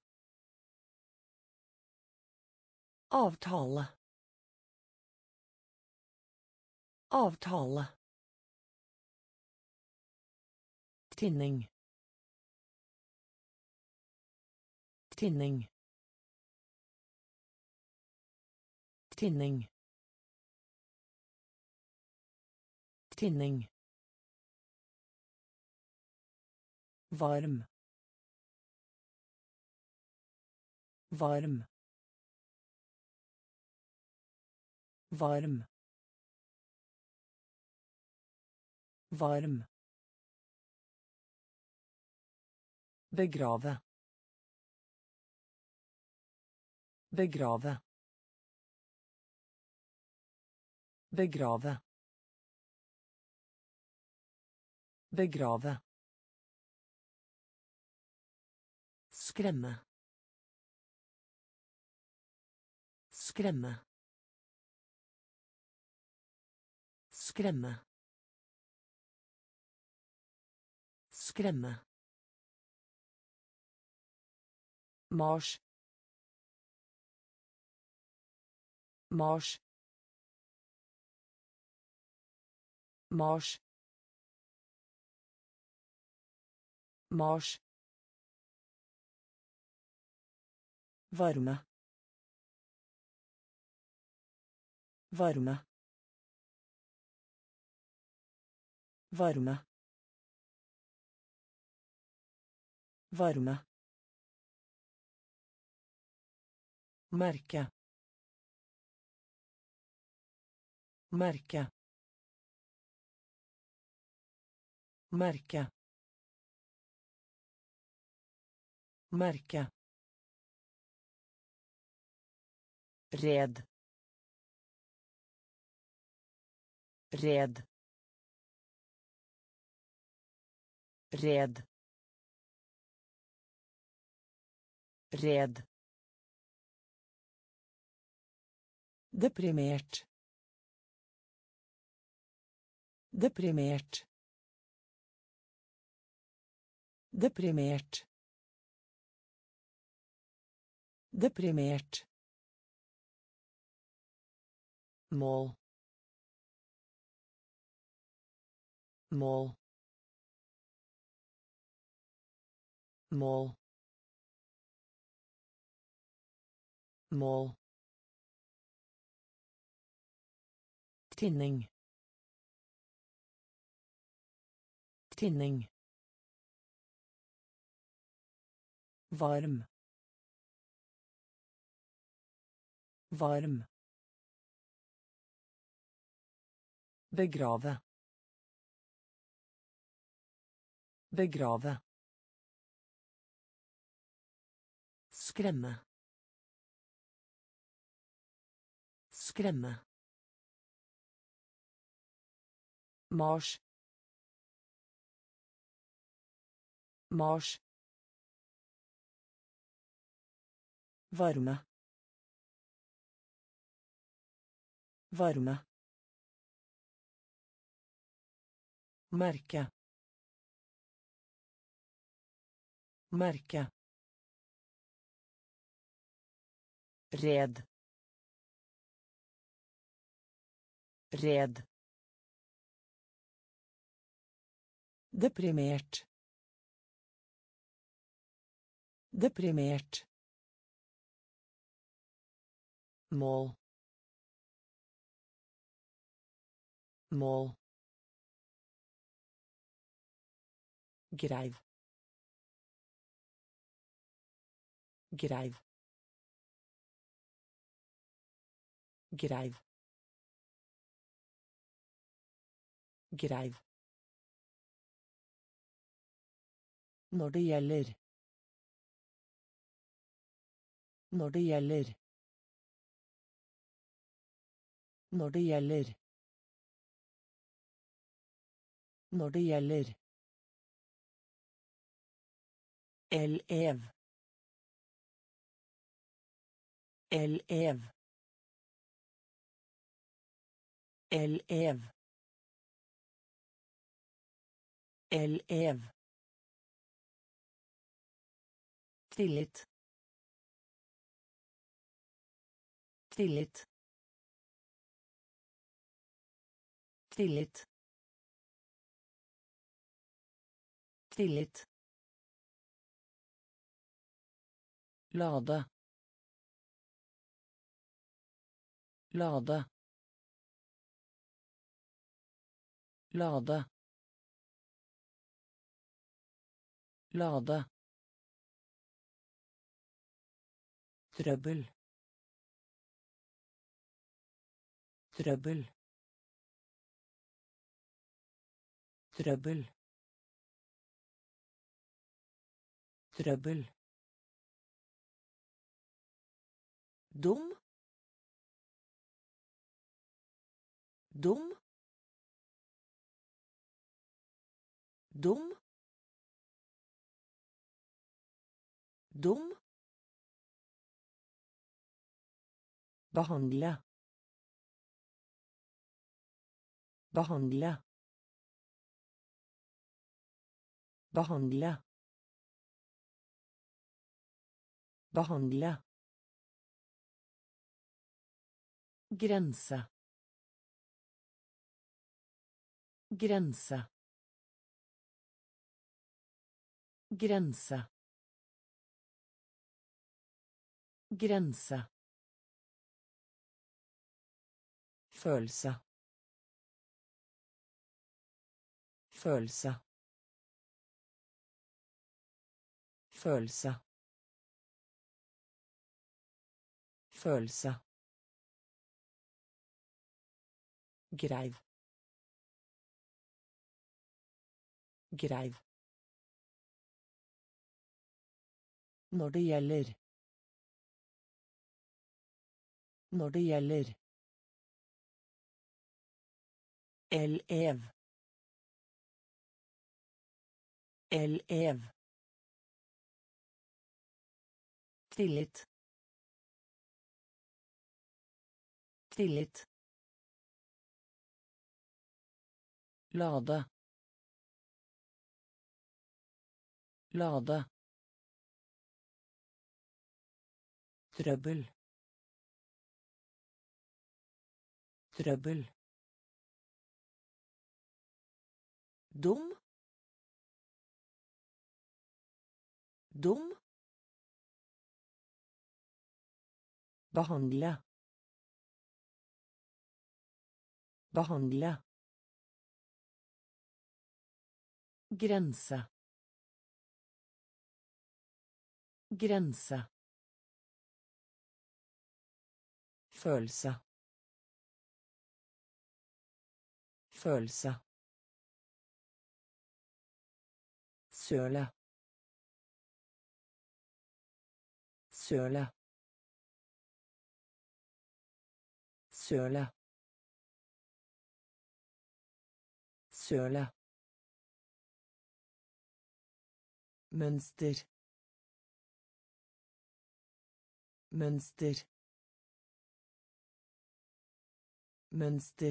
Avtale. Avtale. Tinning. Tinning. Tinning. Tinning. Varm. Varm. Varm. Varm. Begrave. Begrave. Begrave. Begrave. Skremme. Skremme. Skremme. Skremme. Mars. Mars. Mars. Mars. Varme. Varme. Varme. Varme. Merke. Merke. Merke. Merke. Red. Red. Red. Red. Deprimert. Deprimert. Deprimert. Deprimert. Mål. Mål. Mål. Mål. Tinning. Tinning. Varm. Varm. Begrave. Begrave. Skremme. Skremme. Mars. Mars. Varme. Varme. Merke. Merke. Red. Red. Deprimert. Deprimert. Mål. Mål. Greiv. Greiv. Greiv. Greiv. Når det gjelder. Når det gjelder. Når det gjelder. Når det gjelder. Elev. Elev. Elev. Elev. Tillit. Tillit. Tillit. Tillit. Lade. Lade. Lade. Lade. Trøbbel. Trøbbel. Trøbbel. Trøbbel. Dum. Dum. Dum. Dum. Behandle. Behandle. Behandle. Behandle. Grense. Grense. Grense. Grense. Følelse. Følelse. Følelse. Følelse. Greiv. Greiv. Når det gjelder. Når det gjelder. Elev. Elev. Tillit. Tillit. Lade. Lade. Trøbbel. Trøbbel. Dum. Dum. Behandle. Behandle. Grense. Grense. Følelse. Følelse. Søle. Søle. Søle. Søle. Mønster. Mønster. Mønster.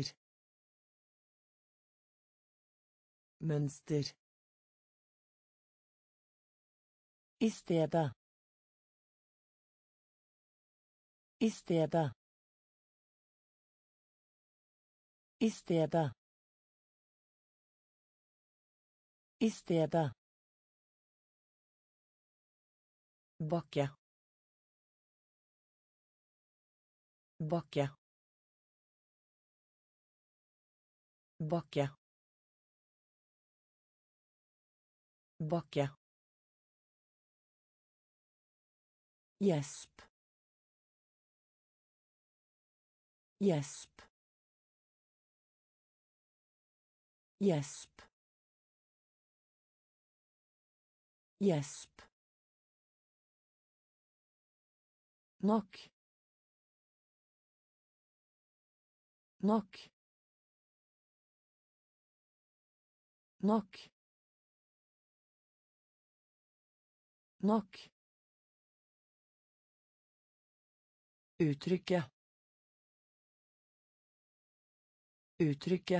Mønster. I stedet. I stedet. I stedet. I stedet. Bakke. Bakke. Bakke. Bakke. Gjesp. Gjesp. Gjesp. Gjesp. Nok. Nok. Nok. Nok. Uttrykke. Uttrykke.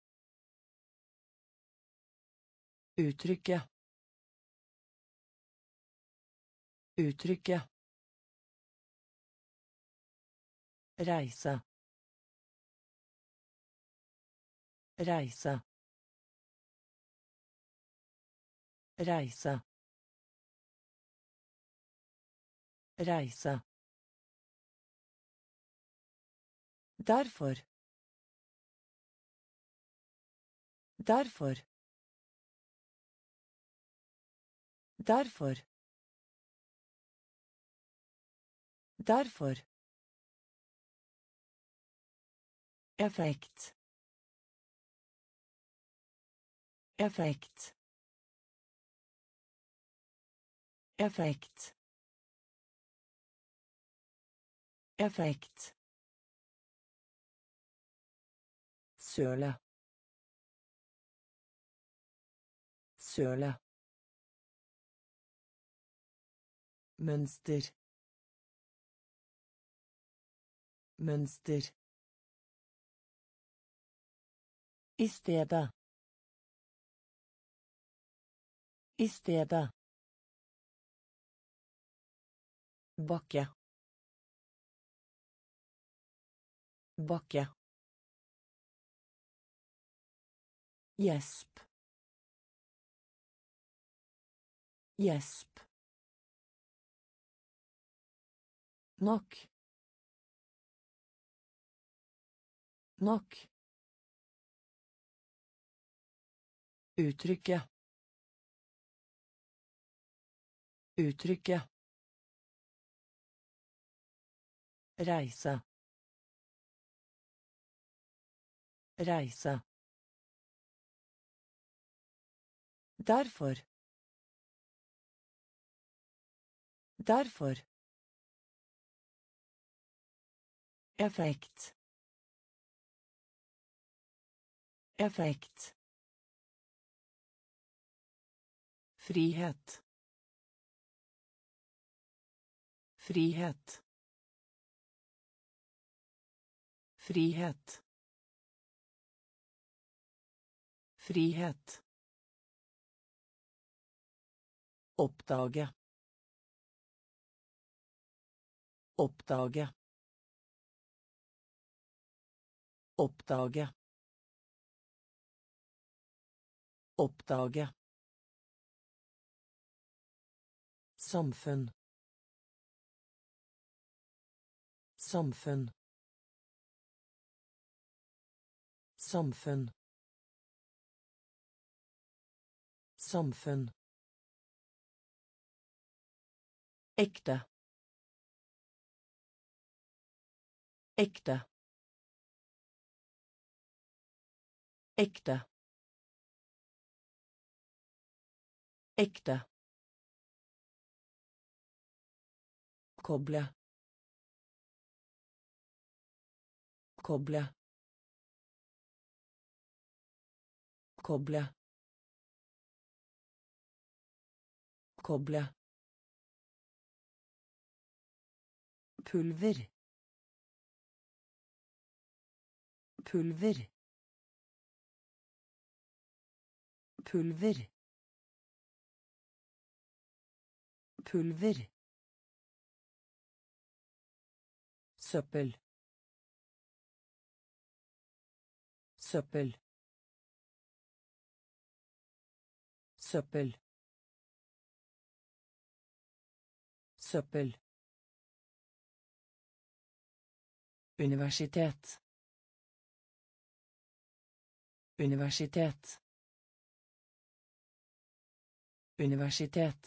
Uttrykke. Uttrykke. Reise. Reise. Reise. Reise. Derfor. Derfor. Derfor. Derfor. Effekt. Effekt. Effekt. Effekt. Søle. Søle. Mønster. Mønster. I stedet. I stedet. Bakke. Bakke. Gjesp. Gjesp. Nok. Nok. Uttrykke. Uttrykke. Reise. Reise. Derfor. Derfor. Effekt. Effekt. Frihet. Frihet. Frihet. Frihet. Oppdage. Oppdage. Oppdage. Oppdage. Samfunn. Samfunn. Samfunn. Samfunn. Ekte. Ekte. Ekte. Ekte. Koble. Koble. Koble. Koble. Pulver. Pulver. Pulver. Pulver. Søppel. Søppel. Søppel. Søppel. Universitet. Universitet. Universitet.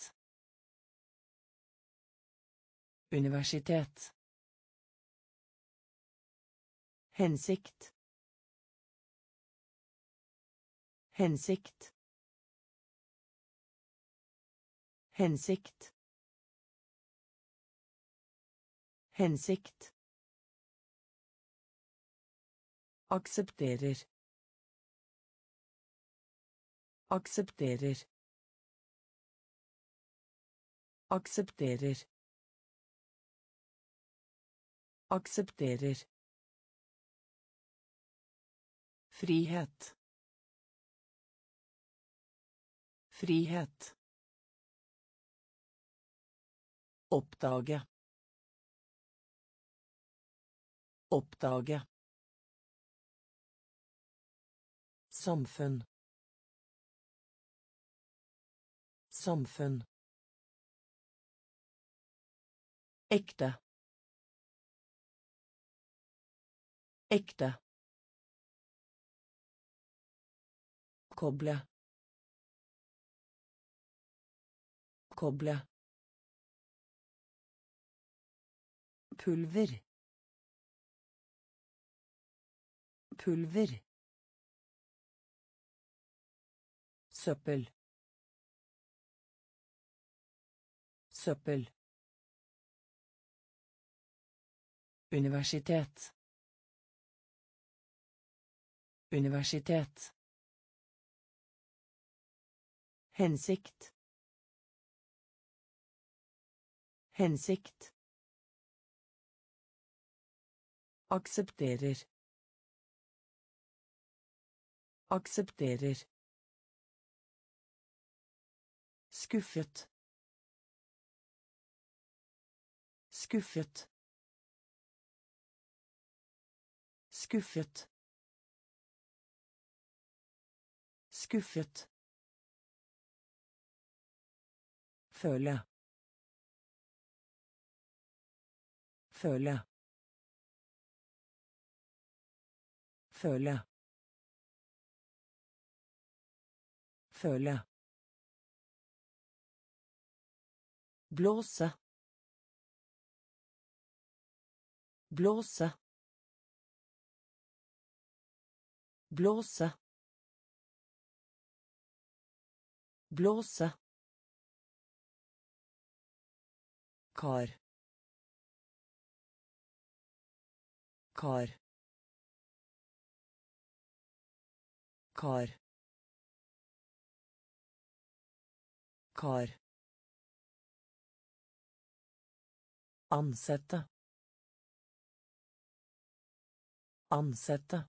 Universitet. Hensikt. Hensikt. Hensikt. Hensikt. Aksepterer. Aksepterer. Aksepterer. Aksepterer. Frihet. Frihet. Oppdage. Oppdage. Samfunn. Samfunn. Ekte. Ekte. Koble. Koble. Pulver. Pulver. Søppel. Søppel. Universitet. Universitet. Hensikt. Hensikt. Aksepterer. Aksepterer. Skuffet. Skuffet. Skuffet. Skuffet. Føle. Føle. Føle. Føle. Blåse. Blåse. Blåse. Blåse. Kar. Kar. Kar. Kar. Ansette. Ansette.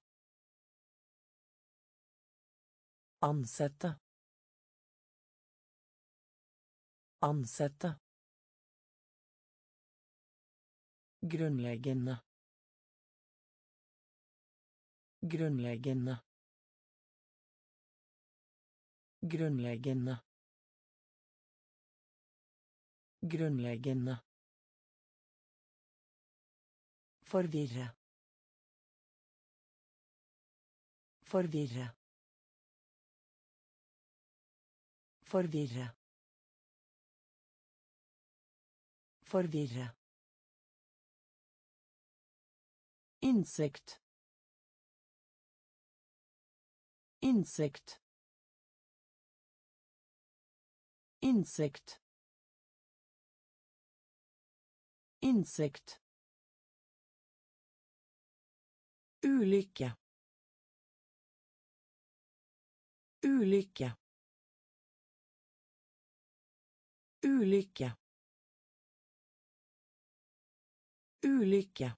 Ansette. Ansette. Grunnleggende. Grunnleggende. Grunnleggende. Grunnleggende. Forvirre. Forvirre. Forvirre. Forvirre. Insekt. Insekt. Insekt. Insekt. Ulykke. Ulykke. Ulykke. Ulykke.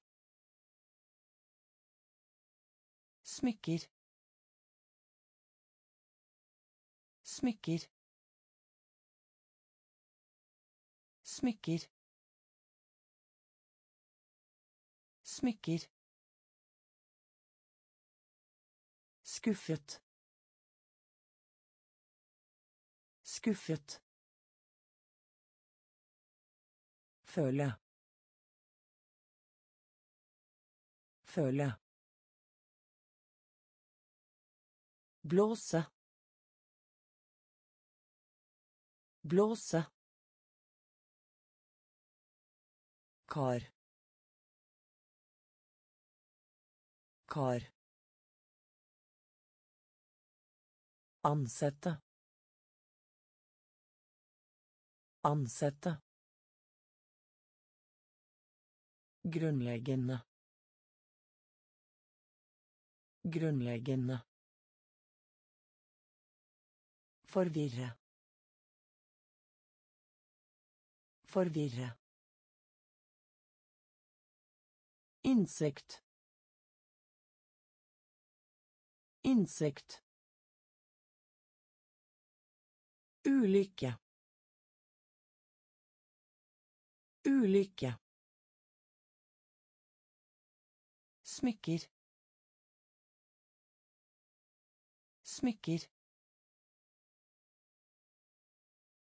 Smykker. Smykker. Smykker. Smykker. Skuffet. Skuffet. Føle. Føle. Blåse. Blåse. Kar. Kar. Ansette. Ansette. Grunnleggende. Grunnleggende. Forvirre. Forvirre. Insekt. Insekt. Ulykke. Ulykke. Smykker. Smykker.